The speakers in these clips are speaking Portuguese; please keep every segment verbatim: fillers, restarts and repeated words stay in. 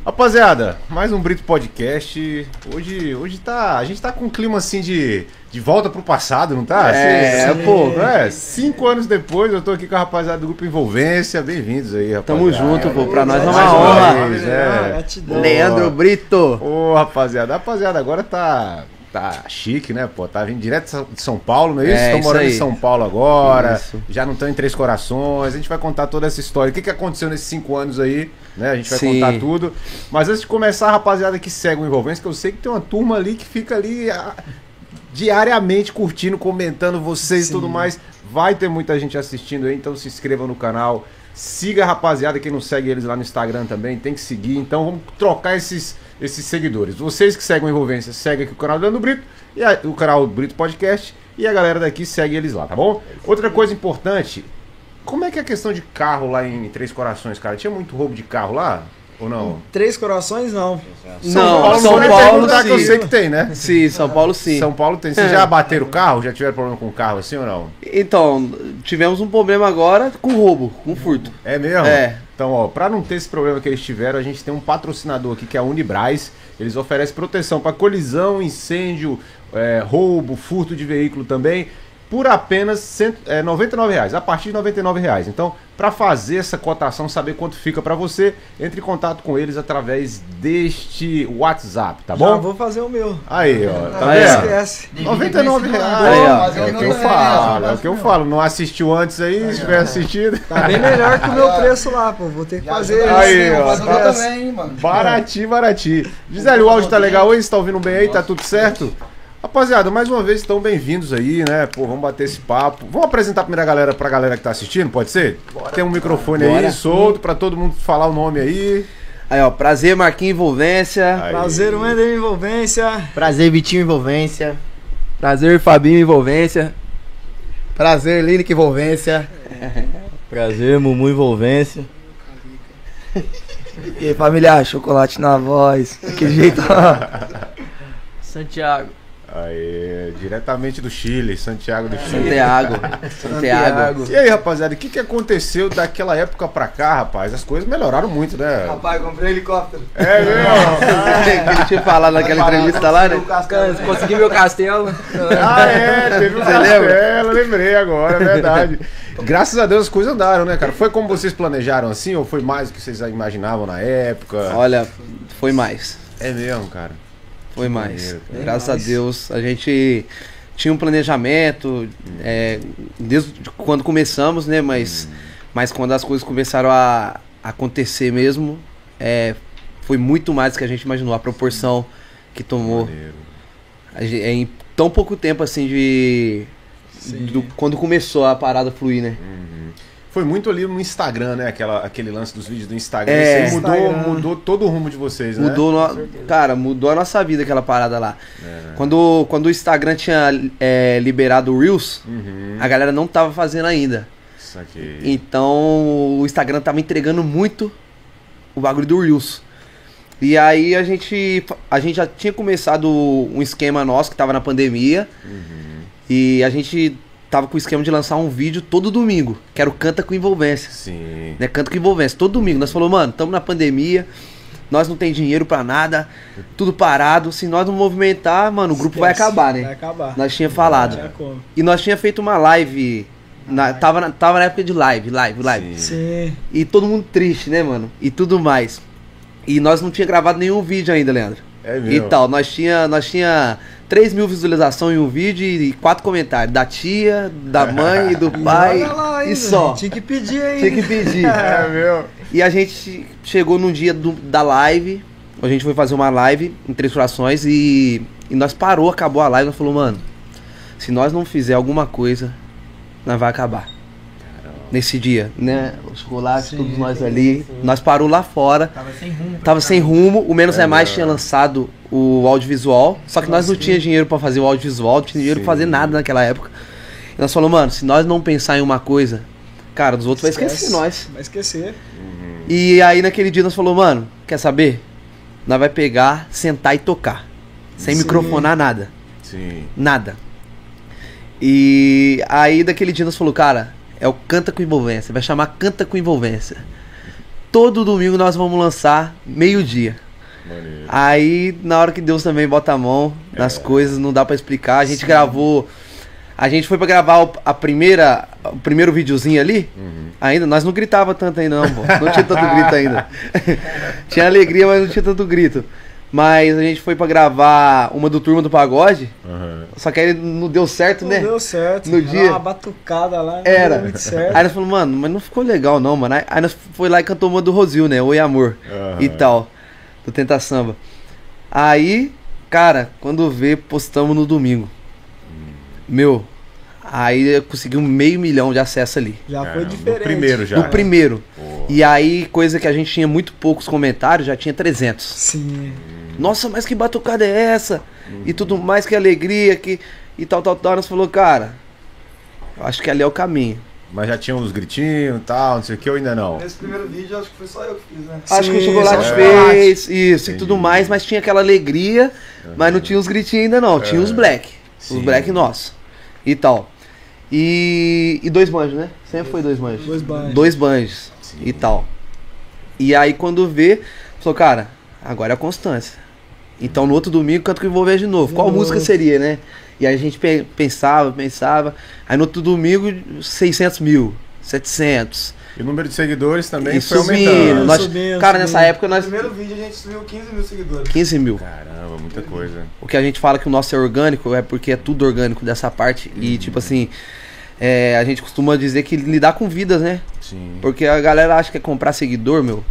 Rapaziada, mais um Brito Podcast. Hoje, hoje tá, a gente tá com um clima assim de, de volta pro passado, não tá? É, assim, pô, é, cinco anos depois eu tô aqui com a rapaziada do Grupo Envolvência. Bem-vindos aí, rapaziada. Tamo junto, pô, pra nós é Mais uma uma honra. vez, é. Leandro Brito. Ô, rapaziada, rapaziada, agora tá... Tá chique, né, pô? Tá vindo direto de São Paulo, não é isso? É, Estão isso morando aí. em São Paulo agora, Isso. já não estão em Três Corações. A gente vai contar toda essa história. O que, que aconteceu nesses cinco anos aí, né? A gente vai Sim. contar tudo. Mas antes de começar, a rapaziada que segue o Envolvência, que eu sei que tem uma turma ali que fica ali a, diariamente curtindo, comentando vocês e tudo mais. Vai ter muita gente assistindo aí, então se inscreva no canal. Siga a rapaziada, quem não segue eles lá no Instagram também, tem que seguir. Então vamos trocar esses, esses seguidores. Vocês que seguem o Envolvência, segue aqui o canal do Leandro Brito, e a, o canal do Brito Podcast, e a galera daqui segue eles lá, tá bom? Outra coisa importante, como é que é a questão de carro lá em Três Corações, cara? Tinha muito roubo de carro lá? Ou não? Três Corações, não. Não, São vai Paulo perguntar que eu sim. sei que tem, né? Sim, São Paulo sim. São Paulo tem. Vocês É. já bateram o carro? Já tiveram problema com o carro assim ou não? Então, tivemos um problema agora com roubo, com furto. É mesmo? É. Então, ó, pra não ter esse problema que eles tiveram, a gente tem um patrocinador aqui que é a Unibras. Eles oferecem proteção para colisão, incêndio, é, roubo, furto de veículo também, por apenas cento, é, noventa e nove reais, a partir de noventa e nove reais. Então, para fazer essa cotação, saber quanto fica para você, entre em contato com eles através deste WhatsApp, tá Já bom? vou fazer o meu. Aí, ó, tá Não Aí, ó. vendo? esquece. noventa e nove reais. Aí, ó. É o que eu falo, é o que eu falo. Não assistiu antes aí, se tiver assistido. Tá bem melhor que o meu preço lá, pô. Vou ter que fazer Aí, isso. ó, Fazer o tá- meu também, mano. Baratinho, baratinho. Gisele, o áudio tá legal aí? Você tá ouvindo bem aí? Tá tudo certo? Rapaziada, mais uma vez estão bem-vindos aí, né? Pô, vamos bater esse papo. Vamos apresentar primeiro a galera pra galera que tá assistindo, pode ser? Tem um microfone Bora. aí solto pra todo mundo falar o nome aí. Aí, ó, prazer, Marquinhos Envolvência. Aí. Prazer, Wender Envolvência. Prazer, Vitinho Envolvência. Prazer, Fabinho Envolvência. Prazer, Lírica Envolvência. Prazer, Mumu Envolvência. E aí, família, chocolate na voz. Que jeito. Santiago. Aí, diretamente do Chile, Santiago do Chile. Santiago. Santiago. E aí, rapaziada, o que, que aconteceu daquela época pra cá, rapaz? As coisas melhoraram muito, né? Rapaz, comprei um helicóptero. É mesmo? Que ele tinha falado naquela entrevista lá, né? Consegui meu castelo. Ah, é, teve um Você lembra? castelo, lembrei agora, é verdade. Graças a Deus as coisas andaram, né, cara? Foi como vocês planejaram assim, ou foi mais do que vocês imaginavam na época? Olha, foi mais. É mesmo, cara. Foi mais. maneiro, cara. Graças a Deus, a gente tinha um planejamento, é, desde quando começamos, né? Mas, mas quando as coisas começaram a acontecer mesmo, é, foi muito mais do que a gente imaginou. A proporção que tomou Maneiro. a gente- em tão pouco tempo assim de. do- quando começou a parada fluir, né? Foi muito ali no Instagram, né? Aquela, aquele lance dos vídeos do Instagram. É. Isso aí mudou, Instagram. mudou todo o rumo de vocês, né? Mudou, no- cara, mudou a nossa vida aquela parada lá. É. Quando, quando o Instagram tinha é, liberado o Reels, Uhum. a galera não tava fazendo ainda. Isso aqui. Então o Instagram tava entregando muito o bagulho do Reels. E aí a gente, a gente já tinha começado um esquema nosso que tava na pandemia. E a gente tava com o esquema de lançar um vídeo todo domingo, que era o Canta com Envolvência. Sim. Né? Canta com Envolvência, todo domingo. Nós falamos, mano, estamos na pandemia, nós não tem dinheiro pra nada, tudo parado. Se nós não movimentar, mano, o grupo vai Esquece. acabar, né? Vai acabar. Nós tinha falado. Já como. E nós tinha feito uma live, na- tava, na, tava na época de live, live, live. Sim. E todo mundo triste, né, mano? E tudo mais. E nós não tinha gravado nenhum vídeo ainda, Leandro. É E mesmo. tal, nós tinha, nós tinha três mil visualizações em um vídeo e quatro comentários. Da tia, da mãe e do pai. Olha lá E ainda, só. Tinha que pedir aí. Tinha que pedir. É mesmo. E a gente chegou num dia do- da live. A gente foi fazer uma live em Três Corações e, e nós parou, acabou a live. Nós falou, mano, se nós não fizer alguma coisa, nós vai acabar. Nesse dia, né? Os chocolates, Sim, todos nós sim, ali. Nós parou lá fora. Tava sem rumo. Tava sem rumo, o Menos É é Mais mesmo. tinha lançado o audiovisual, só que nós não tinha dinheiro pra fazer o audiovisual, não tinha dinheiro pra fazer Sim. nada naquela época. E nós falamos, mano, se nós não pensar em uma coisa, cara, dos outros vai esquecer nós. Vai esquecer. E aí naquele dia nós falamos, mano, quer saber? Nós vai pegar, sentar e tocar. Sem Sim. microfonar nada. Sim. Nada. E aí daquele dia nós falou, cara, é o Canta com Envolvência, vai chamar Canta com Envolvência. todo domingo nós vamos lançar meio-dia. Maneiro. Aí, na hora que Deus também bota a mão nas É. coisas, não dá pra explicar. A gente gravou. A gente foi pra gravar o- a primeira, o primeiro videozinho ali. Uhum. Ainda, nós não gritava tanto ainda, não, pô. Não tinha tanto grito ainda. Tinha alegria, mas não tinha tanto grito. Mas a gente foi pra gravar uma do Turma do Pagode. Aham. Só que aí não deu certo, Não né? deu certo. No Era dia- uma batucada lá. Não Era. deu muito certo. Aí nós falamos, mano, mas não ficou legal não, mano. Aí aí nós foi lá e cantou uma do Rosil, né? Oi Amor. Aham. E tal. Do Tenta Samba. Aí, cara, quando vê, postamos no domingo. Meu, aí eu consegui um meio milhão de acesso ali. Já Caramba, foi diferente. no primeiro já. No primeiro. Pô. E aí, coisa que a gente tinha muito poucos comentários, já tinha trezentos. Sim. Nossa, mas que batucada é essa? E tudo mais, que alegria, que... E tal, tal, tal. Nós falou, cara, eu acho que ali é o caminho. Mas já tinha uns gritinhos e tal, não sei o que, ou ainda não? Nesse primeiro vídeo, acho que foi só eu que fiz, né? Acho que o Sim, Chocolate só fez isso e Entendi. tudo mais, mas tinha aquela alegria, mas não tinha os gritinhos ainda não, tinha os black, Sim. os black nossos e tal. E, e dois banjos, né? Sempre foi dois banjos. Dois banjos. Dois banjos Sim. e tal. E aí quando vê, falou, cara, agora é a constância. Então no outro domingo canto com envolver de novo. De Qual novo. música seria, né? E aí a gente pe- pensava, pensava. Aí no outro domingo, seiscentos mil, setecentos. E o número de seguidores também E foi subindo. aumentando. Nós- Subindo, cara, subindo. nessa época No nós. primeiro vídeo, a gente subiu quinze mil seguidores. quinze mil. Caramba, muita coisa. O que a gente fala que o nosso é orgânico é porque é tudo orgânico dessa parte. E tipo assim, é, a gente costuma dizer que lidar com vidas, né? Sim. Porque a galera acha que é comprar seguidor, meu.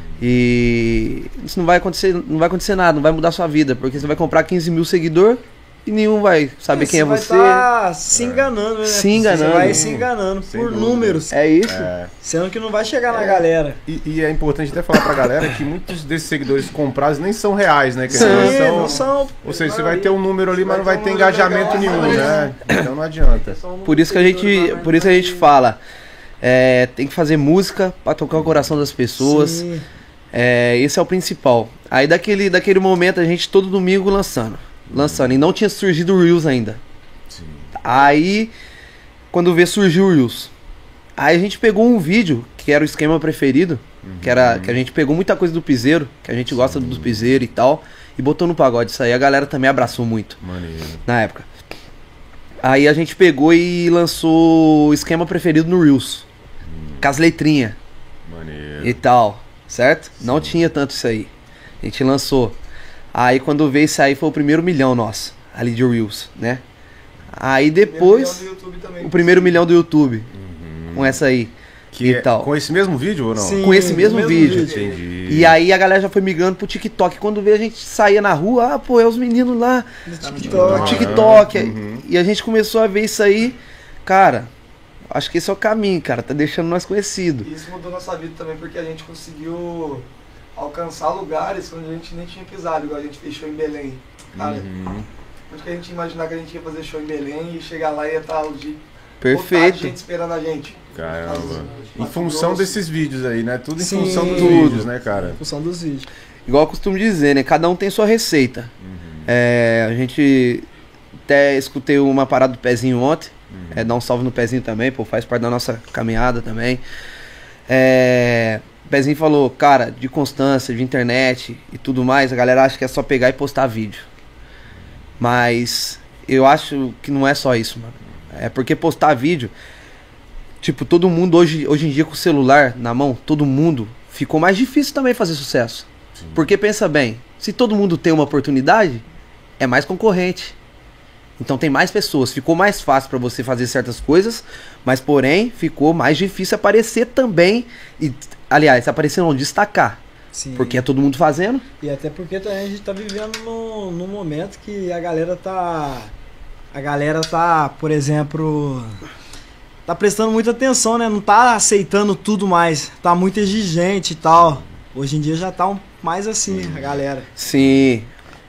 E isso não vai acontecer, não vai acontecer nada, não vai mudar sua vida. Porque você vai comprar quinze mil seguidor e nenhum vai saber quem é vai você. Tá se enganando, né? Se enganando. Você vai se enganando Sem por dúvida. números. É isso? É. Sendo que não vai chegar na galera. E, e é importante até falar pra galera que muitos desses seguidores comprados nem são reais, né? Que Sim, são- não são. Ou seja, você vai ter um número ali, mas não vai ter um engajamento número nenhum, legal, né? Então não adianta. Por isso que a gente, por isso que a gente fala, é, tem que fazer música pra tocar o coração das pessoas. Sim. É, esse é o principal. Aí daquele, daquele momento a gente todo domingo lançando. Lançando. E não tinha surgido o Reels ainda. Sim. Aí, quando vê, surgiu o Reels. Aí a gente pegou um vídeo, que era o esquema preferido. Que, era, que a gente pegou muita coisa do piseiro, que a gente gosta do piseiro e tal. E botou no pagode. Isso aí a galera também abraçou muito Maneiro. na época. Aí a gente pegou e lançou o esquema preferido no Reels. Com as letrinhas Maneiro. e tal, certo? Não tinha tanto isso aí. A gente lançou. Aí quando veio isso aí foi o primeiro milhão nosso, ali de Reels, né? Aí depois, o primeiro milhão do YouTube, com essa aí Que e é tal. com esse mesmo vídeo ou não? Sim, Com esse mesmo vídeo. Entendi. E aí a galera já foi migrando pro TikTok. Quando veio a gente saía na rua, ah, pô, é os meninos lá No no TikTok. TikTok. Uhum. E a gente começou a ver isso aí, cara, acho que esse é o caminho, cara, tá deixando nós conhecidos. E isso mudou nossa vida também, porque a gente conseguiu alcançar lugares onde a gente nem tinha pisado, igual a gente fez show em Belém. Cara, Uhum. onde que a gente ia imaginar que a gente ia fazer show em Belém e chegar lá e ia estar o dia Perfeito. gente esperando a gente. Caramba. Em Mato função Grosso. desses vídeos aí, né? Tudo em Sim, função dos tudo. vídeos, né, cara? Em função dos vídeos. Igual eu costumo dizer, né? Cada um tem sua receita. É, a gente até escutei uma parada do Pezinho ontem. É, dar um salve no Pezinho também, pô, faz parte da nossa caminhada também. É, o Pezinho falou, cara, de constância, de internet e tudo mais, a galera acha que é só pegar e postar vídeo. Mas eu acho que não é só isso, mano. É porque postar vídeo, tipo, todo mundo hoje, hoje em dia com o celular na mão, todo mundo, ficou mais difícil também fazer sucesso. Porque pensa bem, se todo mundo tem uma oportunidade, é mais concorrente. Então tem mais pessoas, ficou mais fácil pra você fazer certas coisas, mas porém ficou mais difícil aparecer também e, aliás, aparecer não, destacar, Sim. porque é todo mundo fazendo. E até porque também a gente tá vivendo num, num momento que a galera tá. A galera tá, por exemplo. Tá prestando muita atenção, né? Não tá aceitando tudo mais. Tá muito exigente e tal. Hoje em dia já tá um, mais assim, a galera. Sim,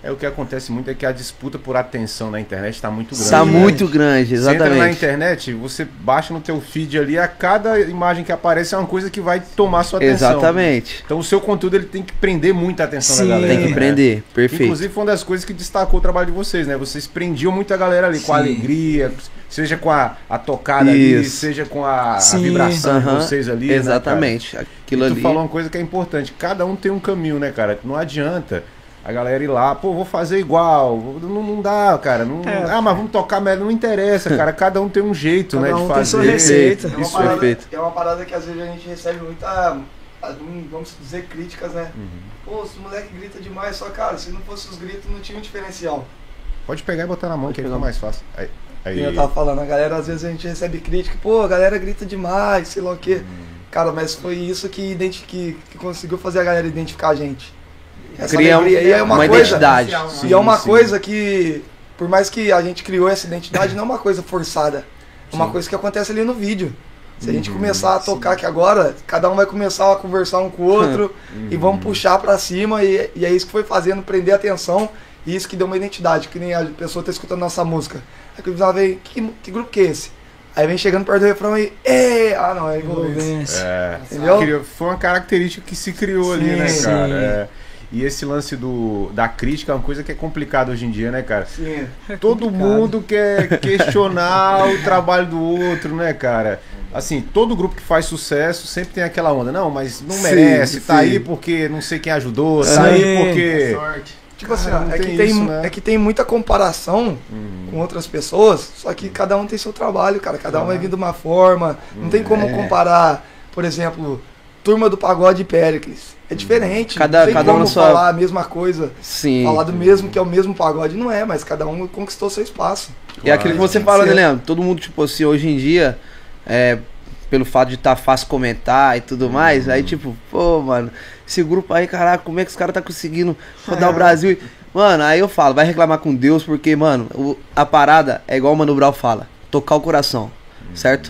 É, o que acontece muito é que a disputa por atenção na internet está muito grande. Está né? muito grande, Você entra na exatamente. internet, você baixa no teu feed ali, a cada imagem que aparece é uma coisa que vai tomar sua atenção. Exatamente. Então o seu conteúdo ele tem que prender muita atenção Sim. da galera. Tem que né? prender, perfeito. Inclusive foi uma das coisas que destacou o trabalho de vocês, né? Vocês prendiam muita galera ali com a Sim. alegria, seja com a, a tocada ali, Isso. seja com a, a Sim. vibração Aham, de vocês ali. exatamente. Né, Aquilo cara? E tu ali. falou uma coisa que é importante, cada um tem um caminho, né, cara? Não adianta a galera ir lá, pô, vou fazer igual, não, não dá, cara. Não, É. Ah, mas vamos tocar merda, não interessa, cara. Cada um tem um jeito, Cada né, um de tem fazer. sua receita. É uma, Isso parada, perfeito. é uma parada que às vezes a gente recebe muita, vamos dizer, críticas, né? Pô, esse moleque grita demais, só cara, se não fosse os gritos não tinha um diferencial. Pode pegar e botar na mão, que aí fica mais fácil. Aí, aí. E eu tava falando, a galera, às vezes a gente recebe crítica, pô, a galera grita demais, sei lá o quê. Cara, mas foi isso que, identi- que, que conseguiu fazer a galera identificar a gente. Essa Cria alegria aí é uma, uma coisa, identidade. Sim, e é uma sim. coisa que, por mais que a gente criou essa identidade, não é uma coisa forçada. É uma Sim. coisa que acontece ali no vídeo. Se a gente Uhum, começar a tocar aqui agora, cada um vai começar a conversar um com o outro e Uhum. vamos puxar pra cima e, e é isso que foi fazendo, prender a atenção e isso que deu uma identidade, que nem a pessoa tá escutando nossa música. Aí que ela vem, que, que grupo que é esse? Aí vem chegando perto do refrão e, Ê! Ah não, é envolvência. Envolvência. É, Entendeu? criou- foi uma característica que se criou ali, Sim, né, sim. cara? É. E esse lance do, da crítica é uma coisa que é complicada hoje em dia, né, cara? Sim. Todo mundo quer questionar o trabalho do outro, né, cara? Assim, todo grupo que faz sucesso sempre tem aquela onda. Não, mas não Sim, merece, tá sim. aí porque não sei quem ajudou, tá Sim. aí porque... Sorte. Tipo assim, Cara, ó, não é, tem que tem, isso, né? é que tem muita comparação Uhum. com outras pessoas, só que cada um tem seu trabalho, cara. Cada um vai vir de uma forma. Não tem como É. comparar, por exemplo, Turma do Pagode e Péricles. É diferente. Cada- não tem cada um como na sua- falar a mesma coisa. Sim. Falar do mesmo, que é o mesmo pagode. Não é, mas cada um conquistou seu espaço. E aquilo que você Tem que fala, né, ser. Leandro? Todo mundo, tipo assim, hoje em dia, é, pelo fato de estar fácil comentar e tudo mais, aí tipo, pô, mano, esse grupo aí, caraca, como é que os caras tá conseguindo rodar o Brasil? Mano, aí eu falo, vai reclamar com Deus, porque, mano, o- a parada é igual o Mano Brown fala, tocar o coração, certo?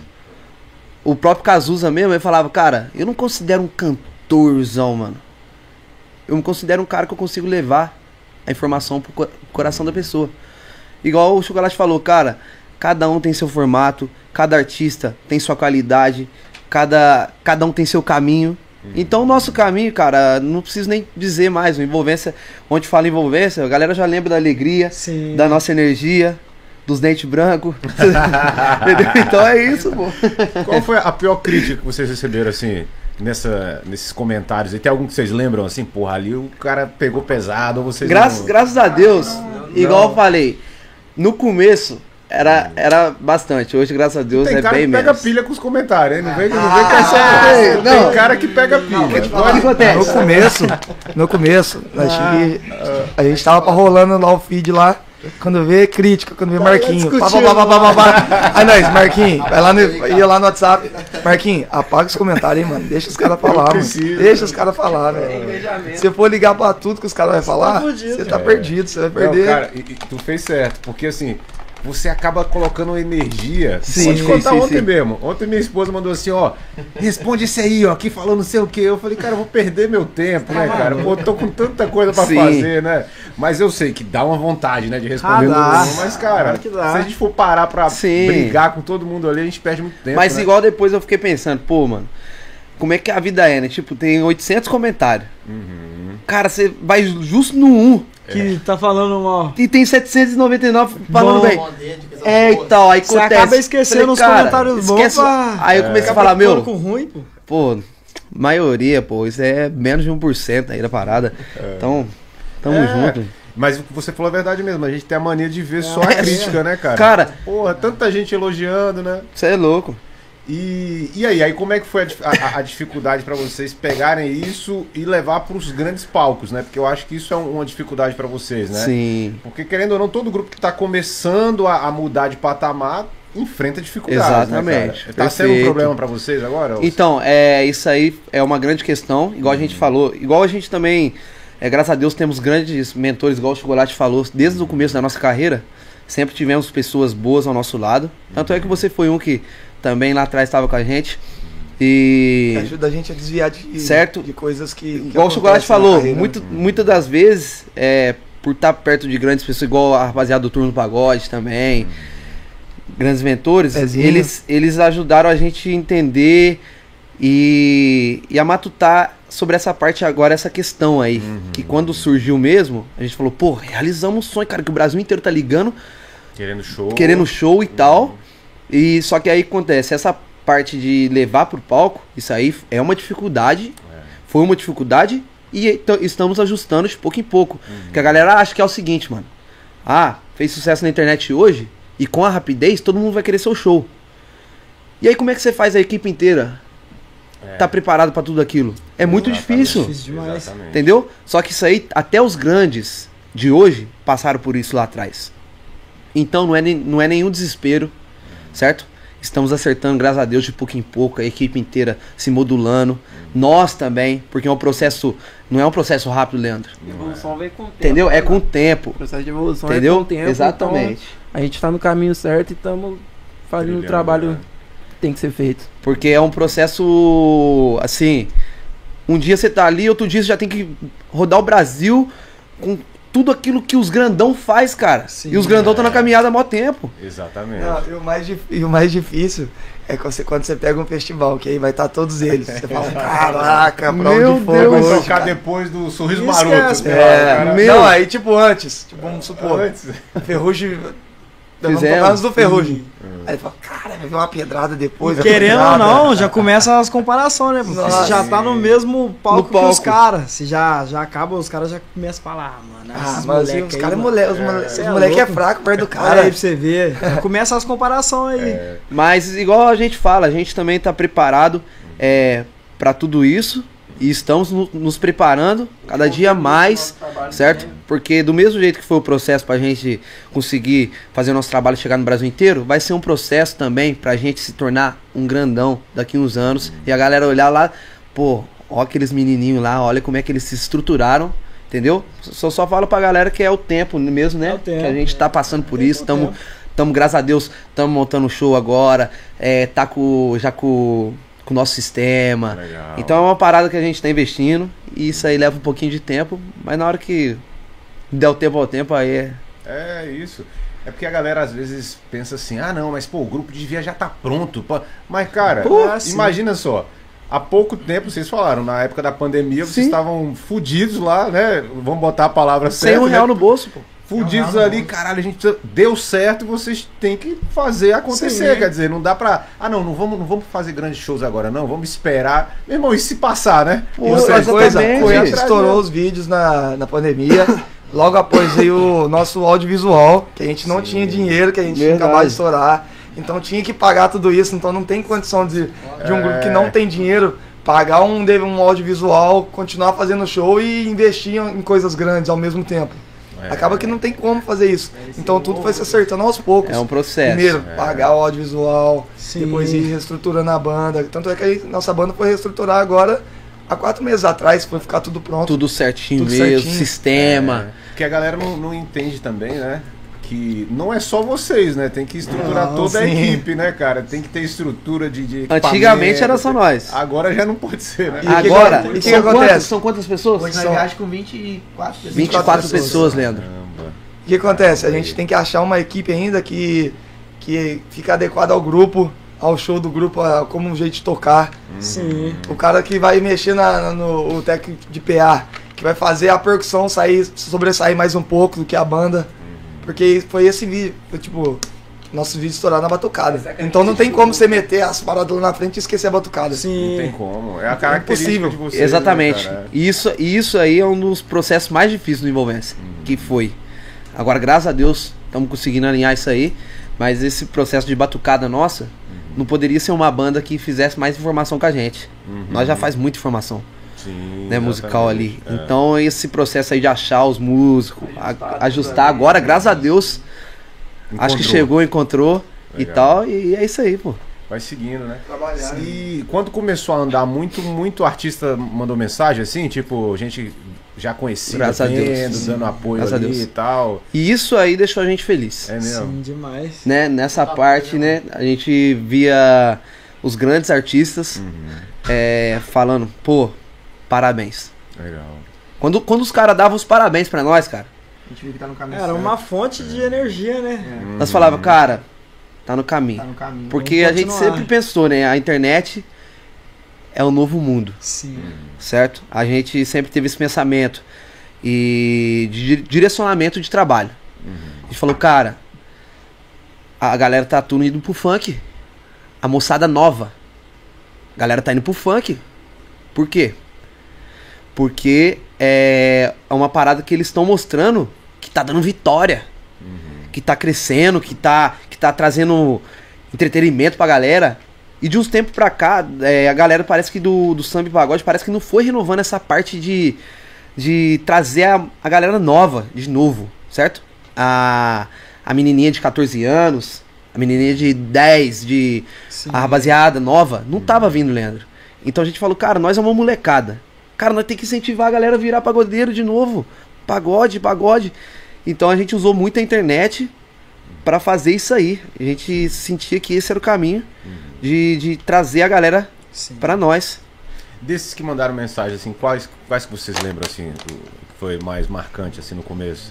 O próprio Cazuza mesmo, ele falava, cara, eu não considero um cantorzão, mano. Eu me considero um cara que eu consigo levar a informação pro co- coração da pessoa. Igual o Chocolate falou, cara, cada um tem seu formato, cada artista tem sua qualidade, cada, cada um tem seu caminho. Então o nosso caminho, cara, não preciso nem dizer mais. O envolvência, onde fala envolvência, a galera já lembra da alegria, Sim. da nossa energia, dos dentes brancos. Entendeu? Então é isso, pô. Qual foi a pior crítica que vocês receberam, assim, nessa, nesses comentários? E tem algum que vocês lembram, assim, porra, ali o cara pegou pesado, ou vocês Graças, não... graças a Deus, igual eu falei, no começo era, era bastante. Hoje, graças a Deus, Tem é cara bem que pega menos. pilha com os comentários, hein? Não vem, não vem com essa... Tem, não. tem cara que pega pilha. O que Agora- acontece? No começo, no começo, nós cheguei- a gente tava pra rolando lá o feed lá. Quando vê crítica, quando vê Marquinho. Pá, pá, pá, pá, pá, pá, pá. Aí nós, Marquinho, vai lá no, ia lá no WhatsApp. Marquinho, apaga os comentários aí, mano. Deixa os caras falar, mano. preciso. Deixa os caras falar, velho. Se eu for ligar pra tudo que os caras vão falar, fudido. você tá perdido, você vai Não, perder. cara, e, e tu fez certo, porque assim, você acaba colocando energia. Sim, Vou te sim, contar sim, ontem sim. mesmo. Ontem minha esposa mandou assim, ó, responde esse aí, ó, aqui falando não sei o que. Eu falei, cara, eu vou perder meu tempo, né, cara? Pô, eu tô com tanta coisa pra Sim. fazer, né? Mas eu sei que dá uma vontade, né, de responder Ah, um dá. por um. Mas, cara, Claro que dá. se a gente for parar pra Sim. brigar com todo mundo ali, a gente perde muito tempo. Mas né? igual depois eu fiquei pensando, pô, mano, como é que a vida é, né? Tipo, tem oitocentos comentários. Uhum. Cara, você vai justo no um Que tá falando mal. e tem setecentos e noventa e nove falando Bom. bem. É, então, aí Você acontece. acaba esquecendo os cara, comentários bons esquece- pra- Aí eu comecei a Acaba falar, meu, ficando com ruim, pô. pô, maioria, pô, isso é menos de um por cento aí da parada. Então, tamo É. junto. Mas o que você falou é verdade mesmo. A gente tem a mania de ver só a É. crítica, né, cara? Cara, Porra, tanta gente elogiando, né? você é louco. E, e aí, aí como é que foi a, dif- a- a dificuldade pra vocês pegarem isso e levar pros grandes palcos, né? Porque eu acho que isso é um- uma dificuldade pra vocês, né? Sim. Porque querendo ou não, todo grupo que tá começando a, a mudar de patamar enfrenta dificuldades, Exatamente, né, cara? Tá sendo um perfeito. problema pra vocês agora? Então, é, isso aí é uma grande questão, igual a gente falou, igual a gente também, é, graças a Deus, temos grandes mentores, igual o Chocolate falou, desde o começo da nossa carreira, sempre tivemos pessoas boas ao nosso lado. Tanto é que você foi um que também lá atrás estava com a gente. Que E ajuda a gente a desviar de, Certo. de coisas que. que igual o Chocolate acontecem na falou, carreira. muito, muitas das vezes, é, por estar perto de grandes pessoas, igual a rapaziada do Turno Pagode também, uhum. grandes mentores, eles, eles ajudaram a gente a entender e, e a matutar sobre essa parte agora, essa questão aí, uhum. que quando surgiu mesmo, a gente falou, pô, realizamos um sonho, cara, que o Brasil inteiro tá ligando, querendo show, querendo show e uhum. tal, e só que aí acontece, essa parte de levar pro palco, isso aí é uma dificuldade, é. foi uma dificuldade, e então, estamos ajustando de pouco em pouco, uhum. porque a galera acha que é o seguinte, mano, ah, fez sucesso na internet hoje, e com a rapidez, todo mundo vai querer seu show, e aí como é que você faz a equipe inteira É. tá preparado pra tudo aquilo? É muito difícil. difícil demais. Entendeu? Só que isso aí, até os grandes de hoje passaram por isso lá atrás. Então não é, não é nenhum desespero, certo? Estamos acertando, graças a Deus, de pouco em pouco, a equipe inteira se modulando. Nós também, porque é um processo, não é um processo rápido, Leandro. A evolução vem com o tempo. Entendeu? É com o tempo. O processo de evolução entendeu? é com o tempo. Exatamente. Então, a gente tá no caminho certo e estamos fazendo o trabalho né? que tem que ser feito. Porque é um processo, assim, um dia você tá ali, outro dia você já tem que rodar o Brasil com tudo aquilo que os grandão faz, cara. Sim, e os grandão estão é. na caminhada há mó tempo. Exatamente. Não, e, o mais, e o mais difícil é quando você, quando você pega um festival, que aí vai estar todos eles. Você fala, caraca, pra meu onde Deus, vai foi tocar depois do Sorriso Isso Maroto. É, é, cara. meu. Não, aí tipo antes, tipo, vamos supor, Antes. Ferrugem... Vamos Fizemos. tocar antes do Ferrugem. Hum. Aí ele fala, cara, vai vir uma pedrada depois. Querendo ou não, já começa as comparações, né? Porque Nossa, você já tá no mesmo palco, no palco. que os caras. Se já, já acaba, os caras já começam a falar, ah, mano. Ah, esses mas moleque os aí, caras mano, mole, os é, moleque, cê os é moleque é louco. fraco perto do Olha cara. aí pra você ver. Já começa as comparações aí. É. Mas igual a gente fala, a gente também tá preparado é, para tudo isso. E estamos no, nos preparando cada dia mais, certo? Porque do mesmo jeito que foi o processo pra gente conseguir fazer o nosso trabalho chegar no Brasil inteiro, vai ser um processo também pra gente se tornar um grandão daqui uns anos. E a galera olhar lá, pô, ó aqueles menininhos lá, olha como é que eles se estruturaram, entendeu? Só, só falo pra galera que é o tempo mesmo, né? É o tempo, que a gente tá passando por isso, tempo. estamos, tamo, graças a Deus, estamos montando um show agora, é, tá com, já com... com o nosso sistema. Legal. Então é uma parada que a gente tá investindo e isso aí leva um pouquinho de tempo, mas na hora que der o tempo ao tempo aí é... É isso. É porque a galera às vezes pensa assim, ah não, mas pô, o grupo devia já tá pronto. Pô. Mas cara, Pô, imagina só, há pouco tempo, vocês falaram, na época da pandemia, vocês Sim. estavam fudidos lá, né? Vamos botar a palavra Sem certa. um real né? no bolso, pô. Fudidos Não, não, ali, não. caralho, a gente precisa- deu certo e vocês têm que fazer acontecer, Sim. quer dizer, não dá pra, ah não, não vamos, não vamos fazer grandes shows agora não, vamos esperar, meu irmão, e se passar, né? Pô, E vocês- Outra coisa, exatamente. a gente atrás, estourou né? os vídeos na, na pandemia. Logo após veio o nosso audiovisual, que a gente não Sim. tinha dinheiro, que a gente tinha Verdade. acabado de estourar. Então tinha que pagar tudo isso, então não tem condição de, de um grupo que não tem dinheiro pagar um, um audiovisual, continuar fazendo show e investir em coisas grandes ao mesmo tempo. É. Acaba que não tem como fazer isso. Então tudo foi se acertando aos poucos. É um processo. Primeiro, É. pagar o audiovisual, Sim. depois ir reestruturando a banda. Tanto é que a nossa banda foi reestruturar agora há quatro meses atrás, foi ficar tudo pronto. Tudo certinho Tudo mesmo, certinho. sistema. É, que a galera não, não entende também, né? Que não é só vocês, né? Tem que estruturar Não, toda a sim. equipe, né, cara? Tem que ter estrutura de, de Antigamente equipamento. era só nós. Agora já não pode ser, né? E o que Agora, que- e o que são, que acontece? quantas, são quantas pessoas? Hoje nós São- viajamos com vinte e quatro pessoas. vinte e quatro pessoas, pessoas, Leandro. Caramba. O que acontece? A gente tem que achar uma equipe ainda que, que fica adequada ao grupo, ao show do grupo, a, como um jeito de tocar. Sim. O cara que vai mexer na, no o técnico de P A, que vai fazer a percussão sair, sobressair mais um pouco do que a banda. Porque foi esse vídeo, foi tipo, nosso vídeo estourar na batucada. Então não tem como você meter as paradas lá na frente e esquecer a batucada. Não Sim. tem como. É a característica impossível. de vocês. Exatamente. Né, cara? isso, isso aí é um dos processos mais difíceis do Envolvência, que foi. Agora, graças a Deus, estamos conseguindo alinhar isso aí, mas esse processo de batucada nossa, não poderia ser uma banda que fizesse mais informação com a gente. Uhum. Nós já faz muita informação, Sim, né, musical ali. exatamente. É. Então, esse processo aí de achar os músicos, a- ajustar agora, graças a Deus, acho que Encontrou. chegou, encontrou e Legal. tal, e é isso aí, pô. Vai seguindo, né? Trabalhar. E quando começou a andar muito, muito artista mandou mensagem assim, tipo, gente já conhecia, Graças a Deus, vendo, sim. dando apoio Graças a ali Deus. e tal. E isso aí deixou a gente feliz. É mesmo? Sim, demais. Né? Nessa parte, né, a gente via os grandes artistas Uhum. é, falando, pô, parabéns. Legal. Quando, quando os caras davam os parabéns pra nós, cara, A gente viu que tá no caminho Era certo. uma fonte de energia, né? É, Nós falava, cara, tá no caminho. tá no caminho. Porque Vamos a gente continuar. sempre pensou, né? A internet é o novo mundo, Sim. certo? A gente sempre teve esse pensamento e de di- direcionamento de trabalho. A gente falou, cara, a galera tá tudo indo pro funk. A moçada nova. A galera tá indo pro funk. Por quê? Porque é uma parada que eles estão mostrando que tá dando vitória. Que tá crescendo, que tá, que tá trazendo entretenimento pra galera. E de uns tempos pra cá, é, a galera parece que do, do samba e pagode parece que não foi renovando essa parte de, de trazer a, a galera nova de novo, certo? A, a menininha de catorze anos, a menininha de dez, de, Sim. a rapaziada nova, não tava vindo, Leandro. Então a gente falou, cara, nós é uma molecada. Cara, nós tem que incentivar a galera a virar pagodeiro de novo. Pagode, pagode. Então a gente usou muito a internet pra fazer isso aí. A gente sentia que esse era o caminho de, de trazer a galera Sim. pra nós. Desses que mandaram mensagem, assim, quais, quais que vocês lembram, assim, do, que foi mais marcante, assim, no começo?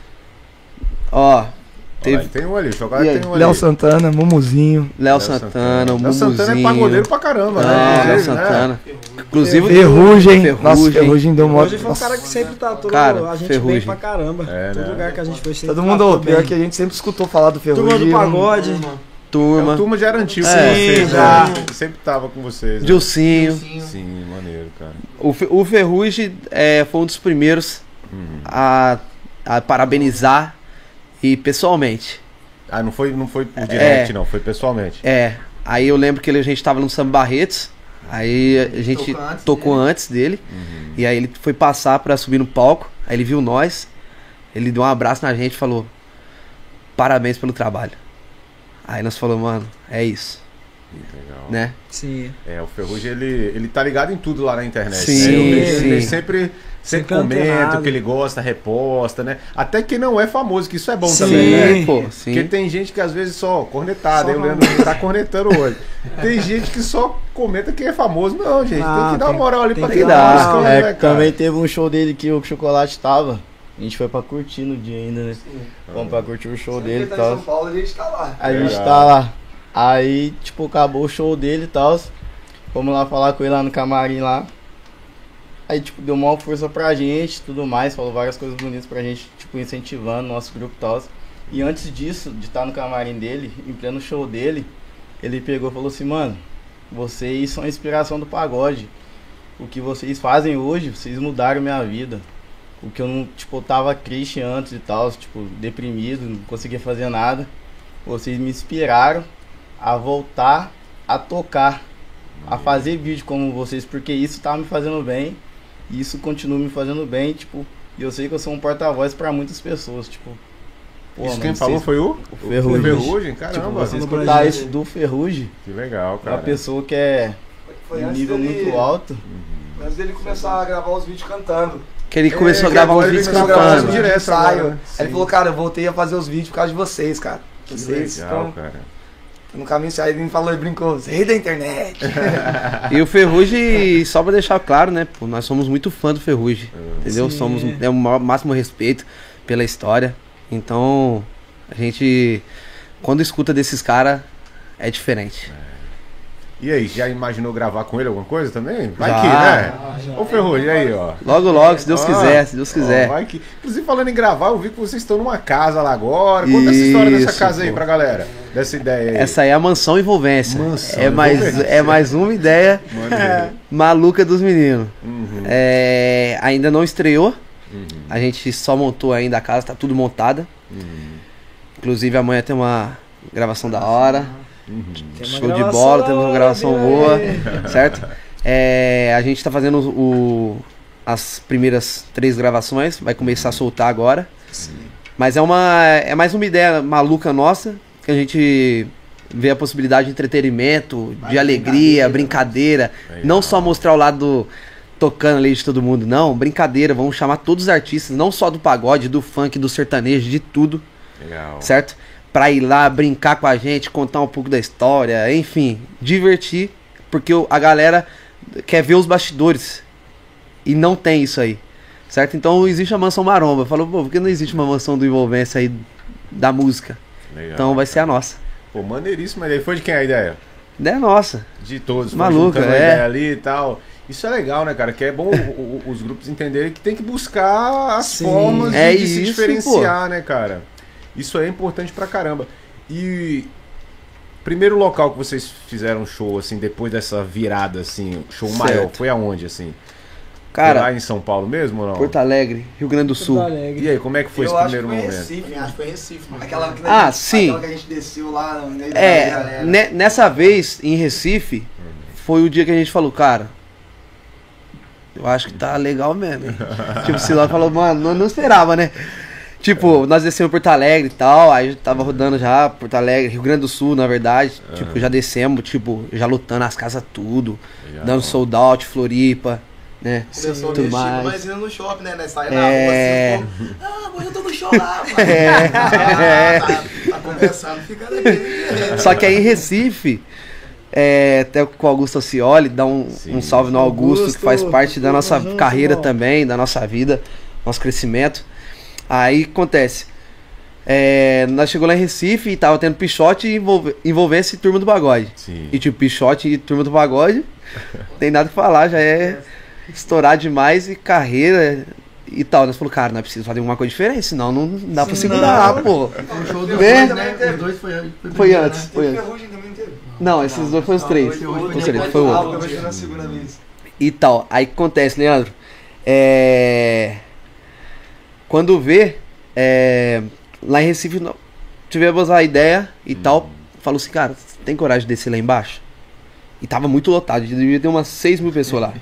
Ó, Teve... teve Tem um ali, jogar E aí? tem um ali. Léo Santana, Mumuzinho. Léo Santana, o Léo Santana é Mumuzinho. pagodeiro pra caramba, né? Ah, Léo Inclusive, né? Santana. Inclusive, Ferrugem. Ferrugem. Nossa, Ferrugem deu uma. Hoje foi um Nossa. cara que sempre tratou Cara, a gente Ferrugem. bem pra caramba. É, Todo né? lugar que a gente foi sempre Todo mundo, tratou pior bem. que a gente sempre escutou falar do Ferrugem. Turma do pagode. É, turma, o turma já era antigo É, com vocês, já. né? Sempre tava com vocês. Né? Dilcinho. Sim, maneiro, cara. O, Fe- o Ferrugem é, foi um dos primeiros Uhum. a, a parabenizar e pessoalmente. Ah, não foi, não foi por direct, É. não, foi pessoalmente. É, aí eu lembro que ele- a gente tava no Samba Barretos, aí a gente Tocou antes tocou dele. antes dele, Uhum. e aí ele foi passar pra subir no palco, aí ele viu nós, ele deu um abraço na gente e falou, parabéns pelo trabalho. Aí nós falamos, mano, é isso, Legal. né? Sim. É, o Ferrugem, ele, ele tá ligado em tudo lá na internet. Sim, né? Eu vejo sim. Ele sempre, sempre Sempre comenta antenado. o que ele gosta, reposta, né? Até quem não é famoso, que isso é bom Sim. também, né? Pô, Porque sim. tem gente que às vezes só cornetada, Só aí o Leandro tá cornetando hoje. Tem gente que só comenta quem é famoso. Não, gente, tem Ah, que dar uma tem- moral ali tem pra que quem dar. tá buscando, É, né, cara? também teve um show dele que o Chocolate tava. A gente foi pra curtir no dia ainda, né? Vamos pra curtir o show Sempre dele que e tá em São tal. Paulo, a gente tá lá. A gente Legal. tá lá. Aí, tipo, acabou o show dele e tal. Fomos lá falar com ele lá no camarim lá. Aí, tipo, deu maior força pra gente tudo mais. Falou várias coisas bonitas pra gente, tipo, incentivando o nosso grupo e tal. E antes disso, de estar no camarim dele, em pleno show dele, ele pegou e falou assim, mano, vocês são a inspiração do pagode. O que vocês fazem hoje, vocês mudaram minha vida. O que eu não, tipo, eu tava triste antes e tal, tipo, deprimido, não conseguia fazer nada. Vocês me inspiraram a voltar a tocar, a fazer vídeo como vocês, porque isso tava me fazendo bem, e isso continua me fazendo bem, tipo, e eu sei que eu sou um porta-voz pra muitas pessoas, tipo. pô, Isso mano, quem vocês- falou foi o? o Ferrugem. O Ferrugem, Tipo, caramba. você no escutar Brasil. isso do Ferrugem, Que legal, cara. uma pessoa que é Foi de um antes nível dele- muito alto. Antes dele começar a gravar os vídeos cantando. Que ele começou É, a que gravar uns agora ele vídeos começou a gravar cantando. os direto ensaio. agora. Aí Sim. ele falou, cara, eu voltei a fazer os vídeos por causa de vocês, cara. Que Vocês legal, estão cara. no caminho certo. Ele me falou e brincou, rei da internet. E o Ferrugem, só pra deixar claro, né, pô, nós somos muito fã do Ferrugem, entendeu? Sim. Somos, é o maior- máximo respeito pela história, então a gente, quando escuta desses caras, é diferente. E aí, já imaginou gravar com ele alguma coisa também? Vai Já. que, né? Ô Ferrugem, aí, ó. Logo, logo, se Deus Ah, quiser, se Deus ó, quiser. vai que... Inclusive, falando em gravar, eu vi que vocês estão numa casa lá agora. Conta essa história dessa Isso, casa aí pô. pra galera. Dessa ideia aí. Essa aí é a Mansão Envolvência. Mansão é, mais, Envolvência. é mais uma ideia Maneiro. maluca dos meninos. Uhum, É, ainda não estreou, uhum, a gente só montou ainda a casa, tá tudo montada. uhum, Inclusive amanhã tem uma gravação da hora. uhum. Tem uma Show de gravação bola, da temos uma hora, gravação viu? boa, certo? É, a gente tá fazendo o, as primeiras três gravações, vai começar a soltar agora. Mas é uma é mais uma ideia maluca nossa, que a gente vê a possibilidade de entretenimento, de alegria, brincadeira. Legal. Não só mostrar o lado tocando ali de todo mundo, não, brincadeira, vamos chamar todos os artistas, não só do pagode, do funk, do sertanejo, de tudo, Legal. certo? Pra ir lá, brincar com a gente, contar um pouco da história, enfim, divertir, porque o- a galera quer ver os bastidores e não tem isso aí, certo? Então existe a mansão maromba. Falou, pô, por que não existe uma mansão do Envolvência aí da música? Legal, Então vai ser a nossa. Pô, maneiríssimo. Mas aí foi de quem a ideia? Ideia nossa. De todos. foi Maluca, juntando a é. ideia ali e tal. Isso é legal, né, cara? Que é bom o- o- os grupos entenderem que tem que buscar as Sim. formas de, É de se isso, diferenciar, né, cara? Isso é importante pra caramba. E primeiro local que vocês fizeram show, assim, depois dessa virada, assim, show Certo. maior, foi aonde, assim? Foi Cara, lá em São Paulo mesmo ou não? Porto Alegre, Rio Grande do Porto Sul. Alegre. E aí, como é que foi Eu esse acho primeiro que foi em momento? Recife, Acho que foi em Recife, mano. Aquela, que Ah, a gente, sim. Aquela que a gente desceu lá no meio da É, galera. ne- nessa vez em Recife, foi o dia que a gente falou, cara, eu acho que tá legal mesmo. Hein? Tipo, o Silão falou, mano, não, não esperava, né? Tipo, nós descemos em Porto Alegre e tal, aí a gente tava rodando já, Porto Alegre, Rio Grande do Sul, na verdade. Tipo, já descemos, tipo, já lutando as casas tudo, Já. dando sold out, Floripa, né? Começou tudo meio estilo, mais. nós indo no shopping, né? Nós saímos É. na rua assim, pô, ah, mas eu tô no show lá, mano. É. Ah, tá, tá conversando, fica daquele. Só que aí em Recife, é, até com o Augusto Cioli, dá um, Sim. um salve no Augusto, Augusto, que faz parte da nossa tamo junto, carreira irmão. também, da nossa vida, nosso crescimento. Aí acontece, é, nós chegou lá em Recife e tava tendo Pichote e envolve, Envolvência e Turma do Pagode. Sim. E tipo, Pichote e Turma do Pagode, tem nada que falar, já é estourar demais e carreira e tal. Nós falamos, cara, nós precisamos fazer alguma coisa diferente, senão não dá pra segurar, pô. O show do Né? dois, né? Os dois foi antes. Foi primeiro, antes, né? foi Teve antes. Ferrugem também, não teve? Não, esses dois foram os três. Ferrugem Foi os depois, três, foi o ah, outro. foi na segunda vez. E tal. Aí o que acontece, Leandro? É... Quando vê, é... lá em Recife, nós tivemos a ideia e tal. Falou assim, cara, você tem coragem de descer lá embaixo? E tava muito lotado, devia ter umas seis mil pessoas lá.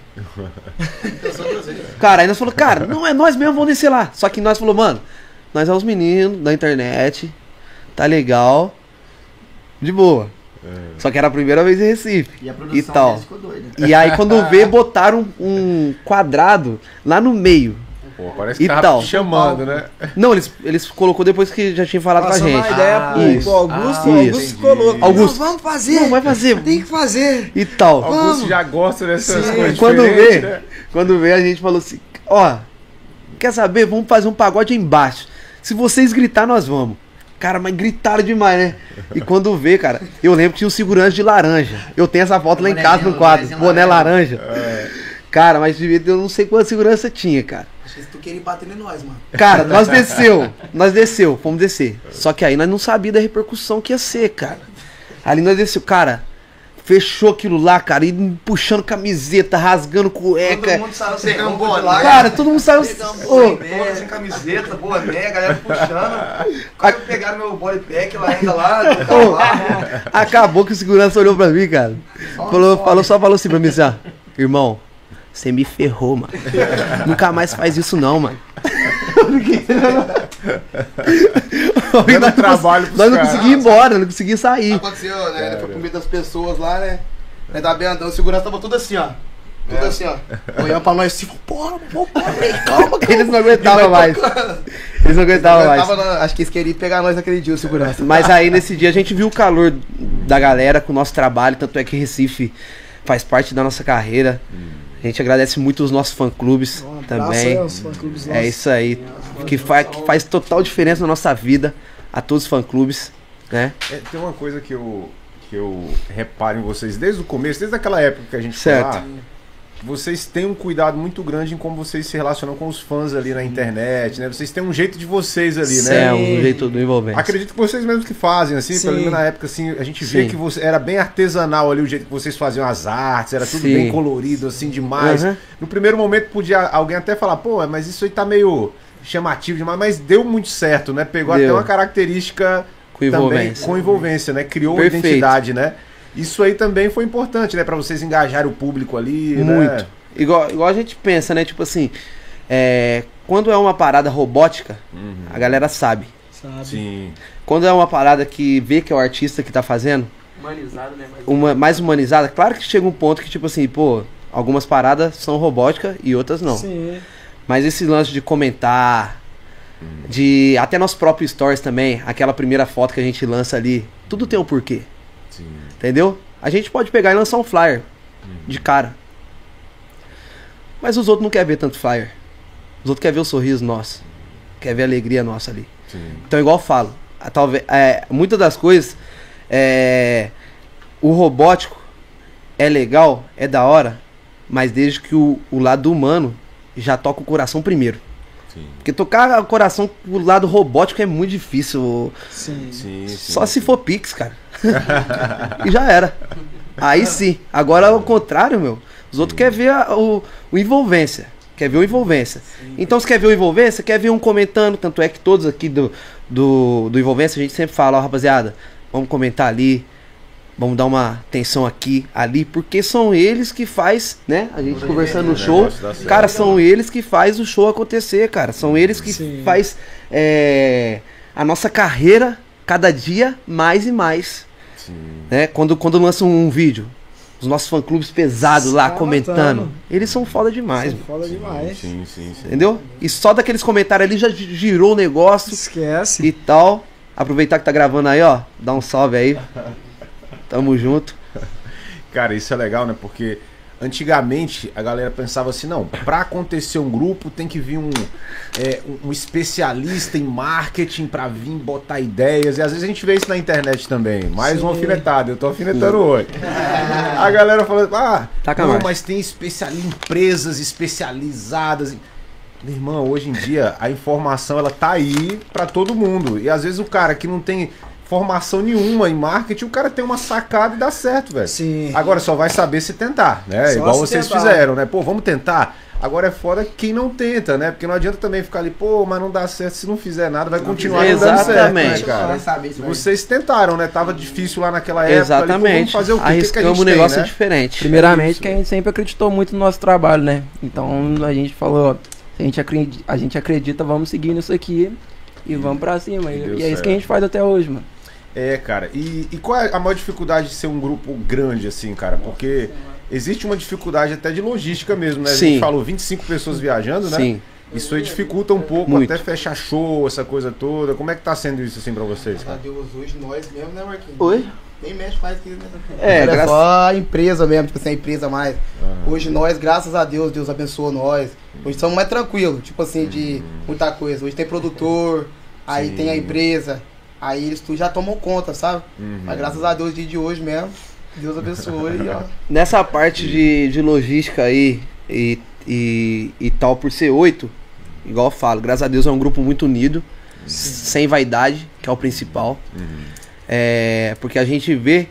Cara, aí nós falamos, cara, não é nós mesmo, vamos descer lá. Só que nós falou, mano, nós é os meninos da internet, tá legal, de boa. Só que era a primeira vez em Recife. E a E produção tal. deles ficou doida. E aí quando vê, botaram um quadrado lá no meio. Pô, parece que E tava tal. te chamando, né? Não, eles, eles colocou depois que já tinha falado com a Passando gente. uma ideia Ah, pro, isso. pro Augusto, Ah, o Augusto entendi. ficou louco. Augusto. Não, vamos fazer. Não, vai fazer. Tem que fazer. E tal. Augusto já gosta dessas Sim. coisas Quando diferentes, vê, né? quando vê, a gente falou assim, ó, quer saber? Vamos fazer um pagode aí embaixo. Se vocês gritar, nós vamos. Cara, mas gritaram demais, né? E quando vê, cara, eu lembro que tinha um segurança de laranja. Eu tenho essa foto lá em casa no quadro, boné laranja. Cara, mas devia ter- eu não sei quanta segurança tinha, cara. Acho que tu queria bater em nós, mano. Cara, nós desceu, nós desceu, fomos descer. Só que aí nós não sabíamos da repercussão que ia ser, cara. Ali nós desceu, cara, fechou aquilo lá, cara, e puxando camiseta, rasgando Todo cueca. mundo saiu sem boné. Cara, todo mundo saiu. Ô, Boné, sem camiseta, boné, galera puxando. Quase pegaram meu body pack lá ainda lá. do carro lá. acabou que o segurança olhou pra mim, cara. Falou, falou, só falou assim pra mim assim, ó, irmão, você me ferrou, mano. Nunca mais faz isso não, mano. Dando nós trabalho pros nós não caras. conseguimos ir embora, não conseguimos sair. Aconteceu, né? Ele foi pro meio das pessoas lá, né? Aí tava bem andando, o segurança tava tudo assim, ó. Tudo assim, ó. Olhando pra nós assim, porra, porra, porra, calma, calma. Eles não aguentavam mais. Eles não aguentavam mais. Tava na- acho que eles queriam pegar nós naquele dia, o segurança. Mas aí nesse dia a gente viu o calor da galera com o nosso trabalho, tanto é que Recife faz parte da nossa carreira. A gente agradece muito os nossos fã-clubes Um abraço aí também. aos fã-clubes É nossos. isso aí, que, fa que faz total diferença na nossa vida, a todos os fã-clubes, né? É, tem uma coisa que eu, que eu reparo em vocês desde o começo, desde aquela época que a gente Certo. foi lá, vocês têm um cuidado muito grande em como vocês se relacionam com os fãs ali na internet, né? Vocês têm um jeito de vocês ali, né? É, um jeito do envolvente. Acredito que vocês mesmos que fazem, assim, Sim. pelo menos na época, assim, a gente via Sim. que você, era bem artesanal ali o jeito que vocês faziam as artes, era tudo Sim. bem colorido, assim, demais. Uhum. No primeiro momento podia alguém até falar, pô, mas isso aí tá meio chamativo demais, mas deu muito certo, né? Pegou Deu. até uma característica Com também envolvência. com envolvência, né? Criou Perfeito. uma identidade, né? Isso aí também foi importante, né? Pra vocês engajarem o público ali, né? Muito. Igual, igual a gente pensa, né? Tipo assim, é, quando é uma parada robótica, a galera sabe. Sabe? Sim. Quando é uma parada que vê que é o artista que tá fazendo, Humanizado, né? Mas... uma mais humanizada, claro que chega um ponto que, tipo assim, pô, algumas paradas são robótica e outras não. Sim. Mas esse lance de comentar, de até nos próprios stories também, aquela primeira foto que a gente lança ali, tudo tem um porquê, Sim. entendeu? A gente pode pegar e lançar um flyer de cara. Mas os outros não querem ver tanto flyer. Os outros querem ver o sorriso nosso. Quer ver a alegria nossa ali. Sim. Então, igual eu falo, a, talvez, é, muitas das coisas, é, o robótico é legal, é da hora, mas desde que o, o lado humano já toca o coração primeiro. Sim. Porque tocar o coração pro lado robótico é muito difícil. Sim. Sim, sim, Só sim. se for Pix, cara. E já era. Aí sim. Agora ao contrário, meu. Os outros querem ver a- o, o envolvência. Quer ver o envolvência. Então se quer ver o envolvência, quer ver um comentando. Tanto é que todos aqui do, do, do envolvência, a gente sempre fala, ó, rapaziada, vamos comentar ali. Vamos dar uma atenção aqui, ali, porque são eles que faz, né? A gente conversando no o show, negócio dá certo. cara, são eles que faz o show acontecer, cara. São eles que Sim. faz é, a nossa carreira cada dia mais e mais, Sim. né? Quando, quando lançam um vídeo, os nossos fã-clubes pesados lá Tá comentando, matando. eles são foda demais, Isso é foda demais. Sim, sim, sim. entendeu? E só daqueles comentários ali já gi- girou o negócio Esquece. e tal. Aproveitar que tá gravando aí, ó, dá um salve aí. Tamo junto. Cara, isso é legal, né? Porque antigamente a galera pensava assim, não, pra acontecer um grupo tem que vir um, é, um- um especialista em marketing pra vir botar ideias. E às vezes a gente vê isso na internet também. Mais uma Sim. alfinetada, eu tô alfinetando hoje. A galera fala, ah, Taca não, mais. mas tem especial... empresas especializadas. em-" Meu irmão, hoje em dia a informação ela tá aí pra todo mundo. E às vezes o cara que não tem formação nenhuma em marketing, o cara tem uma sacada e dá certo, velho. Sim. Agora só vai saber se tentar, né? Só Igual se vocês tentar. fizeram, né? Pô, vamos tentar. Agora é foda quem não tenta, né? Porque não adianta também ficar ali, pô, mas não dá certo se não fizer nada, vai continuar não dando certo, né, Exatamente. cara? Vai saber se vai- Vocês tentaram, né? Tava difícil lá naquela época. ali, pô, Exatamente. vamos fazer o quê? O que que a Arriscamos gente um negócio tem, né? diferente. Primeiramente, que a gente sempre acreditou muito no nosso trabalho, né? Então a gente falou, ó, se a gente acredita, a gente acredita, vamos seguir nisso aqui e vamos pra cima. E E, deu e é isso certo. que a gente faz até hoje, mano. É, cara. E, e qual é a maior dificuldade de ser um grupo grande, assim, cara? Porque existe uma dificuldade até de logística mesmo, né? A Sim. gente falou vinte e cinco pessoas viajando, né? Sim. Isso aí dificulta um pouco, Muito. até fechar show, essa coisa toda. Como é que tá sendo isso, assim, pra vocês, Graças cara? a Deus, hoje nós mesmo, né, Marquinhos? Oi? Nem mexe faz que. Né? É, Agora graças- só a empresa mesmo, tipo assim, a empresa mais. Hoje nós, graças a Deus, Deus abençoa nós. Hoje somos mais tranquilos, tipo assim, de muita coisa. Hoje tem produtor, aí Sim. tem a empresa, aí eles tudo já tomam conta, sabe? Uhum. Mas graças a Deus, dia de hoje mesmo, Deus abençoou e ó. Nessa parte de, de logística aí e, e, e tal, por ser oito, igual eu falo, graças a Deus é um grupo muito unido, sem vaidade, que é o principal. Uhum. É, porque a gente vê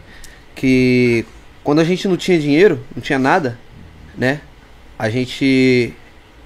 que quando a gente não tinha dinheiro, não tinha nada, né? A gente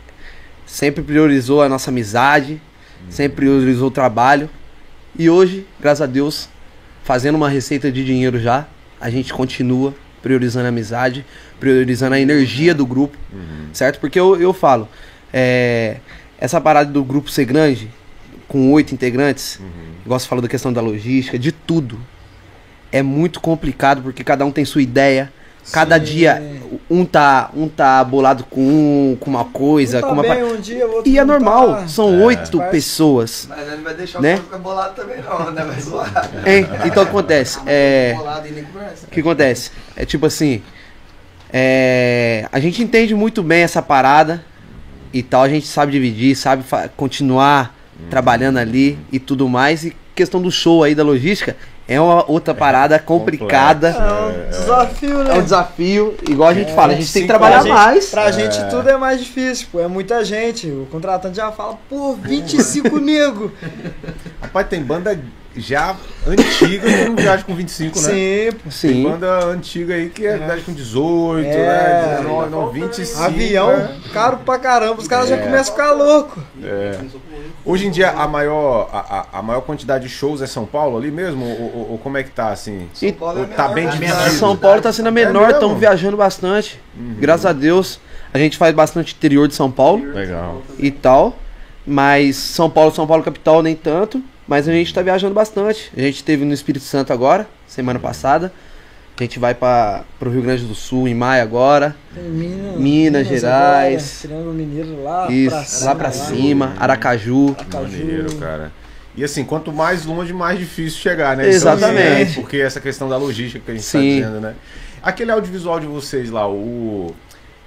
sempre priorizou a nossa amizade, sempre priorizou o trabalho. E hoje, graças a Deus, fazendo uma receita de dinheiro já, a gente continua priorizando a amizade, priorizando a energia do grupo, Uhum. certo? Porque eu, eu falo, é, essa parada do grupo ser grande, com oito integrantes, Uhum. igual você falou da questão da logística, de tudo, é muito complicado porque cada um tem sua ideia. Cada Sim. dia um tá, um tá bolado com um, com uma coisa, Um tá com uma bem pa- um dia, o outro E é não normal, tá. são É. oito Faz- pessoas. Mas ele não vai deixar Né? o ficar bolado também não, né? Vai zoar. Hein? Então o que acontece? É, Bolado e nem conversa. o que acontece? É tipo assim, é, a gente entende muito bem essa parada e tal, a gente sabe dividir, sabe fa- continuar trabalhando ali e tudo mais. E questão do show aí, da logística, é uma outra parada complicada. É um desafio, né? É um desafio, igual a gente É, fala, a gente tem que cinco Pra trabalhar gente- mais. Pra gente tudo é mais difícil, pô. É muita gente. O contratante já fala, pô, vinte e cinco nego. Rapaz, tem banda já antiga que não viaja com vinte e cinco, né? Sim, pô. Tem Sim. banda antiga aí que é, viaja com dezoito, É. né? dezenove, não, vinte e cinco. Avião né? caro pra caramba. Os caras já É. começam a ficar loucos. É. Hoje em dia, a maior, a, a- a maior quantidade de shows é São Paulo ali mesmo? Ou, ou- ou como é que tá, assim? E- Ou tá bem dividido? São Paulo tá sendo a menor, É mesmo? estamos viajando bastante. Graças a Deus. A gente faz bastante interior de São Paulo Legal. e tal. Mas São Paulo, São Paulo capital nem tanto. Mas a gente tá viajando bastante. A gente esteve no Espírito Santo agora, semana passada. A gente vai para pro Rio Grande do Sul em maio agora. Tem Minas, Minas Gerais. Agora, Triângulo Mineiro lá Isso, pra cima. lá pra cima, Aracaju. Maneiro, cara. E assim, quanto mais longe, mais difícil chegar, né? Exatamente. Então, assim, é, porque essa questão da logística que a gente tá Sim. dizendo, né? Aquele audiovisual de vocês lá, o...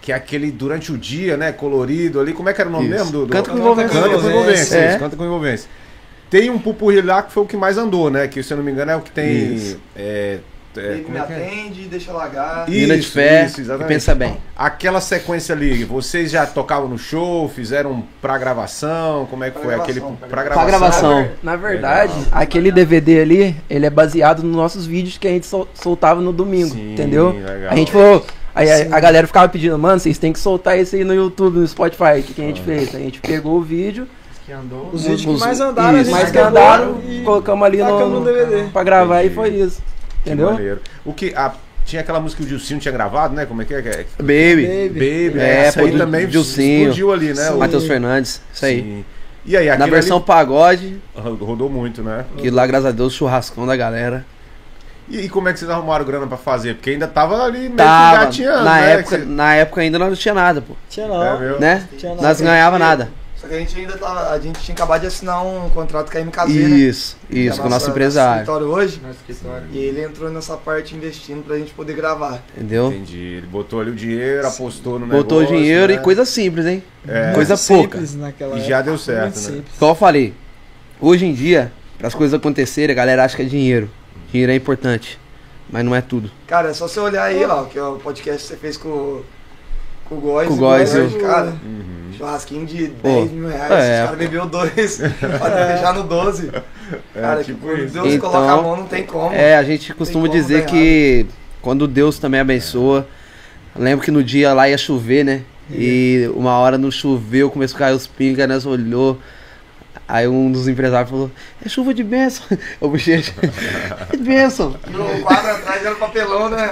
que é aquele durante o dia, né? Colorido ali. Como é que era o nome Isso. mesmo? Do, do... Canta com envolvência. Canta com envolvência. É. Isso, Canta com envolvência. Tem um pupurri lá que foi o que mais andou, né? Que, se eu não me engano, é o que tem... Isso. É, é, Ele como me é que é? atende, deixa largar. Isso, Mina de fé isso, e exatamente. pensa bem. Aquela sequência ali, vocês já tocavam no show, fizeram pra gravação? Como é que Pra foi? gravação, Aquele pra pra Pra gravação? gravação. Na verdade, aquele D V D ali, ele é baseado nos nossos vídeos que a gente sol- soltava no domingo, Sim, entendeu? legal. A gente falou, aí a, a galera ficava pedindo, mano, vocês têm que soltar isso aí no YouTube, no Spotify. O que, que a gente fez? A gente pegou o vídeo, Que andou. Os vídeos que Os- mais andaram, a isso, gente mais que pegou andaram, e colocamos ali tacamos no, no D V D. pra gravar Entendi. e foi isso. Que Entendeu? maneiro. O que, a, tinha aquela música que o Dilcinho tinha gravado, né? Como é que é? que é? Baby. Baby, É, essa pô, aí do também Dilcinho. explodiu ali, né? Sim. O- Matheus Fernandes, isso aí. Sim. E aí, Na aquele versão ali pagode, rodou muito, né? que lá, graças a Deus, churrascão da galera. E, e como é que vocês arrumaram grana pra fazer? Porque ainda tava ali meio que Tava, engateando, na, né? época, Que você- na época ainda nós não tinha nada, pô. Tinha É, não. viu? Né? Tinha não. Nós ganhava nada. Só que a gente ainda tava. A gente tinha acabado de assinar um contrato com a M K Z, né? Isso, Que é isso, a com o nosso nossa- empresário. escritório hoje. Nosso escritório. E ele entrou nessa parte investindo pra gente poder gravar. Entendeu? Entendi. Ele botou ali o dinheiro, apostou no Botou negócio. dinheiro né? e coisa simples, hein? É. Coisa pouca. Simples naquela E já época, deu certo, muito né? simples. Igual eu falei, hoje em dia, para as coisas acontecerem, a galera acha que é dinheiro. Dinheiro é importante, mas não é tudo. Cara, é só você olhar aí, ó, que é o podcast que você fez com, com o Góis. Com o e Góis, Góis, eu- cara, Uhum. churrasquinho de Pô, dez mil reais. é, Os caras bebeu dois, pode fechar no doze. É, Cara, tipo que isso. Deus Então, coloca a mão, não tem como. É, a gente costuma como dizer dar que quando Deus também abençoa. Lembro que no dia lá ia chover, né? E uma hora não choveu, começou a cair os pingas, nós olhou. Aí um dos empresários falou, é chuva de bênção. Ô, bochecha, que bênção. No quadro atrás era papelão, né?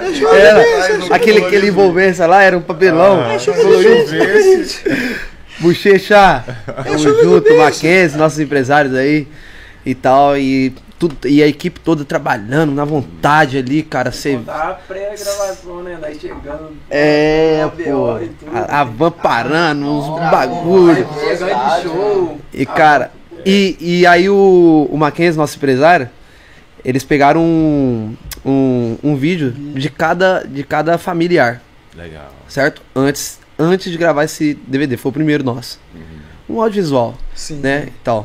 Era aquele, aquele envolvência lá, era um papelão. Ah, colorido. chovesse. Bochecha, tamo junto, Mackenzie, nossos empresários aí e tal. E, tudo, e a equipe toda trabalhando na vontade ali, cara. Você Tá a pré-gravação, né? Nós chegando. É, O B pô. O e tudo. A, a van parando, uns bagulho. Chegando de show. E, cara, e, e aí o, o Mackenzie, nosso empresário, eles pegaram um, um, um vídeo de cada, de cada familiar, Legal. certo? Antes, antes de gravar esse D V D, foi o primeiro nosso. Um audiovisual, Sim. né, e tal.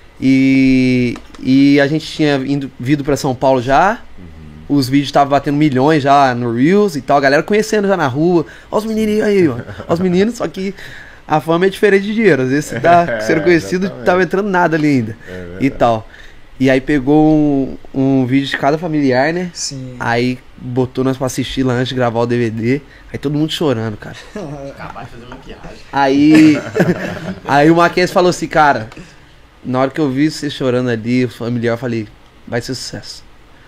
E, e a gente tinha indo, vindo pra São Paulo já, os vídeos estavam batendo milhões já no Reels e tal, a galera conhecendo já na rua. Ó os menininhos aí, ó. Ó os meninos, só que a fama é diferente de dinheiro. Às vezes você tá É, sendo conhecido, exatamente. tava entrando nada ali ainda. É E tal. E aí pegou um, um vídeo de cada familiar, né? Sim. Aí botou nós pra assistir lá antes de gravar o D V D. Aí todo mundo chorando, cara. Acabar de fazer maquiagem. Aí. Aí o Mackenzie falou assim, cara. Na hora que eu vi você chorando ali, o familiar, eu falei, vai ser sucesso.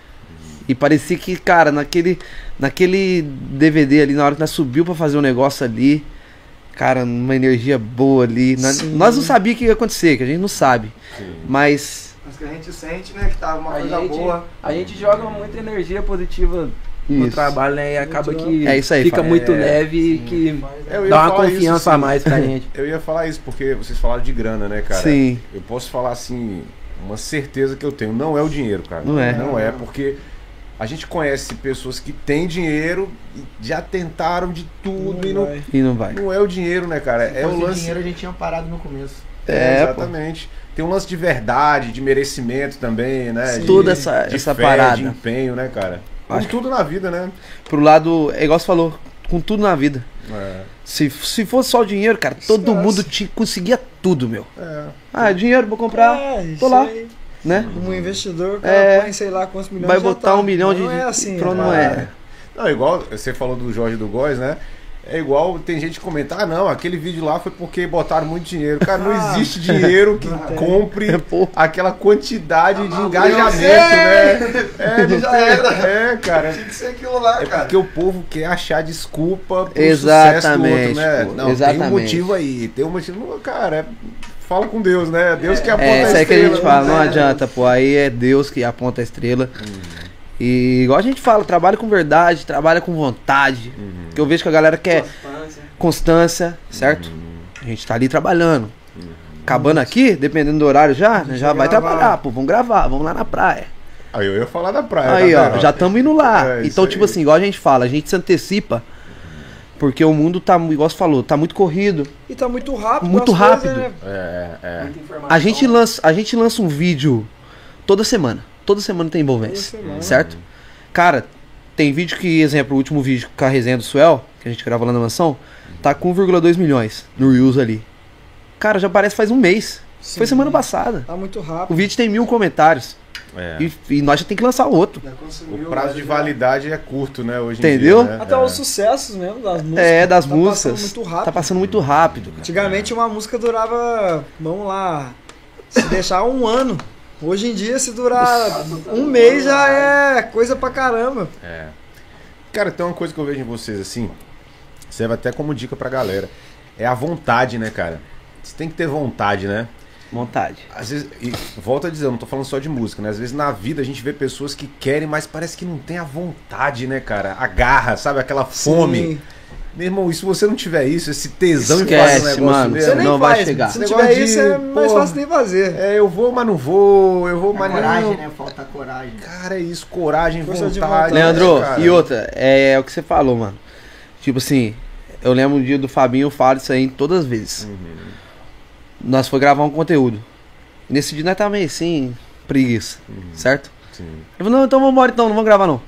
E parecia que, cara, naquele, naquele D V D ali, na hora que nós subiu pra fazer um negócio ali, cara, uma energia boa ali. Nós, Sim. nós não sabíamos o que ia acontecer, que a gente não sabe. Sim. Mas. Mas que a gente sente, né, que tava uma A coisa gente, boa. a gente joga muita energia positiva no Isso. trabalho, né? E acaba que É isso aí, fica Fábio. muito É, leve e que Eu ia dá uma falar isso, confiança sim. a mais pra gente. Eu ia falar isso porque vocês falaram de grana, né, cara? Sim. Eu posso falar assim, uma certeza que eu tenho, não é o dinheiro, cara. Não é. Não é, porque a gente conhece pessoas que têm dinheiro e já tentaram de tudo e não, vai. E não vai. não é o dinheiro, né, cara? É o Se fosse lance. dinheiro a gente tinha parado no começo. É, É, pô. exatamente. Tem um lance de verdade, de merecimento também, né? Sim. De, Toda essa, de essa fé, parada. de empenho, né, cara? Com Acho que- tudo na vida, né? Pro lado, é igual você falou, com tudo na vida. É. Se, se fosse só o dinheiro, cara, todo Nossa. mundo te, conseguia tudo, meu. É. Ah, dinheiro, vou comprar, É, tô isso lá, aí. né? Um investidor, o cara É. põe sei lá quantos milhões. Vai já botar tá. um milhão de- Não é assim, pronto, né? não é. Não, igual você falou do Jorge do Góis, né? É igual tem gente que comenta, ah não, aquele vídeo lá foi porque botaram muito dinheiro. Cara, não Ah. existe dinheiro que tem. compre Pô. aquela quantidade de Ah, engajamento, você! né? É, não Já tem- era. é, cara. Tinha que ser aquilo lá, É cara. porque o povo quer achar desculpa pro Exatamente, sucesso do outro, né? pô, Não, exatamente. tem um motivo aí, tem um motivo. Não, cara, é- fala com Deus, né? Deus que aponta É, isso a aí que a gente estrela, fala, não né? adianta, pô. Aí é Deus que aponta a estrela. Uhum. E igual a gente fala, trabalha com verdade, trabalha com vontade. Uhum. Que eu vejo que a galera quer constância, certo? A gente tá ali trabalhando. Acabando aqui, dependendo do horário já, né, já vai gravar. trabalhar, pô, vamos gravar, vamos lá na praia. Aí eu ia falar da praia. Aí, tá ó, vendo? já estamos indo lá. É, isso então, tipo aí. assim, igual a gente fala, a gente se antecipa Porque o mundo tá, igual você falou, tá muito corrido. E tá muito rápido. Muito as rápido. coisas, né? É, é. Muita informação. A gente lança, a gente lança um vídeo toda semana. Toda semana tem envolvência. Toda semana. Certo? Cara, tem vídeo que, exemplo, o último vídeo com a resenha do Suel, que a gente gravou lá na mansão, tá com um vírgula dois milhões no Reels ali. Cara, já aparece faz um mês. Sim. Foi semana passada. Tá muito O rápido. vídeo tem mil comentários. É. E, e nós já tem que lançar outro. O prazo de validade é curto, né? Hoje Entendeu? em dia, né? Até É. os sucessos mesmo das músicas. É, das tá músicas. Passando muito rápido. Tá passando muito rápido. Cara. Antigamente uma música durava, vamos lá, se deixar um ano. Hoje em dia, se durar um mês, já é coisa pra caramba. É. Cara, tem uma coisa que eu vejo em vocês assim, serve até como dica pra galera. É a vontade, né, cara? Você tem que ter vontade, né? Vontade. Às vezes, e volto a dizer, eu não tô falando só de música, né? Às vezes na vida a gente vê pessoas que querem, mas parece que não tem a vontade, né, cara? A garra, sabe? Aquela fome. Sim. Meu irmão, e se você não tiver isso, esse tesão em Esquece, fazer um negócio mano. mesmo, Você nem Não vai faz. chegar. Se não Esse tiver negócio isso, de, é mais porra, fácil nem fazer. É, eu vou, mas não vou, eu vou, mas Coragem, não. né? Falta coragem. Cara, é isso, coragem, Força de vontade. vontade. Leandro, né, cara? e outra, é, é o que você falou, mano. Tipo assim, eu lembro um dia do Fabinho, eu falo isso aí todas as vezes. Uhum. Nós foi gravar um conteúdo. E nesse dia nós tava meio assim, preguiça, certo? Sim. Eu falei, não, então vamos embora então, não vamos gravar não.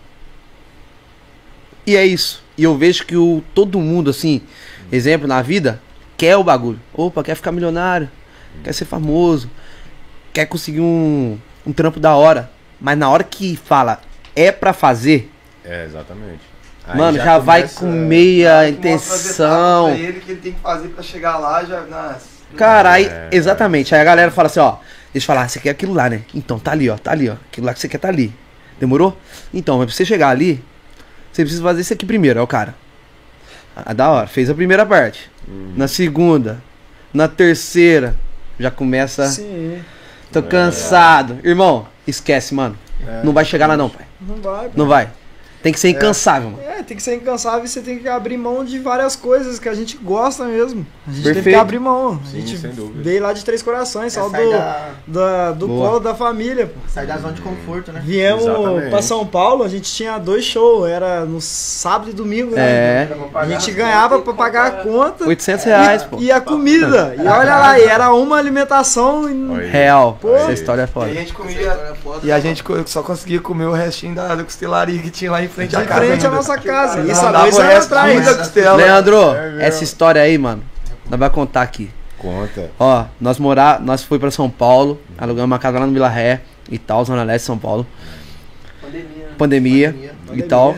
E é isso. E eu vejo que o, todo mundo, assim, exemplo, na vida, quer o bagulho. Opa, quer ficar milionário, quer ser famoso, quer conseguir um, um trampo da hora. Mas na hora que fala, é pra fazer, É, exatamente. Aí mano, já, vai começa- com meia Aí que mostra as etapas intenção. pra ele que ele tem que fazer pra chegar lá, já... Nossa. Cara, aí, É, exatamente. Aí a galera fala assim, ó, deixa eu falar, você quer aquilo lá, né? Então, tá ali, ó, tá ali, ó. Aquilo lá que você quer tá ali. Demorou? Então, mas pra você chegar ali, você precisa fazer isso aqui primeiro, é o cara. Ah, da hora, fez a primeira parte. Na segunda, na terceira, já começa. Sim, Tô cansado. Irmão, esquece, mano. Não vai chegar lá não, pai. não vai. Não vai. Tem que ser incansável, mano. É, tem que ser incansável e você tem que abrir mão de várias coisas que a gente gosta mesmo. A gente teve que Perfeito. abrir mão. A Sim, gente sem dúvida. veio lá de Três Corações, É só sair do, da, da- do Boa. colo da família. Pô. sair da zona de conforto, né? Viemos Exatamente. pra São Paulo, a gente tinha dois shows, era no sábado e domingo, né? É. A gente ganhava pra pagar a conta oitocentos reais, pô. e a comida. E olha lá, e era uma alimentação. e- Olha aí. Real. Pô. Essa história é E a foda. gente comia... E a gente co- só conseguia comer o restinho da, da costelaria que tinha lá em frente à De casa. frente à ainda. nossa casa. Nós Isso há dava dois o anos restinho atrás. da costela. Leandro, É mesmo. essa história aí, mano, nós vamos contar aqui. Conta. Ó, nós morar, nós foi pra São Paulo, alugamos uma casa lá no Vila Ré e tal, Zona Leste de São Paulo. Pandemia. Pandemia, Pandemia. e Pandemia. tal.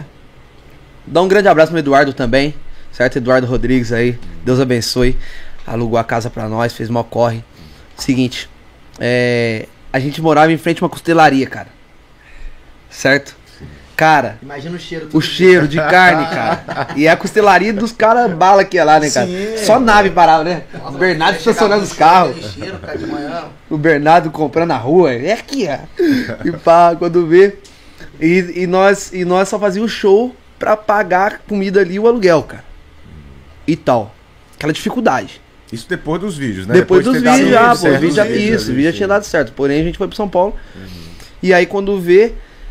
Dá um grande abraço pro Eduardo também, certo? Eduardo Rodrigues aí, Deus abençoe. Alugou a casa pra nós, fez mal corre. Seguinte, é, a gente morava em frente a uma costelaria, cara. Certo? Cara, Imagina o cheiro. o cheiro de carne, cara. E é a costelaria dos caras bala que é lá, né, cara? Sim. Só nave parava, né? O Bernardo estacionando os carros. Cheiro, cara, de manhã. O Bernardo comprando na rua. É aqui, ó. E pá, quando vê. E, e, nós, e nós só fazíamos show pra pagar a comida ali e o aluguel, cara. E tal. Aquela dificuldade. Isso depois dos vídeos, né? Depois, de dos ter dado vídeos já, pô. certo O vídeo os já, vídeos isso, o ali, vídeo já sim. tinha dado certo. Porém, a gente foi pro São Paulo. E aí, quando vê,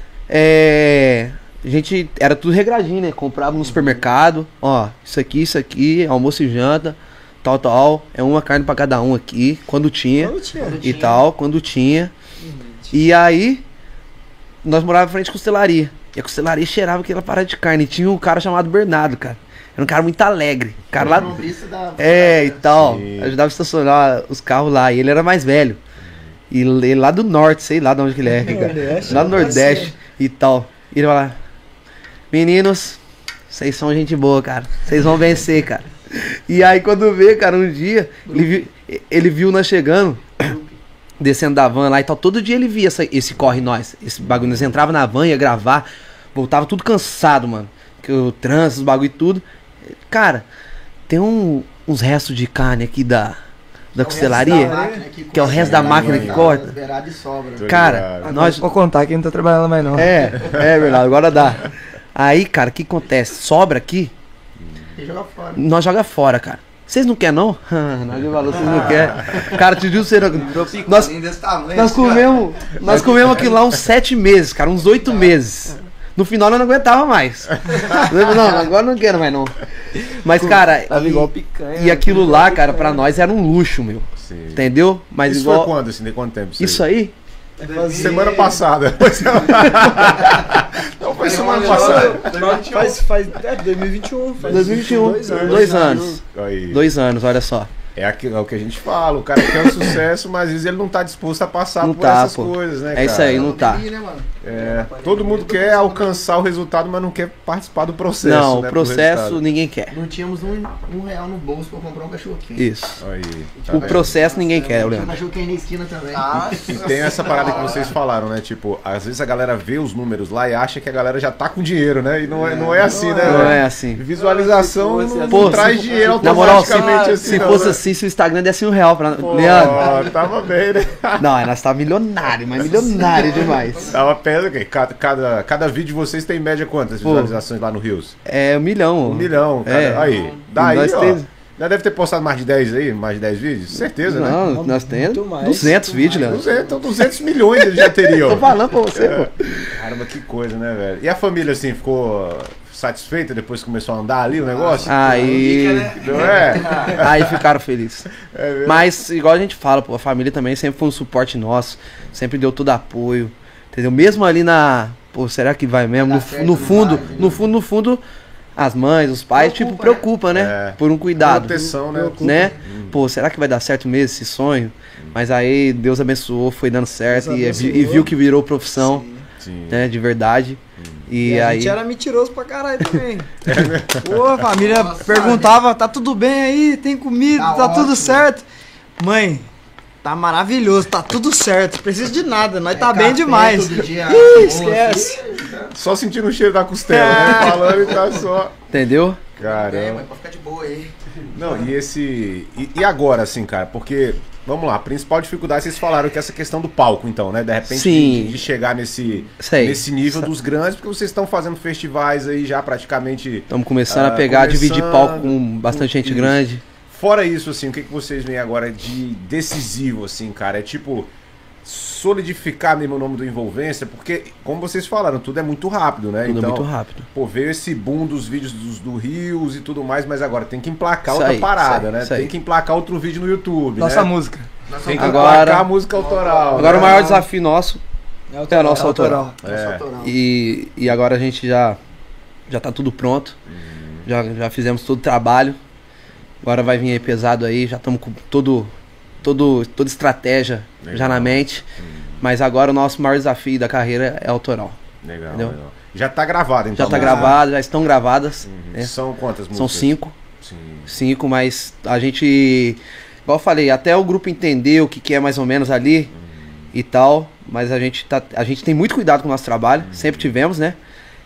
é, a gente era tudo regradinho, né? Comprava no supermercado. Ó, isso aqui, isso aqui, almoço e janta, tal, tal. É uma carne pra cada um aqui, quando tinha. Quando tinha. E tal, quando tinha. E aí, nós morávamos em frente à costelaria. E a costelaria cheirava aquela parada de carne. E tinha um cara chamado Bernardo, cara. Era um cara muito alegre. O cara lá. Motorista da- É, e tal. Sim. Ajudava a estacionar os carros lá. E ele era mais velho. E ele lá do norte, sei lá de onde que ele é. cara. Nordeste, Lá do Nordeste e tal. E ele vai lá. Meninos, vocês são gente boa, cara. Vocês vão vencer, cara. E aí quando vê, cara, um dia, ele viu, ele viu nós chegando, descendo da van lá e tal. Todo dia ele via essa- esse corre nós. Esse bagulho. Nós entrava na van, ia gravar. Voltava tudo cansado, mano. Que o trânsito, os bagulho e tudo. Cara, tem um- uns restos de carne aqui da, da costelaria. Que é o resto da máquina que corta. Beirada e sobra. Tô Cara, ligado. nós. Vou contar que não tá trabalhando mais não. É, é verdade, agora dá. Aí, cara, o que acontece? Sobra aqui, E joga fora. nós joga fora, cara. Vocês não querem, não? Nós falou, vocês não querem. Cara, te digo, você não... Nós, desse tamanho, nós comemos, nós comemos aquilo lá uns sete meses, cara, uns oito meses. No final eu não aguentava mais. Não, agora não quero mais não. Mas, cara, Tava e, igual picanha. e aquilo lá, cara, pra nós era um luxo, meu. Sim. Entendeu? Mas Isso igual... foi quando, assim, de quanto tempo? Isso aí? Semana passada. Não, foi semana passada. Faz, faz, é, dois mil e vinte e um. Faz dois mil e vinte e um. Dois anos. Dois anos. Aí. Dois anos, olha só. É, aquilo, é o que a gente fala, o cara quer um sucesso, mas às vezes ele não tá disposto a passar Não por tá, essas pô. coisas, né, É cara? isso aí, não tá. Né, mano? É, todo mundo quer alcançar o resultado, mas não quer participar do processo, Não, né, o pro processo resultado. ninguém quer. Não tínhamos um, um real no bolso pra comprar um cachorro quente. Isso. Aí, tá O vendo? processo ninguém quer, Tinha um Leandro. cachorro quente na esquina também. E tem essa parada que vocês falaram, né? Tipo, às vezes a galera vê os números lá e acha que a galera já tá com dinheiro, né? E não é, não é assim, né? Não velho? é assim. Visualização não, não Pô, traz se- dinheiro Na moral, se, automaticamente assim. se não, fosse né? assim, se o Instagram desse um real pra. Pô, Leandro. tava bem, né? Não, nós tá milionário, mas milionário demais. Tava perto, ok. Cada, cada, cada vídeo de vocês tem em média quantas Pô. visualizações lá no Rios? É um milhão. Um milhão, cara. É. Aí, daí, Nós ó. temos- Já deve ter postado mais de dez aí, mais de dez vídeos? Certeza, né? Não, nós temos Muito mais, duzentos muito vídeos, Leandro. duzentos, então duzentos milhões eles já teriam. Tô falando pra você, pô. Caramba, que coisa, né, velho? E a família, assim, ficou satisfeita depois que começou a andar ali o negócio? Aí. Não é? Aí ficaram felizes. É mesmo? Mas, igual a gente fala, pô, a família também sempre foi um suporte nosso. Sempre deu todo apoio. Entendeu? Mesmo ali na. Pô, será que vai mesmo? Vai No, dar certo, no não fundo, vai, né? no fundo, no fundo, as mães, os pais, Preocupa, tipo, preocupa, né? É. Por um cuidado. Proteção, né? Né? Pô, será que vai dar certo mesmo esse sonho? Mas aí Deus abençoou, foi dando certo Deus e, abençoou. e viu que virou profissão, Sim. né? De verdade. E, E a aí. gente era mentiroso pra caralho também. Pô, a família perguntava, tá tudo bem aí? Tem comida? Tá Tá, tudo ótimo. certo? Mãe, tá maravilhoso, tá tudo certo. Precisa de nada, nós tá É bem café demais. todo dia, Ih, almoço. esquece. Só sentindo o cheiro da costela, né? Falando e tá só. Entendeu? É, Caramba. mas pra ficar de boa aí. Não, e esse. E, e agora, assim, cara? Porque, vamos lá, a principal dificuldade, vocês falaram que é essa questão do palco, então, né? De repente, Sim. de, de chegar nesse, Sei. nesse nível dos grandes, porque vocês estão fazendo festivais aí já praticamente. Estamos começando Ah, a pegar, dividir começando palco com bastante gente isso. grande. Fora isso, assim, o que, que vocês veem agora de decisivo, assim, cara? É tipo. Solidificar mesmo o nome do Envolvência, porque, como vocês falaram, tudo é muito rápido, né? Tudo então, muito rápido. Pô, veio esse boom dos vídeos dos, do Rios e tudo mais, mas agora tem que emplacar Isso outra aí, parada, isso aí, né? isso aí. Tem que emplacar outro vídeo no YouTube, Nossa né? música. Tem que Agora- emplacar a música autoral. Agora né? o maior desafio nosso É é a nossa É autoral. autoral. É. Autoral. E, e agora a gente já já tá tudo pronto. Uhum. Já, já fizemos todo o trabalho. Agora vai vir aí pesado aí, já estamos com todo, todo, toda estratégia Legal. já na mente. Mas agora o nosso maior desafio da carreira é autoral. Legal, Entendeu? legal. Já tá gravado, então. Já tá né? gravado, já estão gravadas. Uhum. né? São quantas músicas? São cinco. Sim. Cinco, mas a gente, igual eu falei, até o grupo entender o que, que é mais ou menos ali e tal, mas a gente, tá, a gente tem muito cuidado com o nosso trabalho, sempre tivemos, né?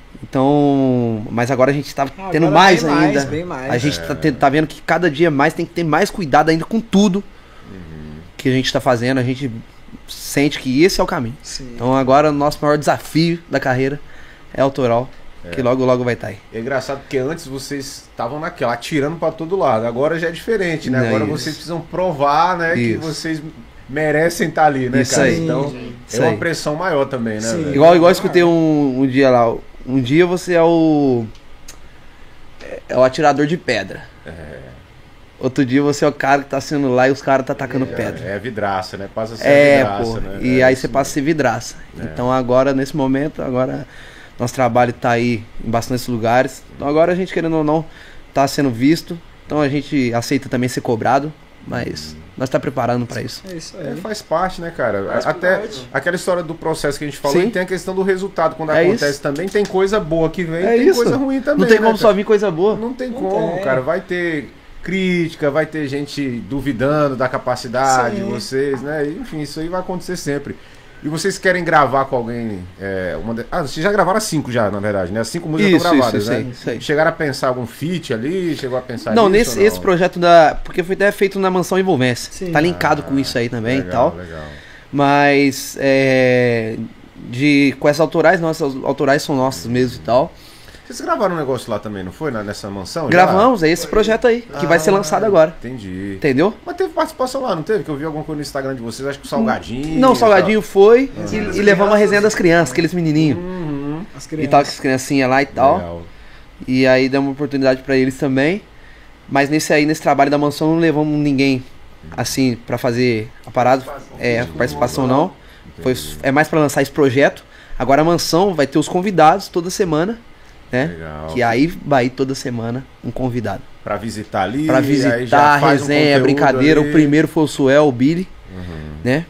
Então, mas agora a gente tá Agora tendo mais bem ainda. mais, bem mais. A gente tá, te- tá vendo que cada dia mais tem que ter mais cuidado ainda com tudo que a gente tá fazendo, a gente sente que esse é o caminho. Sim. Então agora o nosso maior desafio da carreira é autoral, que logo logo vai estar aí. É engraçado porque antes vocês estavam naquela, atirando pra todo lado. Agora já é diferente, né? É Agora isso. vocês precisam provar, né, que Isso. vocês merecem estar ali, né, Isso cara? aí. Então, Isso é uma aí. pressão maior também, né, Sim. velho? Igual, igual eu escutei um, um dia lá. Um dia você é o. É o atirador de pedra. Outro dia você é o cara que tá sendo lá e os caras tá atacando pedra. É, é vidraça, né? Passa a ser É, vidraça, pô. né? E É aí isso você passa a ser vidraça. Então agora, nesse momento, agora nosso trabalho tá aí em bastantes lugares. Então agora a gente, querendo ou não, tá sendo visto. Então a gente aceita também ser cobrado. Mas nós tá preparando pra isso. É isso É, aí. faz parte, né, cara? Faz Até parte. aquela história do processo que a gente falou, Sim. e tem a questão do resultado quando É acontece isso. também. Tem coisa boa que vem, É tem isso. coisa ruim também. Não tem né, como cara? só vir coisa boa. Não tem Não como, tem. cara. Vai ter crítica, vai ter gente duvidando da capacidade de Sim. vocês, né? Enfim, isso aí vai acontecer sempre. E vocês querem gravar com alguém? É, uma de... Ah, vocês já gravaram as cinco já, na verdade, né? As cinco músicas Isso, estão gravadas, isso, né? isso aí, isso aí. Chegaram a pensar algum feat ali? Chegou a pensar Não, nisso nesse ou não? esse projeto da. Porque foi até feito na Mansão Envolvência. Sim. Tá linkado Ah, com isso aí também e legal, tal. Legal. Mas é, de, com essas autorais, nossas autorais são nossas mesmo e tal. Vocês gravaram um negócio lá também, não foi? Na- Nessa mansão? já? Gravamos, é esse projeto aí, que vai ser Ah, lançado agora. Entendi. Entendeu? Mas teve participação lá, não teve? Que eu vi alguma coisa no Instagram de vocês, acho que o Salgadinho. Não, o Salgadinho foi Ah. e, e levamos a resenha das crianças, aqueles menininhos. Uhum. As E tal, com crianças. as criancinhas lá e tal. Legal. E aí deu uma oportunidade pra eles também. Mas nesse aí, nesse trabalho da mansão, não levamos ninguém assim pra fazer a parada. É, participação não. Foi, é mais pra lançar esse projeto. Agora a mansão vai ter os convidados toda semana, né? Legal. Que aí vai toda semana um convidado. Pra visitar ali. Pra aí visitar, já faz um resenha, conteúdo brincadeira. ali. O primeiro foi o Suel, o Billy, Uhum. né?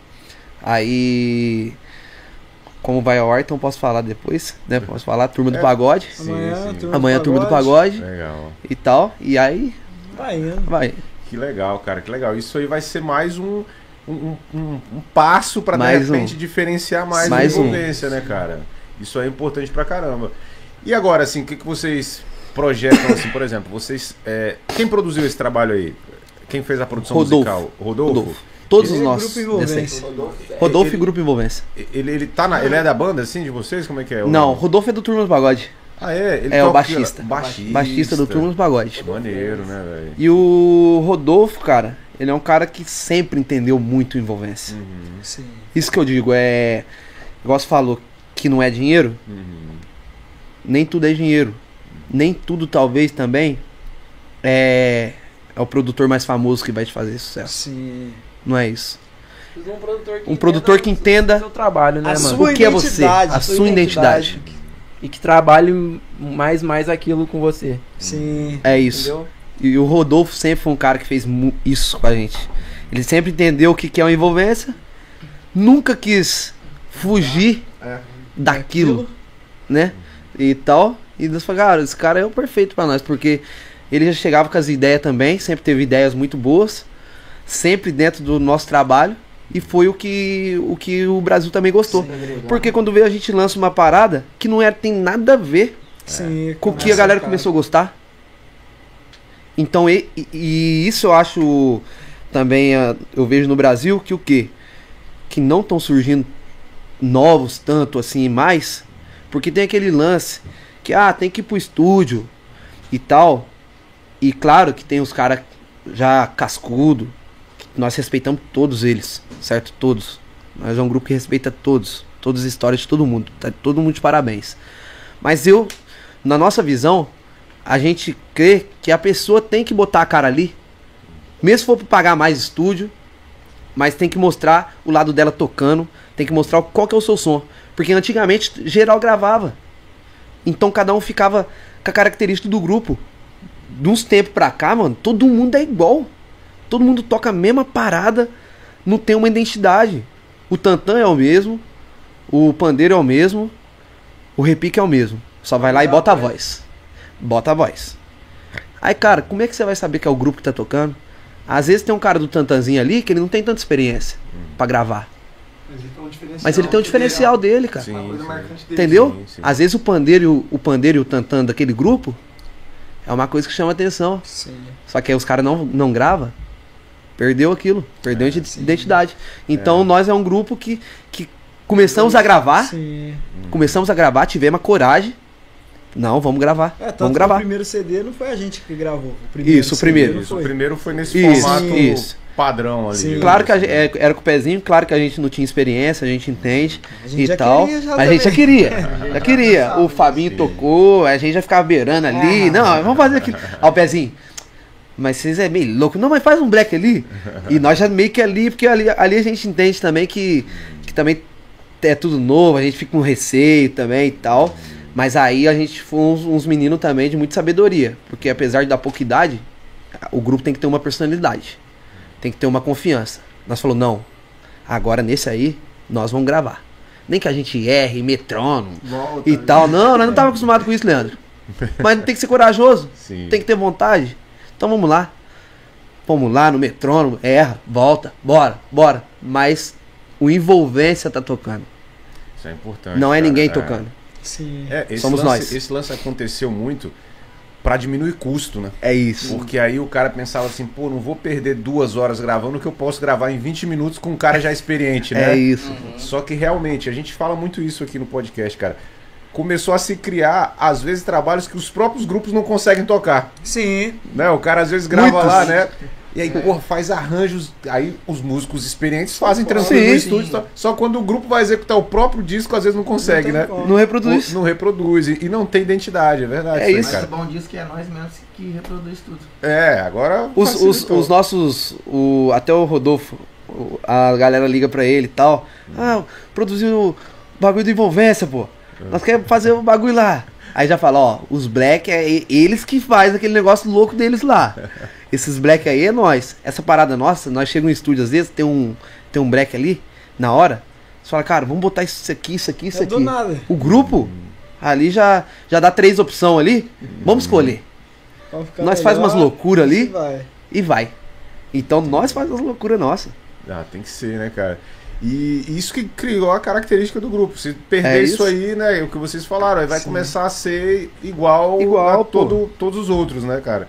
Aí. Como vai ao ar, então posso falar depois, né? Posso falar, turma do É. pagode. Sim, Amanhã, sim. turma Amanhã do turma do pagode. pagode Legal. e tal. E aí, Vai indo. vai. Que legal, cara, que legal. Isso aí vai ser mais um, um, um, um passo pra de Mais repente um. diferenciar mais, Mais a um. envolvência, né, cara? Isso aí é importante pra caramba. E agora, assim, o que, que vocês projetam, assim, por exemplo, vocês. é, quem produziu esse trabalho aí? Quem fez a produção Rodolfo. musical? Rodolfo? Rodolfo. Todos Ele os é nossos. Grupo Envolvência. descendentes. Rodolfo Ele- e Grupo Envolvência. Ele, ele, tá na, ele é da banda, assim, de vocês? Como é que é? Não, Rodolfo é do Turma do Pagode. Ah, é? Ele é o toca- baixista. Baixista. Baixista do Turma do Pagode. Maneiro, né, velho? E o Rodolfo, cara, ele é um cara que sempre entendeu muito envolvência. Uhum, Sim. Isso que eu digo, é. Igual você falou que não é dinheiro, uhum. nem tudo é dinheiro. Nem tudo, talvez, também é. É o produtor mais famoso que vai te fazer sucesso. Sim. Não é isso. Um produtor que Um produtor que entenda o seu trabalho, né, A mano? sua o que é você, identidade, a sua identidade. E que trabalhe mais mais aquilo com você. Sim. É isso. Entendeu? E o Rodolfo sempre foi um cara que fez mu- isso com a gente. Ele sempre entendeu o que que é uma envolvência, nunca quis fugir daquilo, né? E tal. E Deus falou, cara, esse cara é o perfeito pra nós, porque ele já chegava com as ideias também, sempre teve ideias muito boas, sempre dentro do nosso trabalho, e foi o que o, que o Brasil também gostou. Porque quando veio a gente lança uma parada que não é, tem nada a ver Sim. com o que a galera começou a gostar. Então, e, e- e isso eu acho também, ah, eu vejo no Brasil que o quê? Que não estão surgindo novos tanto assim mais, porque tem aquele lance que, ah, tem que ir pro estúdio e tal. E claro que tem os caras já cascudo, que nós respeitamos todos eles, certo? Todos. Nós é um grupo que respeita todos, todas as histórias de todo mundo, tá todo mundo de parabéns. Mas eu, na nossa visão, a gente crê que a pessoa tem que botar a cara ali, mesmo se for pra pagar mais estúdio, mas tem que mostrar o lado dela tocando, tem que mostrar qual que é o seu som. Porque antigamente geral gravava. Então cada um ficava com a característica do grupo. De uns tempos pra cá, mano, todo mundo é igual. Todo mundo toca a mesma parada, não tem uma identidade. O tantã é o mesmo, o pandeiro é o mesmo, o repique é o mesmo. Só vai lá e bota a voz. Bota a voz. Aí, cara, como é que você vai saber que é o grupo que tá tocando? Às vezes tem um cara do tantanzinho ali que ele não tem tanta experiência pra gravar. Mas ele tem um diferencial dele, cara. Sim, sim. Entendeu? Sim, sim. Às vezes o pandeiro, e o, o pandeiro e o tantã daquele grupo é uma coisa que chama atenção. Sim. Só que aí os caras não, não gravam, perdeu aquilo, perdeu a É, identi- identidade. Então nós é um grupo que, que começamos a gravar, Sim. começamos a gravar, tivemos a coragem. Não, vamos gravar, É, tanto vamos que gravar. o primeiro C D não foi a gente que gravou. O primeiro Isso, o C D primeiro. não Isso, o foi. primeiro foi nesse Isso, formato isso. padrão ali. Sim. digamos Claro que a assim. gente, é, era com o pezinho, claro que a gente não tinha experiência, a gente entende A gente e já tal. queria já Mas a gente já também. queria, já queria. O Fabinho Sim. tocou, a gente já ficava beirando ali. Não, vamos fazer aquilo. Ó, o pezinho. Mas vocês é meio louco. Não, mas faz um black ali. E nós já meio que ali, porque ali, ali a gente entende também que, que também é tudo novo, a gente fica com receio também e tal. Mas aí a gente foi uns, uns meninos também de muita sabedoria. Porque apesar de dar pouca idade, o grupo tem que ter uma personalidade. Tem que ter uma confiança. Nós falou, não, agora nesse aí, nós vamos gravar. Nem que a gente erre, metrônomo e tal. Não, nós não estávamos acostumados com isso, Leandro. Mas tem que ser corajoso, Sim. tem que ter vontade. Então vamos lá. Vamos lá no metrônomo, erra, volta, bora, bora. Mas o envolvência tá tocando. Isso é importante. Não é cara. ninguém É. tocando. Sim. É, esse Somos lance, nós. Esse lance aconteceu muito pra diminuir custo, né? É isso. Porque aí o cara pensava assim, pô, não vou perder duas horas gravando o que eu posso gravar em vinte minutos com um cara já experiente, né? É isso. Só que realmente, a gente fala muito isso aqui no podcast, cara. Começou a se criar, às vezes, trabalhos que os próprios grupos não conseguem tocar. Sim. Né? O cara às vezes grava Muitos. lá, né? E aí, porra, faz arranjos. Aí os músicos experientes fazem tranquilo Sim. no estúdio. Só, só quando o grupo vai executar o próprio disco, às vezes não consegue, Não tem né? como. Não reproduz. Não reproduz. E, e não tem identidade, é verdade. É aí, isso. Mas cara. o bom disso que é nós mesmos que reproduz tudo. É, agora. Os, os, facilitou. os nossos. O, até o Rodolfo, o- a galera liga pra ele e tal. Ah, produziu o bagulho de envolvência, pô. Nós queremos fazer o bagulho lá. Aí já fala, ó, os black é e- eles que fazem aquele negócio louco deles lá. Esses black aí é nós. Essa parada nossa, nós chegamos no estúdio às vezes, tem um, tem um black ali, na hora. Você fala, cara, vamos botar isso aqui, isso aqui, isso É do aqui. nada. O grupo, ali já, já dá três opções ali. Vamos escolher. Pra ficar Nós faz melhor, umas loucuras ali. vai. E vai. Então nós faz as loucuras nossas. Ah, tem que ser, né, cara? E isso que criou a característica do grupo. Se perder É isso. isso. aí, né, é o que vocês falaram, aí vai Sim. começar a ser igual, Igual, a pô. todo, todos os outros, né, cara?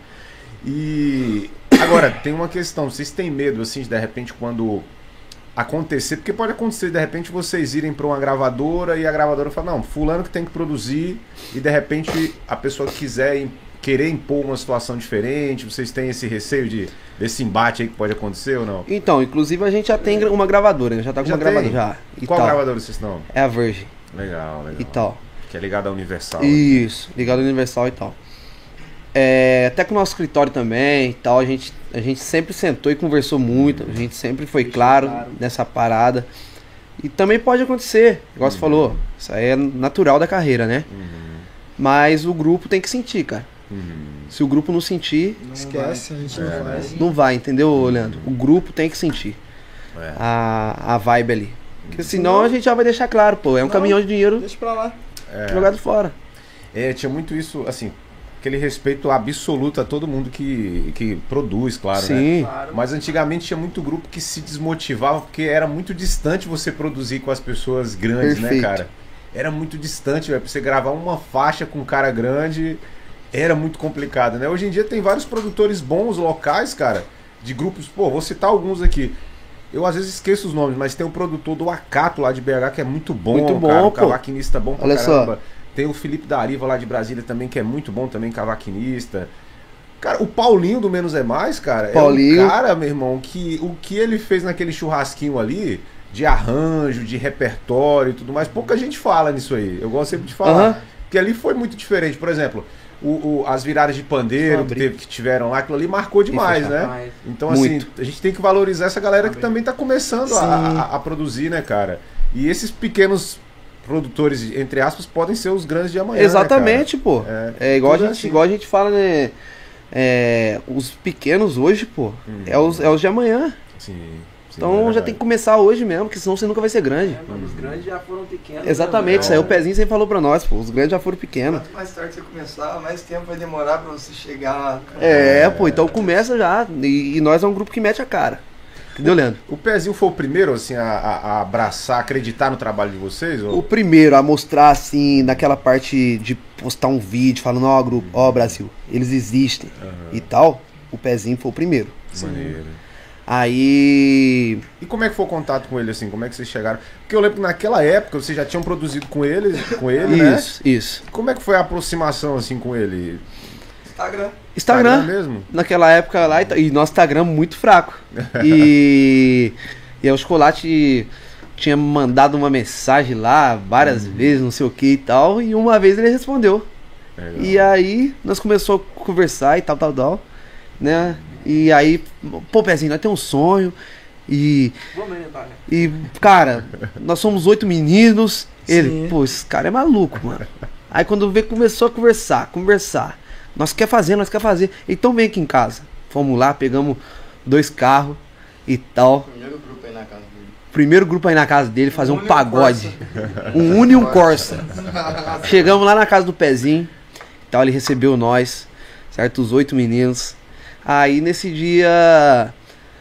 E agora, tem uma questão, vocês têm medo, assim, de, de repente, quando acontecer, porque pode acontecer, de repente, vocês irem pra uma gravadora e a gravadora fala, não, fulano que tem que produzir, e de repente a pessoa que quiser im- querer impor uma situação diferente, vocês têm esse receio de, desse embate aí que pode acontecer ou não? Então, inclusive a gente já tem gra- uma gravadora, né? Já tá com Já uma tem? gravadora já. E Qual tal. gravadora vocês estão? É a Virgin Legal, legal. e tal. Que é ligado à Universal. Isso, ligado ao Universal e tal. É, até com o nosso escritório também e tal, a gente, a gente sempre sentou e conversou muito, a gente sempre foi claro nessa parada. E também pode acontecer, igual você falou, isso aí é natural da carreira, né? Mas o grupo tem que sentir, cara. Se o grupo não sentir, Esquece, a gente É, não né? faz. não vai, entendeu, Leandro? O grupo tem que sentir É. a, a vibe ali. Porque senão a gente já vai deixar claro, pô, é um Não. caminhão de dinheiro Deixa pra lá. jogado fora. É, tinha muito isso, assim, aquele respeito absoluto a todo mundo que, que produz, claro, né? Sim, Mas antigamente tinha muito grupo que se desmotivava porque era muito distante você produzir com as pessoas grandes, né, Perfeito. cara? Era muito distante, velho. Pra você gravar uma faixa com um cara grande, era muito complicado, né? Hoje em dia tem vários produtores bons locais, cara, de grupos. Pô, vou citar alguns aqui. Eu às vezes esqueço os nomes, mas tem o produtor do Acato lá de B H que é muito bom, Muito bom, cara. Um pô. cavaquinista bom pra Olha só. caramba. Tem o Felipe da Ariva lá de Brasília também, que é muito bom também, cavaquinista. Cara, o Paulinho do Menos é Mais, cara, Paulinho. é um cara, meu irmão, que o que ele fez naquele churrasquinho ali, de arranjo, de repertório e tudo mais, pouca gente fala nisso aí. Eu gosto sempre de falar. Aham. Porque ali foi muito diferente. Por exemplo, o, o- as viradas de pandeiro que, teve, que tiveram lá, aquilo ali marcou demais, Isso, né? Então, Muito. assim, a gente tem que valorizar essa galera que também tá começando a, a- a produzir, né, cara? E esses pequenos produtores, entre aspas, podem ser os grandes de amanhã. Exatamente, pô. né, cara? É igual a, tudo gente, assim. igual a gente fala, né? É, os pequenos hoje, pô, é, os, é os de amanhã. Sim, sim, Então é já verdade. tem que começar hoje mesmo, porque senão você nunca vai ser grande. Os grandes já foram pequenos. Exatamente, isso aí o Pezinho sempre falou pra nós, pô. Os grandes já foram pequenos. Quanto mais tarde você começar, mais tempo vai demorar pra você chegar lá. É, pô, então começa já. E, e nós é um grupo que mete a cara. Entendeu, Leandro? O Pezinho foi o primeiro, assim, a, a- a abraçar, acreditar no trabalho de vocês? Ou... O primeiro a mostrar, assim, naquela parte de postar um vídeo falando, ó, grupo, ó, Brasil, eles existem e tal, o Pezinho foi o primeiro. Maneiro. Aí. E como é que foi o contato com ele, assim? Como é que vocês chegaram? Porque eu lembro que naquela época vocês já tinham produzido com ele, com ele, né? Isso, isso. Como é que foi a aproximação, assim, com ele? Instagram. Instagram. mesmo? Naquela época lá, e e nosso Instagram muito fraco. E, e aí o Chocolate tinha mandado uma mensagem lá várias vezes, não sei o que e tal, e uma vez ele respondeu. Legal. E aí nós começamos a conversar e tal, tal, tal, né? E aí, pô, Pezinho, nós temos um sonho e, Vamos aí, Natália. e cara, nós somos oito meninos. Ele, Sim. pô, esse cara é maluco, mano. Aí quando vê, começou a conversar, conversar. Nós quer fazer, nós quer fazer. Então vem aqui em casa. Fomos lá, pegamos dois carros e tal. Primeiro grupo aí na casa dele. Primeiro grupo aí na casa dele, fazer um Union pagode. Um Union Corsa. Chegamos lá na casa do Pezinho. Tal, ele recebeu nós, certo? Os oito meninos. Aí nesse dia.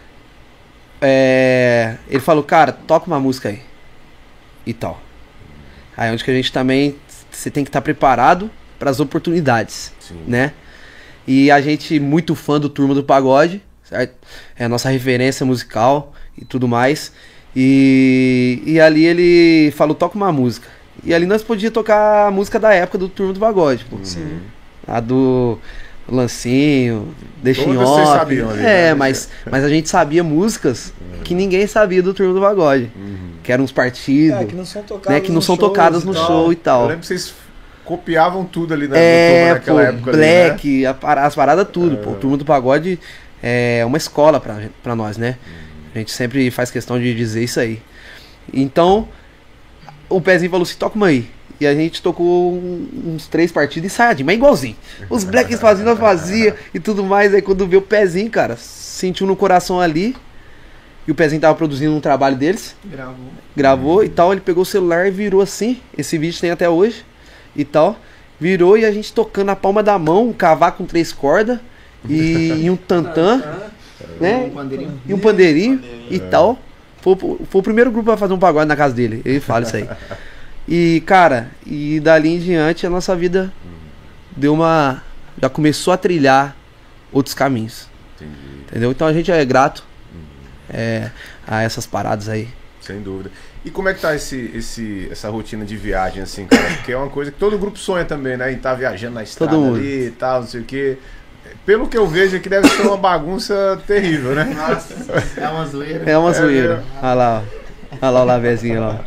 É, ele falou, cara, toca uma música aí. E tal. Aí onde que a gente também. Você tem que estar preparado para as oportunidades, Sim. né? E a gente, muito fã do Turma do Pagode, certo? É a nossa referência musical e tudo mais. E, e ali ele falou, toca uma música. E ali nós podíamos tocar a música da época do Turma do Pagode, pô. Sim. A do. Lancinho, Deixa em Todas vocês Off. sabiam ali, É, né? mas, mas a gente sabia músicas que ninguém sabia do Turma do Pagode. Uhum. Que eram uns partidos, É, que não são tocadas né, que não no são shows tocadas e no tal. show e Eu tal. lembro que vocês copiavam tudo ali na É, turma naquela pô, época ali, né? Black, a para- as paradas tudo, pô. O Turma do Pagode é uma escola pra, gen- pra nós, né? A gente sempre faz questão de dizer isso aí. Então, o Pezinho falou assim, toca uma aí. E a gente tocou um- uns três partidos ensaiadinho, mas igualzinho. Os Blacks faziam, nós fazia e tudo mais. Aí quando viu o Pezinho, cara, sentiu no coração ali. E o Pezinho tava produzindo um trabalho deles. Gravou. Gravou e tal, ele pegou o celular e virou assim. Esse vídeo tem até hoje e tal. Virou e a gente tocando na palma da mão, um cavaco com três cordas e, e um tantã, né? Um pandeirinho. E um pandeirinho e tal. Foi, o- foi o primeiro grupo a fazer um pagode na casa dele. Ele fala isso aí. E, cara, e dali em diante a nossa vida deu uma. Já começou a trilhar outros caminhos. Entendi, Entendeu? Então a gente é grato é, a essas paradas aí. sem dúvida. E como é que tá esse, esse, essa rotina de viagem, assim, cara? Porque é uma coisa que todo grupo sonha também, né? Em estar viajando na estrada Todo mundo. ali e tal, não sei o quê. Pelo que eu vejo aqui, deve ser uma bagunça terrível, né? Nossa, é uma zoeira. É uma É zoeira. mesmo. Olha lá, ó. Olha lá o Lavezinho lá.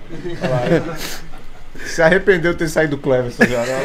Se arrependeu de ter saído do Cleverson já, né?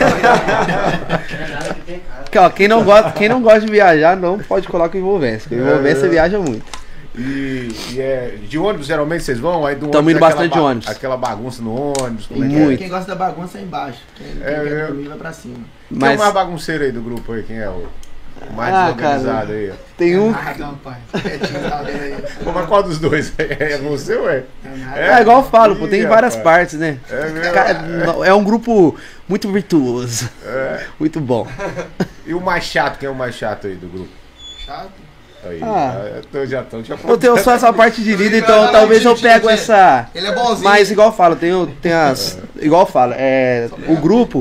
Que, ó, quem, não gosta, quem não gosta de viajar não pode colocar o envolvência. Porque o envolvência É. viaja muito. E, e é, de ônibus geralmente vocês vão? Aí do Tamo ônibus indo é aquela bastante de ba- ônibus. Aquela bagunça no ônibus, como é que Quem, Muito. quem gosta da bagunça é embaixo. Quem, quem É, quer eu- dormir vai pra cima. é? Quem é o Mas mais bagunceiro aí do grupo aí? Quem é o o mais Ah, desorganizado aí? tem um. Ah, não, pai. Quietinho, tá vendo aí? Pô, mas qual dos dois? É você ou é? Não, nada. É igual eu falo, pô, tem Ih, várias rapaz. partes, né? É mesmo? Cara, não- é um grupo muito virtuoso. É. Muito bom. E o mais chato? Quem é o mais chato aí do grupo? Chato. Aí, Ah. eu tô, já tô te Eu tenho só essa parte de líder, então Não, talvez eu mentira, pego mentira. essa. Ele é bonzinho. Mas igual eu falo, tem, o- tem as. Igual eu falo, é, o grupo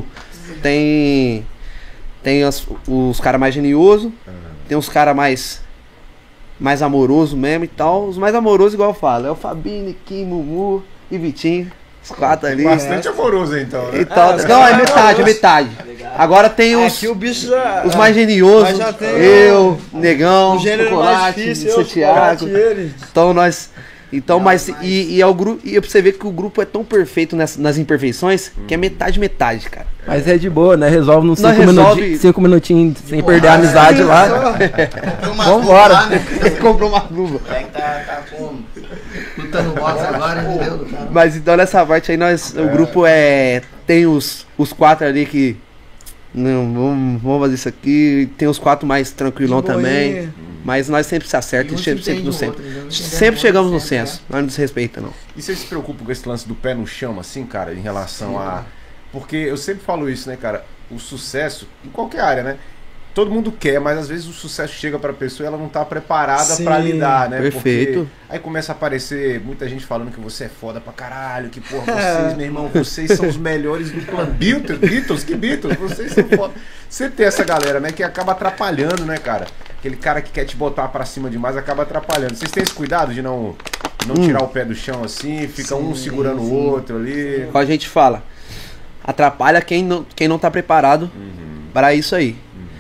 tem. Tem as- os caras mais geniosos, tem os caras mais. Mais amoroso mesmo e tal. Os mais amorosos, igual eu falo, é o Fabinho, Kim, Mumu e Vitinho. Os quatro ali. Bastante amoroso então, né? E tal. É, Não, é os metade, é metade. Agora tem É, os. aqui o bicho já. Os mais geniosos, Mas já tem eu, Negão, o gênero mais Chocolate, difícil, eu, Santiago. Chocolate, ele. Então nós. Então, Não, mas. mas- E, e é o grupo. E pra você ver que o grupo é tão perfeito nas, nas imperfeições que é metade, metade, cara. Mas é de boa, né? Resolve nos Nós cinco, resolve- minutinhos, cinco minutinhos sem Porra, perder a amizade é, lá. Comprou uma Vambora. luva lá, né? Comprou uma luva. É que tá, tá com. Lutando boxe agora, entendeu? Tá. Mas então nessa parte aí nós. O grupo é. Tem os, os quatro ali que. Não, vamos, vamos fazer isso aqui. Tem os quatro mais tranquilão De também. boinha. Mas nós sempre se acerta E e um sempre, se sempre entende no o centro. outro, entendeu? Se entende Sempre o chegamos no outro sempre, senso. Nós não desrespeita, não. E vocês se preocupam com esse lance do pé no chão, assim, cara, em relação a. Porque eu sempre falo isso, né, cara? O sucesso, em qualquer área, né? Todo mundo quer, mas às vezes o sucesso chega pra pessoa e ela não tá preparada Sim, pra lidar, né? perfeito. Porque aí começa a aparecer muita gente falando que você é foda pra caralho, que porra, vocês, meu irmão, vocês são os melhores do plano. Beatles, Beatles, que Beatles, vocês são foda. Você tem essa galera, né, que acaba atrapalhando, né, cara? Aquele cara que quer te botar pra cima demais acaba atrapalhando. Vocês têm esse cuidado de não, não Hum. tirar o pé do chão assim, fica um segurando o outro ali. Como a gente fala, atrapalha quem não, quem não tá preparado para isso aí.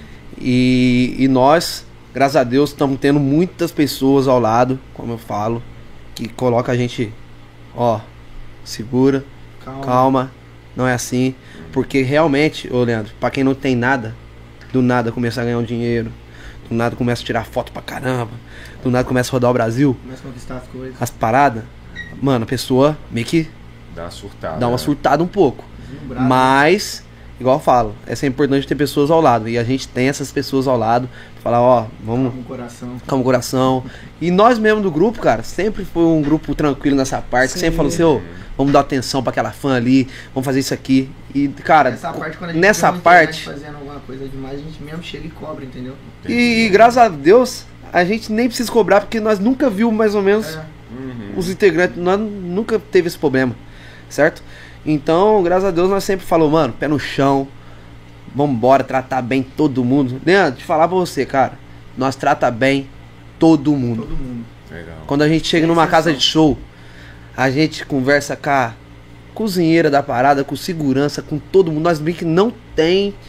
E, e nós, graças a Deus, estamos tendo muitas pessoas ao lado, como eu falo, que coloca a gente, ó, segura, Calma. calma, não é assim. Porque realmente, ô Leandro, pra quem não tem nada, do nada começa a ganhar um dinheiro, do nada começa a tirar foto pra caramba, do nada começa a rodar o Brasil, Começa a conquistar as coisas. as paradas, mano, a pessoa meio que Dá uma surtada. dá uma né? surtada um pouco. Deslumbrado. Mas, igual eu falo, é sempre importante ter pessoas ao lado. E a gente tem essas pessoas ao lado. Falar, ó, vamos Com o coração. calma o coração. E nós mesmo do grupo, cara, sempre foi um grupo tranquilo nessa parte. Que Sim. sempre falou assim, ô, vamos dar atenção pra aquela fã ali, vamos fazer isso aqui. E, cara, Nessa parte, quando a gente nessa vê uma internet parte. fazendo alguma coisa demais, a gente mesmo chega e cobra, entendeu? E, e graças a Deus, a gente nem precisa cobrar, porque nós nunca viu mais ou menos É. Uhum. os integrantes, nós nunca teve esse problema, certo? Então, graças a Deus, nós sempre falamos, mano, pé no chão, vambora, tratar bem todo mundo. Leandro, te falar pra você, cara, nós trata bem todo mundo. Todo mundo. Legal. Quando a gente chega Sem numa exceção. casa de show, a gente conversa com a cozinheira da parada, com segurança, com todo mundo. Nós bem que não tem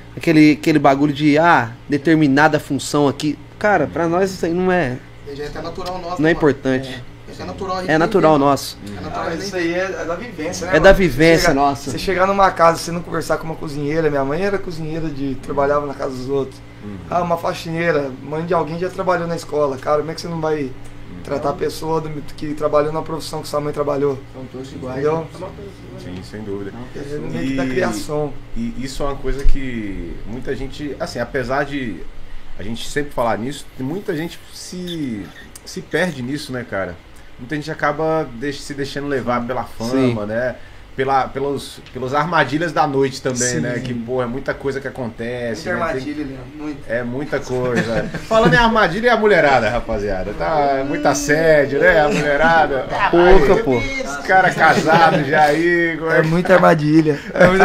aquele, aquele bagulho de, ah, determinada função aqui. Cara, pra nós isso aí não é, Já é natural nosso. não é mano. importante. Isso é natural. a gente É natural vive, nosso. mano. É natural, Ah, a gente isso aí é, é da vivência, né? É da mano? vivência chega- nossa. Você chegar numa casa, você não conversar com uma cozinheira, minha mãe era cozinheira, de trabalhava na casa dos outros. Ah, uma faxineira, mãe de alguém já trabalhou na escola. Cara, como é que você não vai tratar a pessoa do- que trabalhou na profissão que sua mãe trabalhou? São todos iguais. Entendeu? Sim, sem dúvida. É meio que da criação. E isso é uma coisa que muita gente, assim, apesar de a gente sempre falar nisso, muita gente se, se perde nisso, né, cara? Muita gente acaba deix- se deixando levar pela fama, Sim. né? Pela, pelos, pelas armadilhas da noite também, Sim. né? Que, pô, é muita coisa que acontece. Muita né? Tem- armadilha, Leandro, muito. É muita coisa. Falando em armadilha, é a mulherada, rapaziada. Tá muito assédio, né? A mulherada. Pouca, pô. Os caras casados já aí. como É é que- muita armadilha. É muita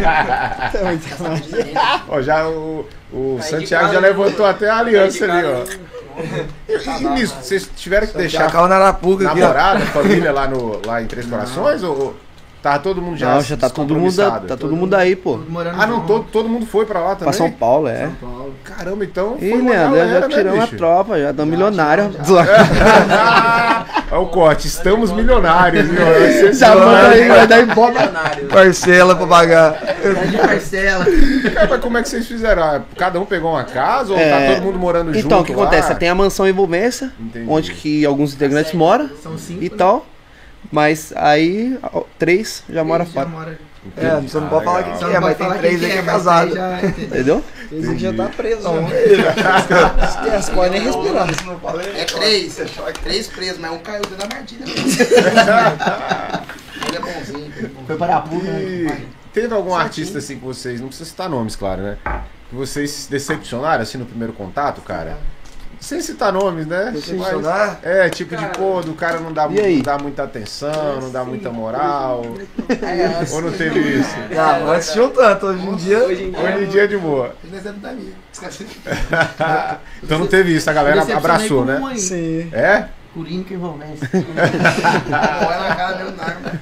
Ó, já o, o Santiago já levantou até a aliança ali, ó. E, e nisso, vocês tiveram que deixar Chacal na Arapuca aqui, ó. namorada, família lá, no, lá em Três Corações? Ou ou tava todo mundo já Não, já tá todo mundo, descompromissado? tá todo mundo aí, pô. Morando Ah, não, junto. todo, todo mundo foi pra lá também? Pra São Paulo, é. São Paulo. Caramba, então Ih, foi uma Leandro, galera, já né, tiramos a bicho? tropa, já damos milionário. Olha o corte, estamos milionários, viu? Vai ser Já milionário. manda aí, vai dar embora. Milionário. Parcela pra pagar. Tá de parcela. Cara, mas como é que vocês fizeram? Ah, cada um pegou uma casa ou É. tá todo mundo morando junto? Então, o que lá? acontece? Você tem a mansão Envolvência, Entendi. onde que alguns integrantes moram São cinco. e tal. Mas aí, ó, três já moram Já fora. mora. É, você não Ah, pode falar legal. que Só é, não mas pode tem falar três quem aí que é mas casado. aí já entendeu. Entendeu? Esse aqui já tá preso. Não, já. Esquece, pode nem respirar. não falei. É três. Três presos, mas um caiu dentro da partida. Ele é bonzinho. Foi para a puta, E teve algum artista assim que vocês, não precisa citar nomes, claro, né? Que vocês se decepcionaram assim no primeiro contato, cara? Sem citar nomes, né? Decepcionar? Mas, é, tipo de pô, do cara não dá, E aí? não dá muita atenção, não dá muita moral. É, Ou não teve isso? Não, antes tinha um tanto. Hoje em dia. Hoje em dia é de boa. exemplo da minha. Então não teve isso, a galera abraçou, né? Sim. É? Curinho que envolvência. Olha na cara meu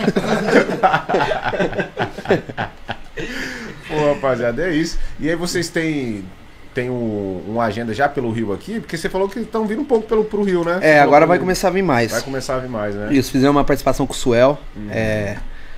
Pô, rapaziada, é isso. E aí vocês têm, têm um, uma agenda já pelo Rio aqui? Porque você falou que estão vindo um pouco pelo, pro Rio, né? Você É, falou agora que vai começar a vir mais. Vai começar a vir mais, né? Isso, fizemos uma participação com o Suel. É,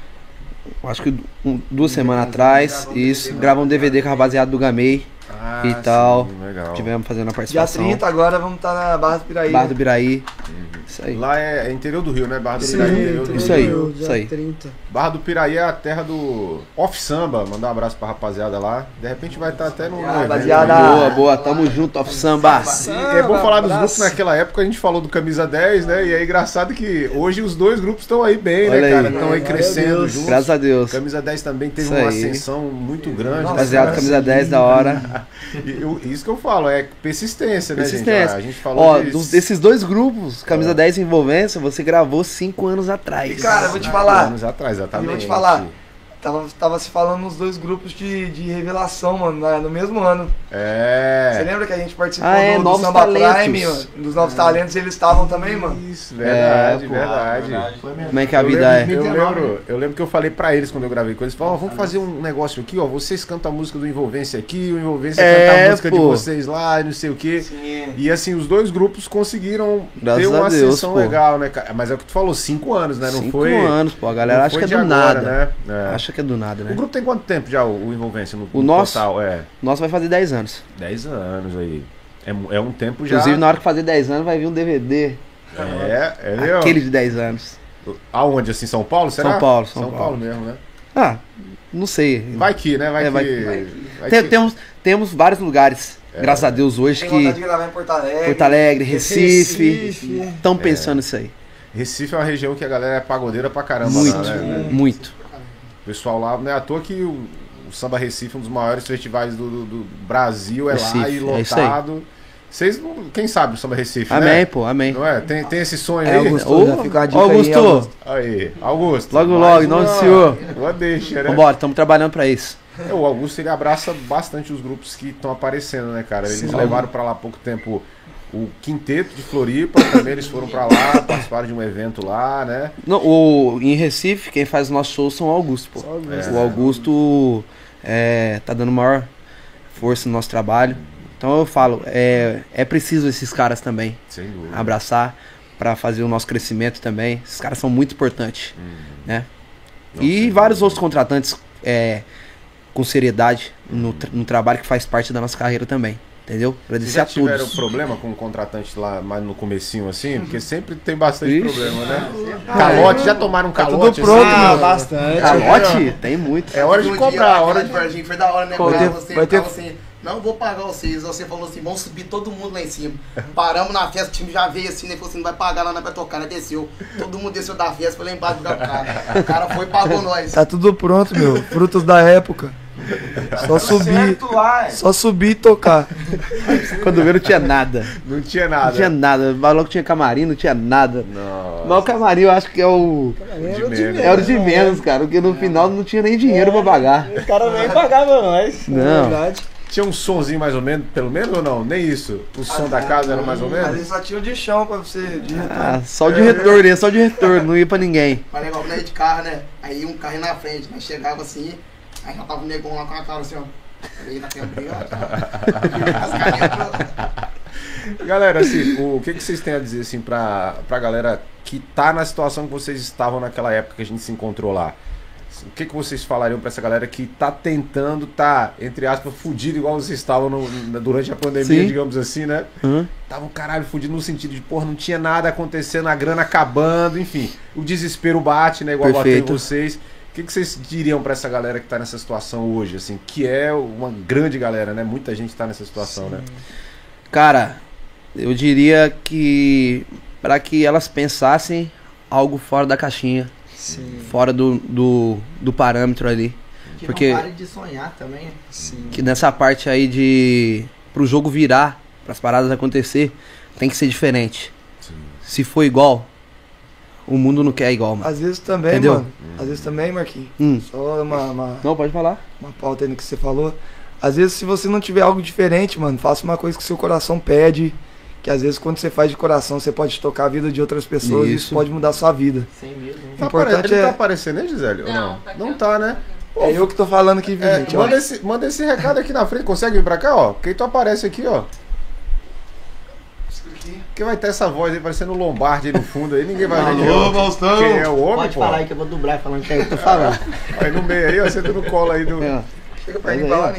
acho que um- duas semanas atrás. Isso, gravamos um D V D com a rapaziada do Gamei. Ah, E tal. sim, legal. Tivemos fazendo a Dia participação. trinta agora vamos estar na Barra do Piraí. Barra do Biraí. Isso aí. Lá é, é interior do Rio, né? Barra do Sim, Piraí, interior do Isso Rio. aí, isso aí. trinta. Barra do Piraí é a terra do Off Samba. Mandar um abraço pra rapaziada lá. De repente vai estar até no. no evento. Rapaziada. Boa, boa, tamo junto, off samba. E é bom falar dos Abraço. grupos naquela época, a gente falou do Camisa dez, né? E é engraçado que hoje os dois grupos estão aí bem, Olha né, aí. cara? Estão aí Glória a crescendo Deus. juntos. Graças a Deus. Camisa dez também teve Isso uma aí. ascensão muito grande. né, Rapaziada, cara? camisa dez da hora. E eu- isso que eu falo, é persistência, né, Persistência. gente? A gente falou Ó, de... dos- desses dois grupos, camisa dez e envolvência, você gravou cinco anos atrás. E cara, eu vou te Cinco falar. anos atrás, E exatamente. eu vou te falar. Tava, tava se falando nos dois grupos de, de revelação, mano, na- no mesmo ano. Você É. lembra que a gente participou Ah, é, do, do Novos Samba Talentos. Prime, mano? Dos Novos Talentos, eles estavam também, mano. Isso, verdade, É, pô. verdade. Como é que a Eu vida lembro, é? eu, lembro, eu lembro que eu falei pra eles quando eu gravei com eles, falaram, ó, vamos fazer um negócio aqui, ó, vocês cantam a música do Envolvência aqui, o Envolvência É, canta a música de pô. vocês lá, e não sei o quê. E assim, os dois grupos conseguiram Graças ter uma a Deus, ascensão pô. legal, né, cara? Mas é o que tu falou, cinco anos, né? Não Cinco foi. anos, pô. A galera não acha foi que é de do agora, nada. né? É. Acha que é do nada, O né? grupo tem quanto tempo já, o, o Envolvência, no, O no nosso? total? É, Nosso vai fazer dez anos. dez anos aí. É, mu- é um tempo já. Inclusive, na hora que fazer dez anos, vai vir um D V D. É, é meu. Aquele de dez anos. Aonde, assim, São Paulo, será? São Paulo, São São Paulo. Paulo mesmo, né? Ah, não sei. Vai que, né? Vai É, que. vai que- vai Tem- que- temos, temos vários lugares, graças a Deus, hoje Tem vontade que de gravar em Porto Alegre. Porto Alegre, Recife, Recife. estão pensando nisso aí. Recife é uma região que a galera é pagodeira pra caramba, Muito, lá, né? muito. O pessoal lá, não é à toa que o, o Samba Recife, um dos maiores festivais do, do- do Brasil, é lá Recife, e é isso aí. lotado. Vocês, não- quem sabe o Samba Recife, Amém, né? pô, amém. Não é? Tem, tem esse sonho É, aí? Augusto, Ô, já fica a dica aí, Augusto, Augusto. Aí, Augusto. Logo, mais logo, em nome uma- do Senhor. Uma deixa, né? Vambora, estamos trabalhando pra isso. É, o Augusto, ele abraça bastante os grupos que estão aparecendo, né, cara? Eles Sim. levaram pra lá há pouco tempo o Quinteto de Floripa, também eles foram pra lá, participaram de um evento lá, né? Não, o, em Recife, quem faz os nossos shows são o Augusto, pô. Só Augusto. O Augusto é, tá dando maior força no nosso trabalho. Então eu falo, é, é preciso esses caras também Sem dúvida. abraçar para fazer o nosso crescimento também. Esses caras são muito importantes, Uhum. né? Não, E sem vários dúvida. outros contratantes é, com seriedade no, tra- no trabalho que faz parte da nossa carreira também, entendeu? Vocês Agradecer já a tiveram todos. problema com o contratante lá mais no comecinho assim? Porque sempre tem bastante Ixi. problema, né? Calote, já tomaram um Tá tudo calote? pronto, assim? Ah, meu. bastante. Calote? Tem muito. É hora de No cobrar, dia, hora lá de... de Varginha, foi da hora, né? Vai Pra ter- você, vai ter- falou assim, não vou pagar vocês. Você falou assim, vamos subir todo mundo lá em cima. Paramos na festa, o time já veio assim, né? Falou assim, não vai pagar lá, não vai tocar, né? Desceu. Todo mundo desceu da festa, foi lá embaixo do cara. O cara foi e pagou nós. Tá tudo pronto, meu. Frutos da época. Só subir. Só subir e tocar. Quando veio não tinha nada. Não tinha Não nada. tinha nada. Falou que tinha camarim, não tinha nada. Nossa. Mas o camarim eu acho que é o. De menos. É o de menos, cara. Porque no final não tinha nem dinheiro pra pagar. Os caras nem pagavam nós. Não. Na verdade. Tinha um sonzinho mais ou menos, pelo menos ou não? Nem isso? O som da casa era mais ou Às menos? vezes só tinha o de chão pra você. De Ah, só o de retorno, ia só o de retorno, não ia pra ninguém. Mas legal, nós de carro, né? Aí um carro na frente, nós chegava assim, aí já tava o negão lá com a cara assim, ó. Aí na câmera, ó. As carinhas, Galera, assim, o que, que vocês têm a dizer assim pra, pra galera que tá na situação que vocês estavam naquela época que a gente se encontrou lá? O que, que vocês falariam pra essa galera que tá tentando, tá, entre aspas, fudido igual vocês estavam no- na- durante a pandemia, Sim. digamos assim, né? Uhum. Tava um caralho fudido no sentido de, porra, não tinha nada acontecendo, a grana acabando, enfim. O desespero bate, né? Igual bateu em Perfeito. vocês. O que, que vocês diriam pra essa galera que tá nessa situação hoje, assim? Que é uma grande galera, né? Muita gente tá nessa situação, né? Cara, eu diria que para que elas pensassem algo fora da caixinha, Sim, fora do, do, do parâmetro ali. Que Porque- não pare de sonhar também. sim. Que nessa parte aí de pro jogo virar, pras paradas acontecer, tem que ser diferente. Se for igual, o mundo não quer igual, mano. Às vezes também, Entendeu? mano. Às vezes também, Marquinhos. Hum. Só uma, uma, Não, pode falar. uma pauta aí no que você falou. Às vezes, se você não tiver algo diferente, mano, faça uma coisa que seu coração pede. Que às vezes, quando você faz de coração, você pode tocar a vida de outras pessoas e Isso. isso pode mudar a sua vida. Sem medo. né? O Tá importante apare- Ele tá é. aparecendo, né, Gisele? Ou não? Não tá, né? É eu que tô falando aqui, É, gente. ó. manda, esse, manda esse recado aqui na frente. Consegue vir pra cá, ó? Quem tu aparece aqui, ó. Que vai ter essa voz aí parecendo o Lombardi aí no fundo aí. Ninguém vai ver quem é o- Faustão! quem é o homem, Pode pô. falar aí que eu vou dublar falando que é eu que tô falando. Aí no meio aí, ó. Senta no colo aí do. É. Chega pra Mas mim aí, falar,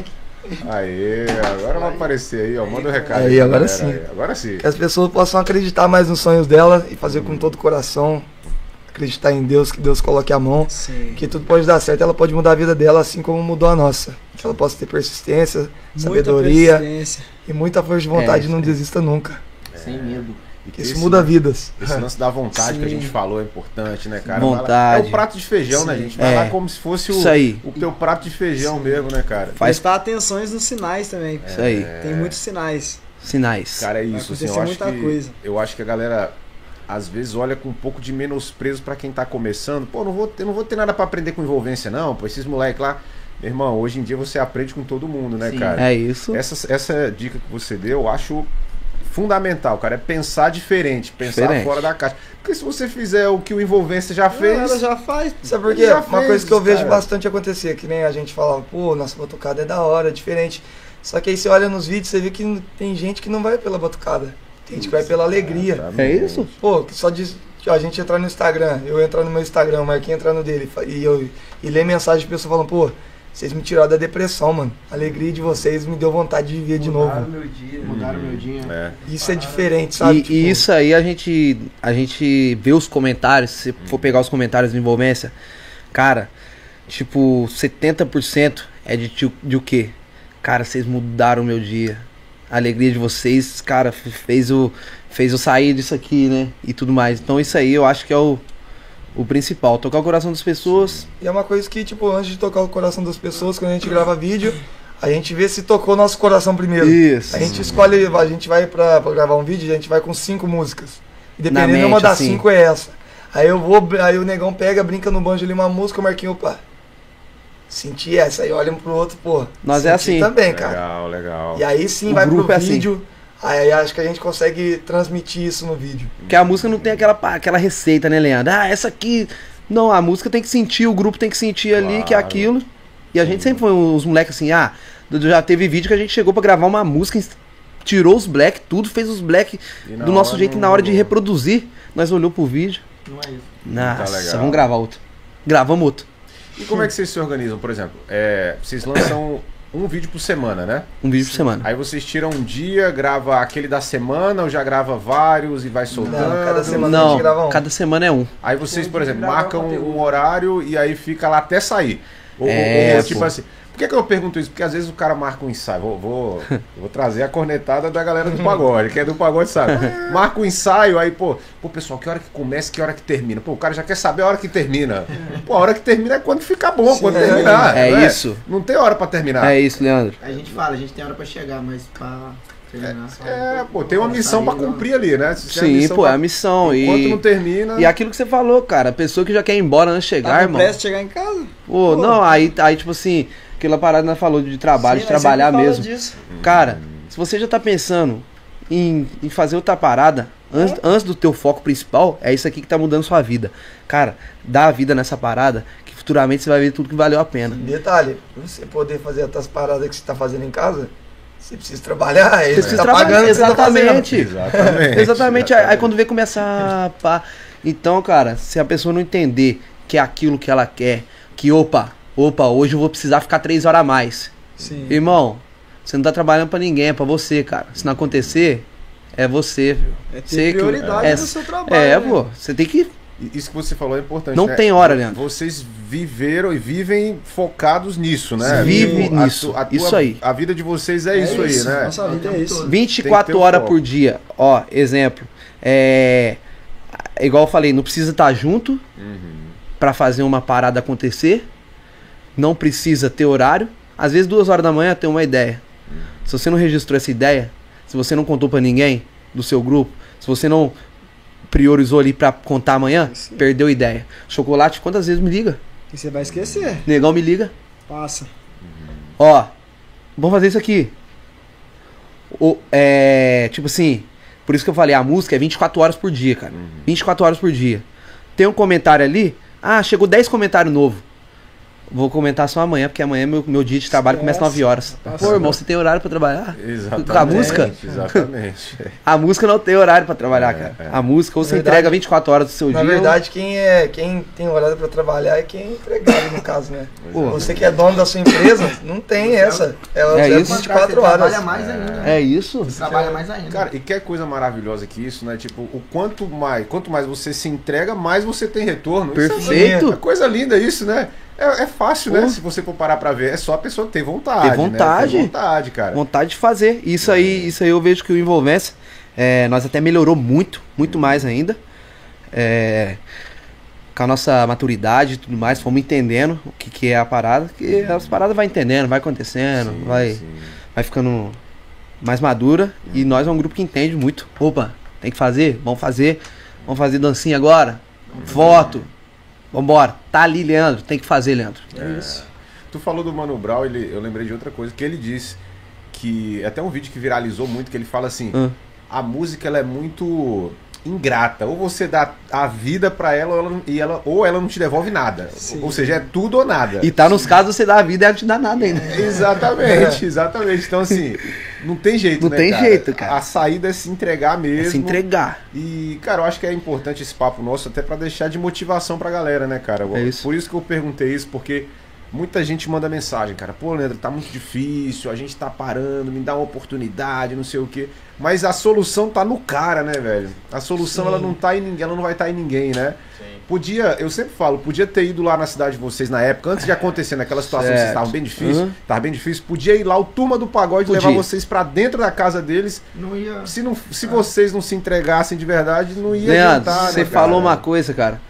ó. né? Aê, agora vai aparecer aí, ó. Manda o recado Aí, pra agora galera sim. aí. Agora sim. Que as pessoas possam acreditar mais nos sonhos dela e fazer com todo o coração. Acreditar em Deus, que Deus coloque a mão. Sim. Que tudo pode dar certo, ela pode mudar a vida dela assim como mudou a nossa. Que ela possa ter persistência, Muita sabedoria persistência. e muita força de vontade É, e não isso aí. desista nunca. Sem medo. E Que isso esse- muda vidas. Esse lance da vontade que a Sim. gente falou é importante, né, cara? Vai lá- Vontade. É o prato de feijão, né, Sim. gente? Vai É. lá como se fosse o, Isso aí. o teu prato de feijão mesmo, né, cara? Faz Prestar atenções nos sinais também. isso aí. Tem muitos sinais. Sinais. Cara, é Vai isso, assim, acontecer eu acho muita que coisa. eu acho que a galera às vezes olha com um pouco de menosprezo pra quem tá começando. Pô, não vou ter, não vou ter nada pra aprender com envolvência não, pô, esses moleques lá. Meu irmão, hoje em dia você aprende com todo mundo, né, Sim. cara? É isso. Essa, essa dica que você deu, eu acho fundamental, cara, é pensar diferente, pensar Diferente. fora da caixa. Porque se você fizer o que o envolvência já fez, Ela já faz. Sabe por Ele quê? já Uma fez, coisa que eu vejo cara. bastante acontecer, que nem a gente falava, pô, nossa batucada é da hora, é diferente. Só que aí você olha nos vídeos, você vê que tem gente que não vai pela batucada. Tem gente que vai pela alegria. Exatamente. É isso? Pô, que só diz. Ó, a gente entrar no Instagram, eu entrar no meu Instagram, o Marquinhos entrar no dele, fa- e eu e ler mensagem de pessoas falando, pô, vocês me tiraram da depressão, mano. A alegria de vocês me deu vontade de viver de novo. meu dia. Mudaram meu dia. É. Isso é diferente, sabe? E, Tipo, e isso aí a gente, a gente vê os comentários, se for pegar os comentários de envolvência, cara, tipo, setenta por cento é de, tio- de o quê? Cara, vocês mudaram o meu dia. A alegria de vocês, cara, f- fez o fez eu sair disso aqui, né? E tudo mais. Então isso aí eu acho que é o, o principal. Tocar o coração das pessoas. E é uma coisa que, tipo, antes de tocar o coração das pessoas, quando a gente grava vídeo, a gente vê se tocou nosso coração primeiro. Isso. A gente escolhe, a gente vai pra, pra gravar um vídeo, a gente vai com cinco músicas. E Na dependendo, uma mente, das assim. cinco é essa. Aí eu vou, aí o negão pega, brinca no banjo ali uma música, o Marquinho, opa, senti essa. Aí olha um pro outro, pô, Nós é senti assim. também, cara. Legal, legal. E aí sim O vai pro grupo é assim. vídeo, aí acho que a gente consegue transmitir isso no vídeo. Porque a música não tem aquela, pa- aquela receita, né, Leandro? Ah, essa aqui. Não, a música tem que sentir, o grupo tem que sentir ali Claro. que é aquilo. E a gente sempre foi uns moleques assim, ah, Já teve vídeo que a gente chegou pra gravar uma música, tirou os black, tudo, fez os black E na do nosso hora jeito, e não na hora de rolou. reproduzir, nós olhou pro vídeo. Não é isso. Nossa, legal. vamos gravar outro. Gravamos outro. E como é que vocês se organizam, por exemplo? É, vocês lançam um vídeo por semana, né? Um vídeo por semana. Aí vocês tiram um dia, grava aquele da semana ou já grava vários e vai soltando? Não, cada semana a Não, gente grava um. cada semana é um. Aí vocês, por exemplo, gravar marcam conteúdo. um horário e aí fica lá até sair. Ou, É, ou, tipo pô. assim. Por que, que eu pergunto isso? Porque às vezes o cara marca um ensaio. Vou, vou, eu vou trazer a cornetada da galera do pagode, que é do pagode, sabe? Marca um ensaio, aí, pô, pô, pessoal, que hora que começa, que hora que termina? Pô, o cara já quer saber a hora que termina. Pô, a hora que termina é quando fica bom, quando terminar. É não isso. Não tem hora pra terminar. É isso, Leandro. A gente fala, a gente tem hora pra chegar, mas pra terminar só. É, pô, tem uma missão pra cumprir ali, né? Se tem a Sim, missão pô, é pra- a missão. Enquanto E, não termina. e aquilo que você falou, cara, a pessoa que já quer ir embora antes de chegar, Tá com irmão. pressa de chegar em casa? Pô, não, aí, aí, tipo assim, aquela parada que nós falou de trabalho, Sim, de nós trabalhar sempre fala mesmo. disso. Cara, se você já tá pensando em, em fazer outra parada, antes, antes do teu foco principal, é isso aqui que tá mudando sua vida. Cara, dá a vida nessa parada, que futuramente você vai ver tudo que valeu a pena. Detalhe, pra você poder fazer outras paradas que você tá fazendo em casa, você precisa trabalhar, aí Você você precisa tá trabalhar, pagando, você tá fazendo. exatamente. Exatamente. Exatamente. Aí, aí quando vê começar a pá. Então, cara, se a pessoa não entender que é aquilo que ela quer, que opa, opa, hoje eu vou precisar ficar três horas a mais. Sim. Irmão, você não tá trabalhando pra ninguém, é pra você, cara. Se não acontecer, é você, viu? É ter Você que- prioridade é- no seu trabalho. É, né? pô, você tem que. E Isso que você falou é importante. Não né? tem hora, Leandro. Vocês viveram e vivem focados nisso, né? Vive Tipo, a nisso, tu- a tua- isso aí. A vida de vocês é, isso aí, né? Nossa vida é isso. vinte e Tem que ter quatro o horas foco. por dia. Ó, exemplo. É. Igual eu falei, não precisa estar junto pra fazer uma parada acontecer. Não precisa ter horário. Às vezes, duas horas da manhã, tem uma ideia. Se você não registrou essa ideia, se você não contou pra ninguém do seu grupo, se você não priorizou ali pra contar amanhã, perdeu a ideia. Chocolate, quantas vezes me liga? E você vai esquecer. Negão me liga. Passa. Ó, vamos fazer isso aqui. O, é, tipo assim, por isso que eu falei, a música é vinte e quatro horas por dia, cara. vinte e quatro horas por dia. Tem um comentário ali, ah, chegou dez comentários novos. Vou comentar só amanhã, porque amanhã meu, meu dia de trabalho começa nove horas. Pô, irmão, você tem horário pra trabalhar? Exatamente. Com a música? Exatamente. A música não tem horário pra trabalhar, cara. é. A música, ou você Na verdade- entrega vinte e quatro horas do seu Na dia. verdade, quem, é, quem tem horário pra trabalhar é quem é empregado, no caso, né? Pô. Você que é dono da sua empresa, não tem essa. É, É é isso. vinte e quatro Você horas. trabalha mais ainda. ou- né? É isso? Você trabalha mais ainda. Cara, e que coisa maravilhosa que isso, né? Tipo, o quanto mais, quanto mais você se entrega, mais você tem retorno. Isso é Perfeito. É coisa linda isso, né? É, é fácil, Pô. né? Se você for parar pra ver, é só a pessoa ter vontade. Ter vontade. Né? Ter vontade, cara. Vontade de fazer. Isso aí, isso aí eu vejo que o Envolvência, é, nós até melhorou muito, muito mais ainda. É, com a nossa maturidade e tudo mais, fomos entendendo o que, que é a parada, que as paradas vai entendendo, vai acontecendo, Sim, vai, sim. vai ficando mais madura. E nós é um grupo que entende muito. Opa, tem que fazer? Vamos fazer. Vamos fazer dancinha agora? Foto. Vambora. Tá ali, Leandro. Tem que fazer, Leandro. É isso. Tu falou do Mano Brown, ele, eu lembrei de outra coisa que ele disse, que até um vídeo que viralizou muito, que ele fala assim, Hum. a música ela é muito ingrata, ou você dá a vida pra ela, ou ela, não- e ela, ou ela não te devolve nada, ou seja, é tudo ou nada. E tá nos casos você dá a vida e ela te dá nada ainda. Exatamente, exatamente. Então, assim, não tem jeito, Não né, tem cara? jeito, cara. A saída é se entregar mesmo. Se entregar. E, cara, eu acho que é importante esse papo nosso até pra deixar de motivação pra galera, né, cara? É isso. Por isso que eu perguntei isso, porque muita gente manda mensagem, cara. Pô, Leandro, tá muito difícil, a gente tá parando, me dá uma oportunidade, não sei o quê. Mas a solução tá no cara, né, velho? A solução, ela não tá em ninguém, ela não vai estar em ninguém, né? Podia, eu sempre falo, podia ter ido lá na cidade de vocês na época, antes de acontecer naquela situação que vocês Certo. estavam bem difícil, Uhum. tava bem difícil, podia ir lá o Turma do Pagode Podia. levar vocês pra dentro da casa deles. Não ia. Se, não, se vocês não se entregassem de verdade, não ia Leandro, adiantar, você né, falou cara? uma coisa, cara,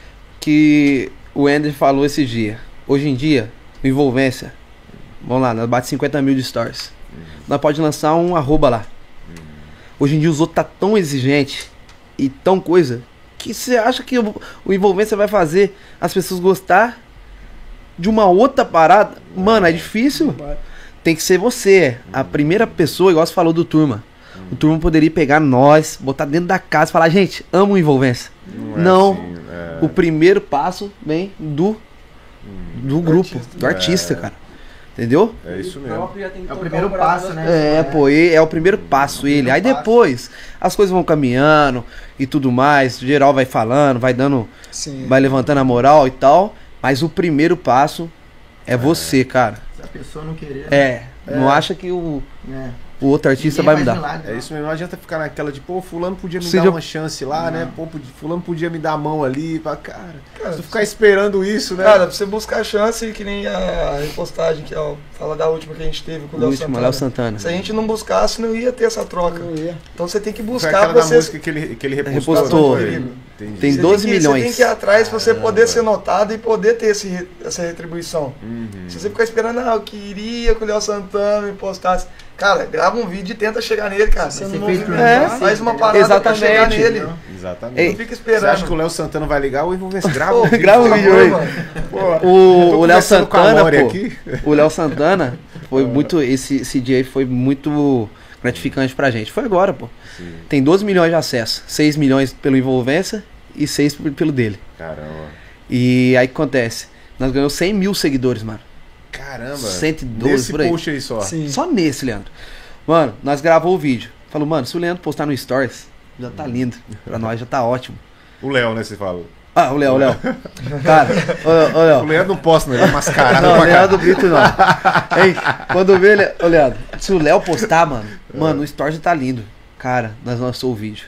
que o Ender falou esse dia. Hoje em dia, o Envolvência, vamos lá, nós bate cinquenta mil de stories. Nós pode lançar um arroba lá. Hoje em dia os outros tá tão exigente e tão coisa que você acha que o, o Envolvência vai fazer as pessoas gostar de uma outra parada? Mano, é difícil. Tem que ser você, a primeira pessoa, igual você falou do Turma. O Turma poderia pegar nós, botar dentro da casa e falar, gente, amo o Envolvência. Não é Não. assim, é. O primeiro passo vem do, do grupo, do artista, É. cara. Entendeu? É isso O mesmo. próprio já tem que É o tocar primeiro coração passo, das né? É, pô, e é o primeiro passo ele. Aí Primeiro depois as coisas vão caminhando e tudo mais, o geral vai falando, vai dando, Sim. vai levantando a moral e tal, mas o primeiro passo é você, cara. Se a pessoa não querer. É, não acha que o, É. o outro artista Ninguém vai faz mudar. milagre, É não. isso mesmo, não adianta ficar naquela de, pô, fulano podia me Você dar já- uma chance lá, né? Pô, podia- fulano podia me dar a mão ali, pra, cara, Cara, se tu ficar esperando isso, né? Cara, pra você buscar chance, que nem a repostagem que ó, fala da última que a gente teve com o O Léo último, Santana. Léo Santana. Se a gente não buscasse, não ia ter essa troca. Não ia. Então você tem que Foi buscar aquela pra da você. música que ele, que ele repostou. Repostou. não foi? Entendi. Tem Você doze que- milhões. Você tem que ir atrás pra você Caramba. poder ser notado e poder ter esse, re- essa retribuição. Uhum. Se você ficar esperando, ah, eu queria que o Léo Santana me postasse. Cara, grava um vídeo e tenta chegar nele, cara. Você Você não fez vê, por É. você, Faz uma entendeu? parada pra chegar Exatamente. nele. Exatamente. Ei, Não fica Você acha que esperando. o Léo Santana vai ligar ou vamos ver se grava um vídeo? Grava um por vídeo favor, aí. mano. Pô, eu tô O, o Léo conversando com a Santana, Lore pô, aqui. o Léo Santana foi muito, esse, esse dia aí foi muito gratificante pra gente. Foi agora, pô. Sim. Tem doze milhões de acessos, seis milhões pelo Envolvência e seis p- pelo dele. Caramba. E aí o que acontece? Nós ganhamos cem mil seguidores, mano. Caramba. cento e doze Nesse por aí. post aí só. Sim. Só nesse, Leandro. Mano, nós gravou o vídeo. Falou, mano, se o Leandro postar no Stories, já tá lindo. Pra nós já tá ótimo. O Léo, né, você fala. Ah, o Léo, o Léo. Cara, ô, ô, O Léo. Leandro não posta, né? Ele é mascarado Não, pra Leandro caralho. Brito não. Hein, quando vê ele. Ô, Leandro, se o Léo postar, mano, mano, o Stories tá lindo. Cara, nós lançou o vídeo.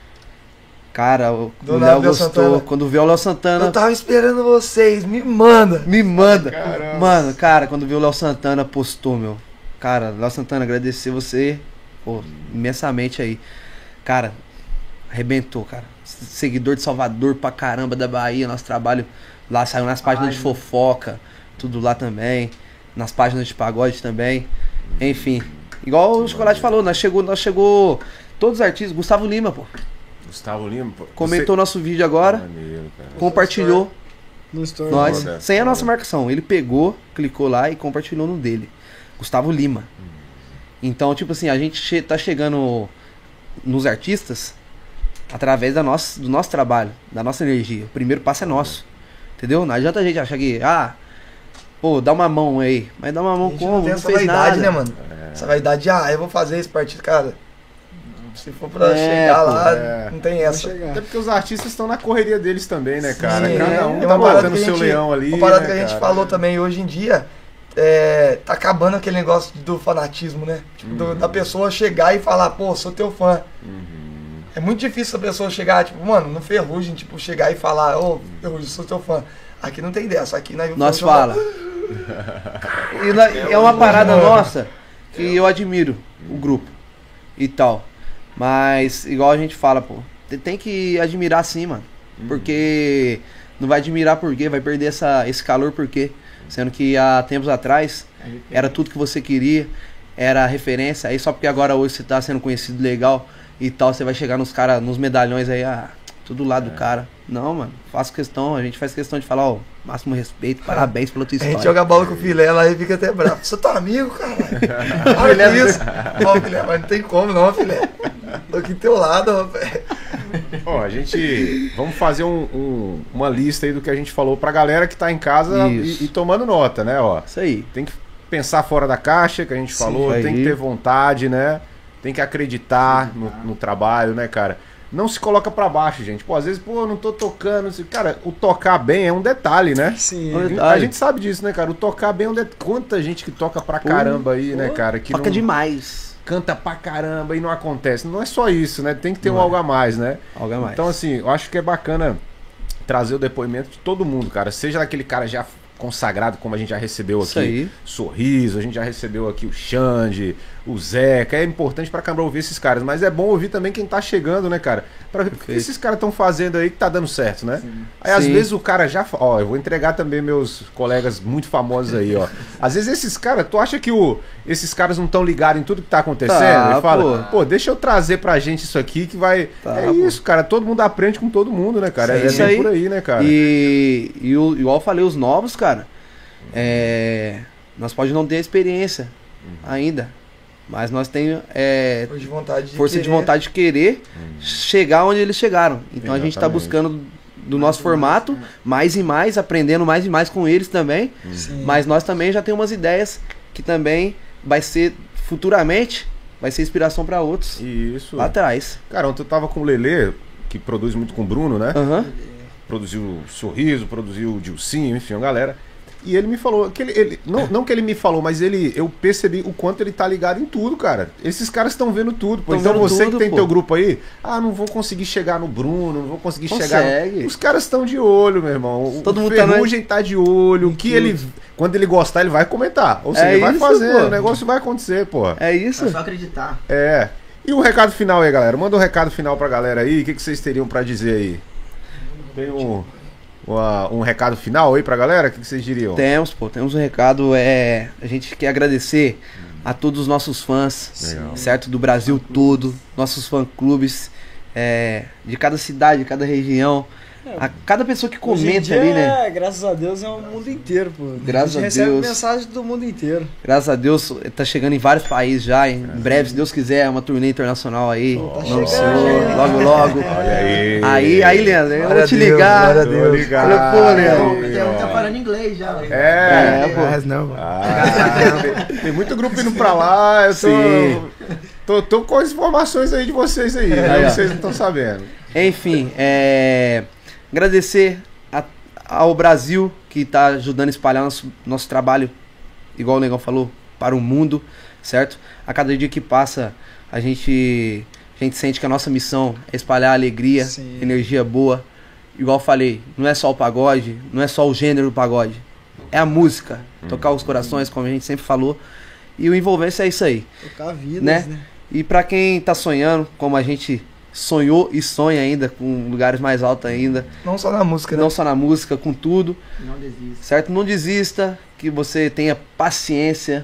Cara, o, Do o nada, Léo Léo gostou. Santana. Quando viu o Léo Santana, Eu tava esperando vocês, me manda. me manda. Caramba. Mano, cara, quando viu o Léo Santana, postou, meu. Cara, Léo Santana, agradecer você, pô, imensamente aí. Cara, arrebentou, cara. Seguidor de Salvador pra caramba, da Bahia, nosso trabalho lá saiu nas páginas Ai, de meu. fofoca, tudo lá também, nas páginas de pagode também. Enfim, igual o Chocolate falou, nós chegou, nós chegou todos os artistas, Gustavo Lima, pô, Gustavo Lima, pô. comentou nosso vídeo agora, Maneiro, cara. compartilhou. No story. Nós, Foda, sem a foda. nossa marcação. Ele pegou, clicou lá e compartilhou no dele. Gustavo Lima. Então, tipo assim, a gente che tá chegando nos artistas através da nossa, do nosso trabalho, da nossa energia. O primeiro passo é nosso. Entendeu? Não adianta a gente achar que, ah, pô, dá uma mão aí. Mas dá uma A mão gente como? não Não, tem essa fez vaidade, nada. né, mano? Essa vaidade de, ah, eu vou fazer esse partido, cara. Se for pra É, chegar pô, lá, é. não tem Vai essa. chegar. Até porque os artistas estão na correria deles também, né, cara? Sim, Cada um é tá uma parada matando o que a seu gente- leão ali. Uma parada né, que a gente cara? falou também hoje em dia, é, tá acabando aquele negócio do fanatismo, né? Tipo, do- da pessoa chegar e falar, pô, sou teu fã. Uhum. É muito difícil a pessoa chegar, tipo, mano, no Ferrugem, tipo, chegar e falar, ô, Ferrugem, sou teu fã. Aqui não tem dessa, aqui nós Nós vamos- fala. E na- é uma parada nossa que eu admiro o grupo e tal. Mas, igual a gente fala, pô, te- tem que admirar sim, mano. Porque não vai admirar por quê, vai perder essa, esse calor por quê. Sendo que há tempos atrás era tudo que você queria, era a referência. Aí só porque agora hoje você tá sendo conhecido legal e tal, você vai chegar nos cara, nos medalhões aí, ah, tudo lá do cara. Não, mano, faço questão, a gente faz questão de falar, ó, máximo respeito, parabéns pela tua A história. gente joga bola com o filé lá e fica até bravo. Sou teu amigo, cara. Olha isso. Ó, filé, mas não tem como não, filé. Tô aqui do teu lado, rapaz. Ó, a gente. Vamos fazer um- um- uma lista aí do que a gente falou pra galera que tá em casa Isso. e, e tomando nota, né, ó. Isso aí. Tem que pensar fora da caixa, que a gente Sim, falou, aí. tem que ter vontade, né? Tem que acreditar no, no trabalho, né, cara? Não se coloca pra baixo, gente. Pô, às vezes, pô, eu não tô tocando. assim, Cara, o tocar bem é um detalhe, né? Sim. Olha, A Detalhe. gente sabe disso, né, cara? O tocar bem é um detalhe. Quanta gente que toca pra Pô, caramba aí, né, pô, cara? Que Toca não demais. canta pra caramba e não acontece. Não é só isso, né? Tem que ter Não um é. algo a mais, né? Algo a mais. Então, assim, eu acho que é bacana trazer o depoimento de todo mundo, cara. Seja daquele cara já consagrado, como a gente já recebeu Isso aqui, aí. Sorriso, a gente já recebeu aqui o Xande, o Zeca. É importante pra câmera ouvir esses caras, mas é bom ouvir também quem tá chegando, né, cara? Pra ver o que Perfeito. esses caras estão fazendo aí que tá dando certo, né? Aí, às Sim. vezes, o cara já... fa- Ó, eu vou entregar também meus colegas muito famosos aí, ó. Às vezes, esses caras... Tu acha que o, esses caras não estão ligados em tudo que tá acontecendo? Tá, E fala, pô. pô, deixa eu trazer pra gente isso aqui que vai... Tá, é pô. isso, cara. Todo mundo aprende com todo mundo, né, cara? Sim, é é isso bem aí. por aí, né, cara? E, e o, igual eu falei, os novos, cara, é, nós pode não ter experiência ainda, mas nós temos é, Força de vontade de força de querer. vontade de querer chegar onde eles chegaram. Então a gente tá Exatamente. buscando do nosso formato, mais e mais, aprendendo mais e mais com eles também. Sim. Mas nós também já temos umas ideias que também vai ser, futuramente, vai ser inspiração para outros Isso. lá atrás. Cara, ontem eu tava com o Lelê, que produz muito com o Bruno, né? Aham. Produziu o Sorriso, produziu o Dilcinho, enfim, a galera. E ele me falou, que ele, ele, não, não que ele me falou, mas ele, eu percebi o quanto ele tá ligado em tudo, cara. Esses caras estão vendo tudo, pô. Tão Então vendo você tudo, que tem pô. teu grupo aí, ah, não vou conseguir chegar no Bruno, não vou conseguir chegar Consegue. no... Os caras estão de olho, meu irmão. Todo o mundo tá Ferrugem tá de olho, o que ele... Quando ele gostar, ele vai comentar. Ou seja, É ele vai isso, fazer, pô. o negócio vai acontecer, pô. É isso? É só acreditar. É. E o recado final aí, galera? Manda um recado final pra galera aí. O que, que vocês teriam pra dizer aí? Tem um, uma- um recado final aí pra galera? O que, que vocês diriam? Temos, pô, temos um recado. É, a gente quer agradecer a todos os nossos fãs, Legal. certo? Do Brasil todo, nossos fã-clubes, é, de cada cidade, de cada região. A cada pessoa que Hoje em comenta dia, ali, né? Graças a Deus é o mundo inteiro, pô. Graças a a gente recebe Deus. mensagem do mundo inteiro. Graças a Deus, tá chegando em vários países já. Em breve, se Deus quiser, uma turnê internacional aí. Tá Não chegando, senhor, hein? logo, logo. Olha aí. Aí, aí, Leandro, eu Glória vou a te Deus, ligar. glória a Tô Deus. ligado. Olha, pô, Leandro. Tem um que tá falando inglês já. velho. É, É, pô. Mas não. Ah, tem, tem muito grupo indo pra lá. Eu tô, Sim. tô, tô com as informações aí de vocês aí. Aí, Aí ó. vocês não estão sabendo. Enfim, é, agradecer a- ao Brasil que está ajudando a espalhar nosso, nosso trabalho, igual o Negão falou, para o mundo, certo? A cada dia que passa, a gente, a gente sente que a nossa missão é espalhar alegria, Sim. energia boa. Igual eu falei, não é só o pagode, não é só o gênero do pagode, é a música, tocar os corações, como a gente sempre falou. E o Envolvência é isso aí. Tocar vidas, Né? né? E pra quem tá sonhando, como a gente sonhou e sonha ainda, com lugares mais altos ainda, Não só na música, né? não só na música, com tudo, Não desista. certo? Não desista, que você tenha paciência,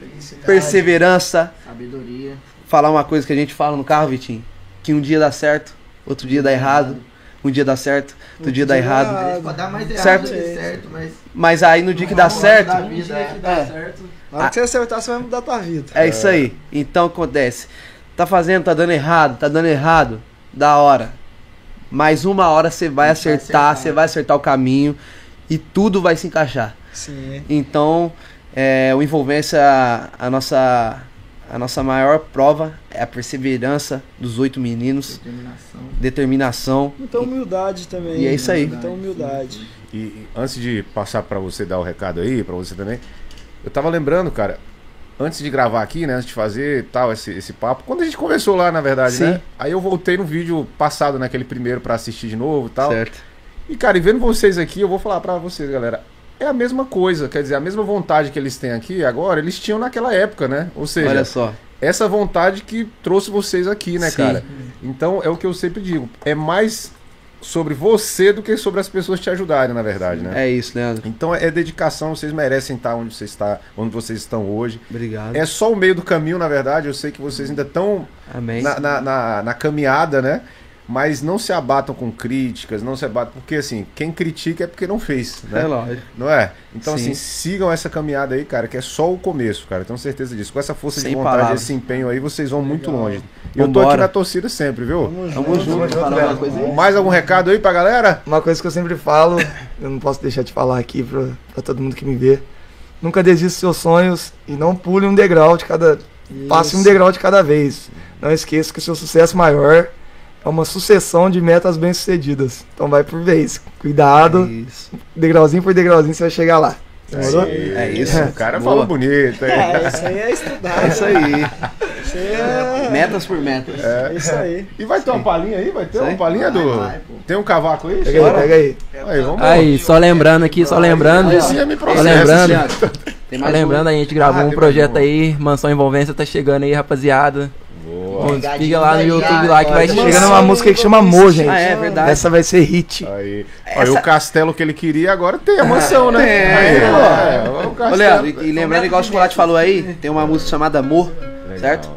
perseverança. Sabedoria. Falar uma coisa que a gente fala no carro, Vitinho, que um dia dá certo, outro dia dá errado, um dia dá certo, outro dia dá errado. Ah, Pode dar mais errado Certo. do que certo, mas. Mas aí no dia que dá Uma hora certo, da vida, é. Na hora que você acertar, você vai mudar a tua vida. é isso aí. Então acontece. Tá fazendo, tá dando errado, tá dando errado, da hora. Mais uma hora você vai A gente vai acertar, acertar. você vai acertar o caminho e tudo vai se encaixar. Sim. Então, é, o Envolvência, a nossa, a nossa maior prova é a perseverança dos oito meninos, Determinação. determinação. Muita humildade também. E é isso aí. Muita humildade. E e antes de passar pra você dar o recado aí, pra você também, eu tava lembrando, cara, antes de gravar aqui, né, antes de fazer tal, esse, esse papo, quando a gente conversou lá, na verdade, Sim. né? Aí eu voltei no vídeo passado, naquele primeiro, pra assistir de novo e tal. Certo. E, cara, e vendo vocês aqui, eu vou falar pra vocês, galera, é a mesma coisa, quer dizer, a mesma vontade que eles têm aqui agora, eles tinham naquela época, né? Ou seja, Olha só. essa vontade que trouxe vocês aqui, né, Sim. cara? Então, é o que eu sempre digo, é mais sobre você do que sobre as pessoas te ajudarem, na verdade, né? É isso, Leandro. Então é dedicação, vocês merecem estar onde vocês, está, onde vocês estão hoje. Obrigado. É só o meio do caminho, na verdade, eu sei que vocês ainda estão Amém. na, na, na- na caminhada, né? Mas não se abatam com críticas, não se abatam, porque assim, quem critica é porque não fez, né? É lógico. Não é? Então, Sim. assim, sigam essa caminhada aí, cara, que é só o começo, cara. Tenho certeza disso. Com essa força Sem de vontade, palavras. esse empenho aí, vocês vão muito longe. E eu tô Vambora. aqui na torcida sempre, viu? Tamo Tamo junto. junto. Falar Léo. uma coisa aí? Mais algum recado aí pra galera? Uma coisa que eu sempre falo, eu não posso deixar de falar aqui pra, pra todo mundo que me vê. Nunca desista dos seus sonhos e não pule um degrau de cada. Passe um Isso. degrau de cada vez. Não esqueça que o seu sucesso maior é uma sucessão de metas bem-sucedidas. Então vai por vez. Cuidado, É isso. degrauzinho por degrauzinho você vai chegar lá. Demorou? É isso. O cara Boa. falou bonito aí. É, isso aí é estudar. É isso aí. Isso aí é... Metas por metas. é isso aí. E vai ter uma palhinha aí? Vai ter uma Sim. palhinha do. vai, pô. Tem um cavaco aí? Pega aí, pega aí. Aí, vamos Aí, só lembrando aqui, só lembrando. Aí sim é me Só processo. lembrando. Tem Só mais lembrando, a gente gravou Ah, um tem projeto mais um. aí, Mansão Envolvência tá chegando aí, rapaziada. Boa. Fica lá no YouTube lá que vai Tá chegar. chegando uma música que chama Mo, gente. Ah, é verdade. Essa vai ser hit. Aí. Aí o castelo que ele queria agora tem a mansão, né? Tem, Aí, pô. é, o Ô, castelo. Leandro, e, e lembrando, igual o Chocolate falou aí, tem uma música chamada Amor, Legal. certo?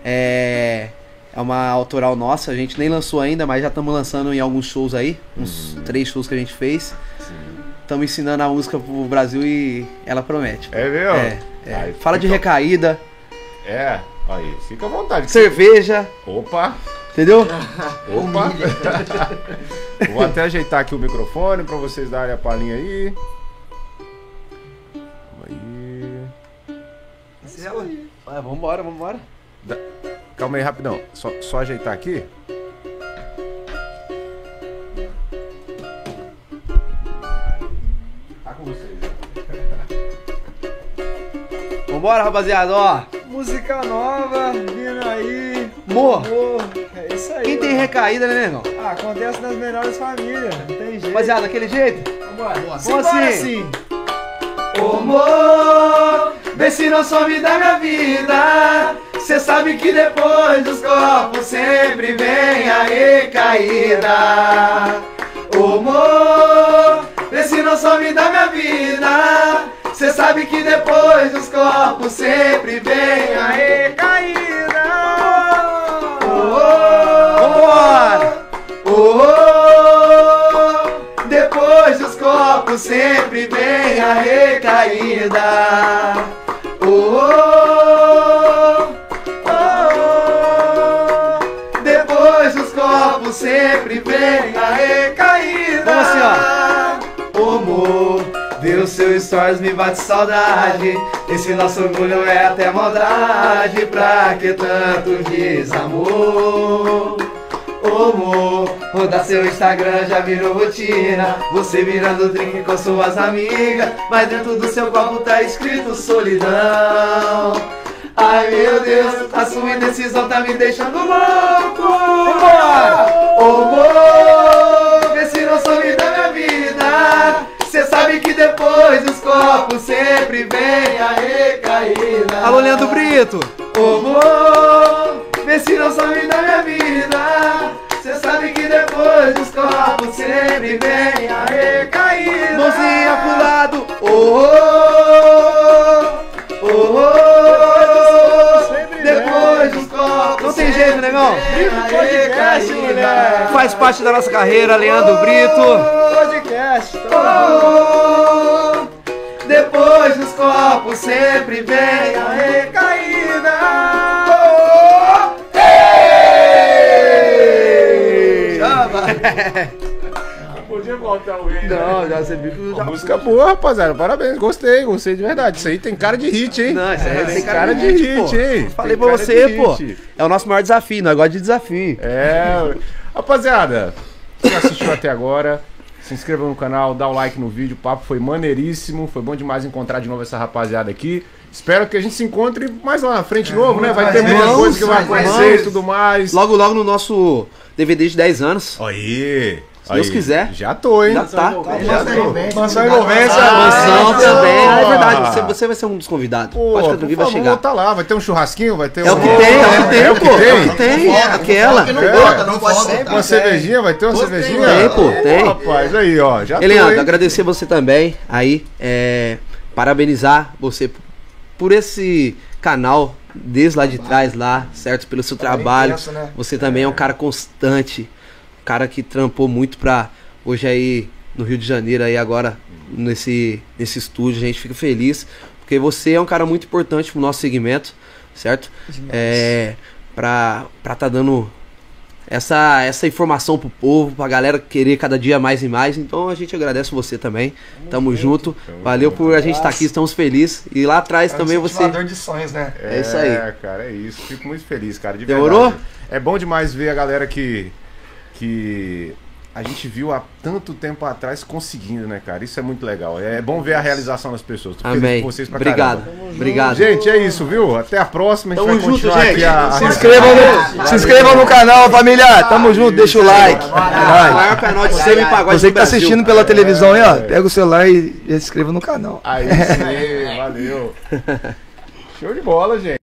É, é uma autoral nossa, a gente nem lançou ainda, mas já estamos lançando em alguns shows aí, uns três shows que a gente fez. Estamos ensinando a música pro Brasil e ela promete. É mesmo? É, é. Aí, Fala de fica- recaída, É, aí, fica à vontade. cerveja, Opa! Entendeu? Opa! Vou até ajeitar aqui o microfone pra vocês darem a palhinha aí. Aí. Vai, vambora, vambora. Da... Calma aí, rapidão. Só, só ajeitar aqui. Tá com vocês. Vambora, rapaziada, ó. Música nova, vindo aí. Mo, Amor, é isso aí. quem tem mano. recaída, né, negão? Ah, acontece nas melhores famílias, não tem jeito. Rapaziada, daquele jeito? Vambora. Vamos Simbora assim. assim. Ô amor, vê se não some da minha vida. Cê sabe que depois dos copos sempre vem a recaída. Ô amor, vê se não some da minha vida. Cê sabe que depois dos copos sempre vem a recaída. Oh, oh, oh, oh, depois dos copos sempre vem a recaída. Oh, oh, oh, depois dos copos sempre vem a recaída. Vamos assim, ó. Ô amor, ver os seus stories me bate saudade. Esse nosso orgulho é até maldade. Pra que tanto desamor? Ô amor, rodar seu Instagram já virou rotina. Você virando drink com suas amigas, mas dentro do seu copo tá escrito solidão. Ai meu Deus, a sua indecisão tá me deixando louco. Ô amor, vê se não some da minha vida. Cê sabe que depois dos copos sempre vem a recaída. Alô, Leandro Brito. Ô amor, vê se não some da minha vida. Cê sabe que depois dos copos sempre vem a recaída. Mãozinha pro lado. Ô, ô, ô, depois dos copos. Não tem jeito, negão. Podcast, mulher. Faz parte da nossa carreira, Leandro Brito. Podcast. Oh, depois dos copos sempre vem a recaída. Oh, ei! Não podia voltar o vídeo. Não, já você viu que Uma música boa, rapaziada. Parabéns, gostei, gostei de verdade. Isso aí tem cara de hit, hein? Não, isso aí É, tem cara de hit, hit, pô. hein? Falei Tem pra cara você, de pô. hit. É o nosso maior desafio, nós gostamos de desafio. É, rapaziada, você assistiu até agora, se inscreva no canal, dá o like no vídeo, o papo foi maneiríssimo, foi bom demais encontrar de novo essa rapaziada aqui. Espero que a gente se encontre mais lá na frente de novo, né? Vai ter muita vamos, coisa que vai vamos. acontecer e tudo mais. Logo, logo no nosso D V D de dez anos. Aí, Se Deus quiser. Já tô, hein? Já tá. Já tô. Mansão envolvência. Mansão também. Ah, É verdade, você, você vai ser um dos convidados. Pô, Pode que por outro dia vai favor, chegar. tá lá, vai ter um churrasquinho, vai ter É um... o que tem, é o que tem, É o que pô. tem. É o que tem. Aquela. Não É. bota, não pode ser. Uma cervejinha, vai ter uma cervejinha? Tem, pô, tem. Rapaz, aí, ó, já tô, Eliandro, hein? agradecer você também aí, é, parabenizar você por esse canal desde lá de trás lá, certo? Pelo seu trabalho. intenso, né? Você também é um cara constante, um cara que trampou muito pra hoje aí no Rio de Janeiro aí agora nesse nesse estúdio, a gente fica feliz porque você é um cara muito importante pro nosso segmento, certo? É, pra pra tá dando essa, essa informação pro povo, pra galera querer cada dia mais e mais. Então a gente agradece você também. Tamo junto. Valeu por a gente estar aqui, estamos felizes. E lá atrás É um também você. incentivador de sonhos, né? É isso aí. É, cara, é isso. Fico muito feliz, cara, de Demorou? verdade. É bom demais ver a galera que que a gente viu há tanto tempo atrás conseguindo, né, cara? Isso é muito legal. É bom ver a realização das pessoas. Tô feliz Amém. por vocês pra Obrigado. caramba. Obrigado. Gente, é isso, viu? Até a próxima. A gente Tamo vai junto, continuar gente. aqui a, a Se inscrevam no, se inscrevam no canal, família. Tamo junto, deixa o like. É O nóis. maior canal de semi pagode Você do que tá Brasil. assistindo pela televisão aí, ó, pega o celular e, e se inscreva no canal. Aí sim, valeu. Show de bola, gente.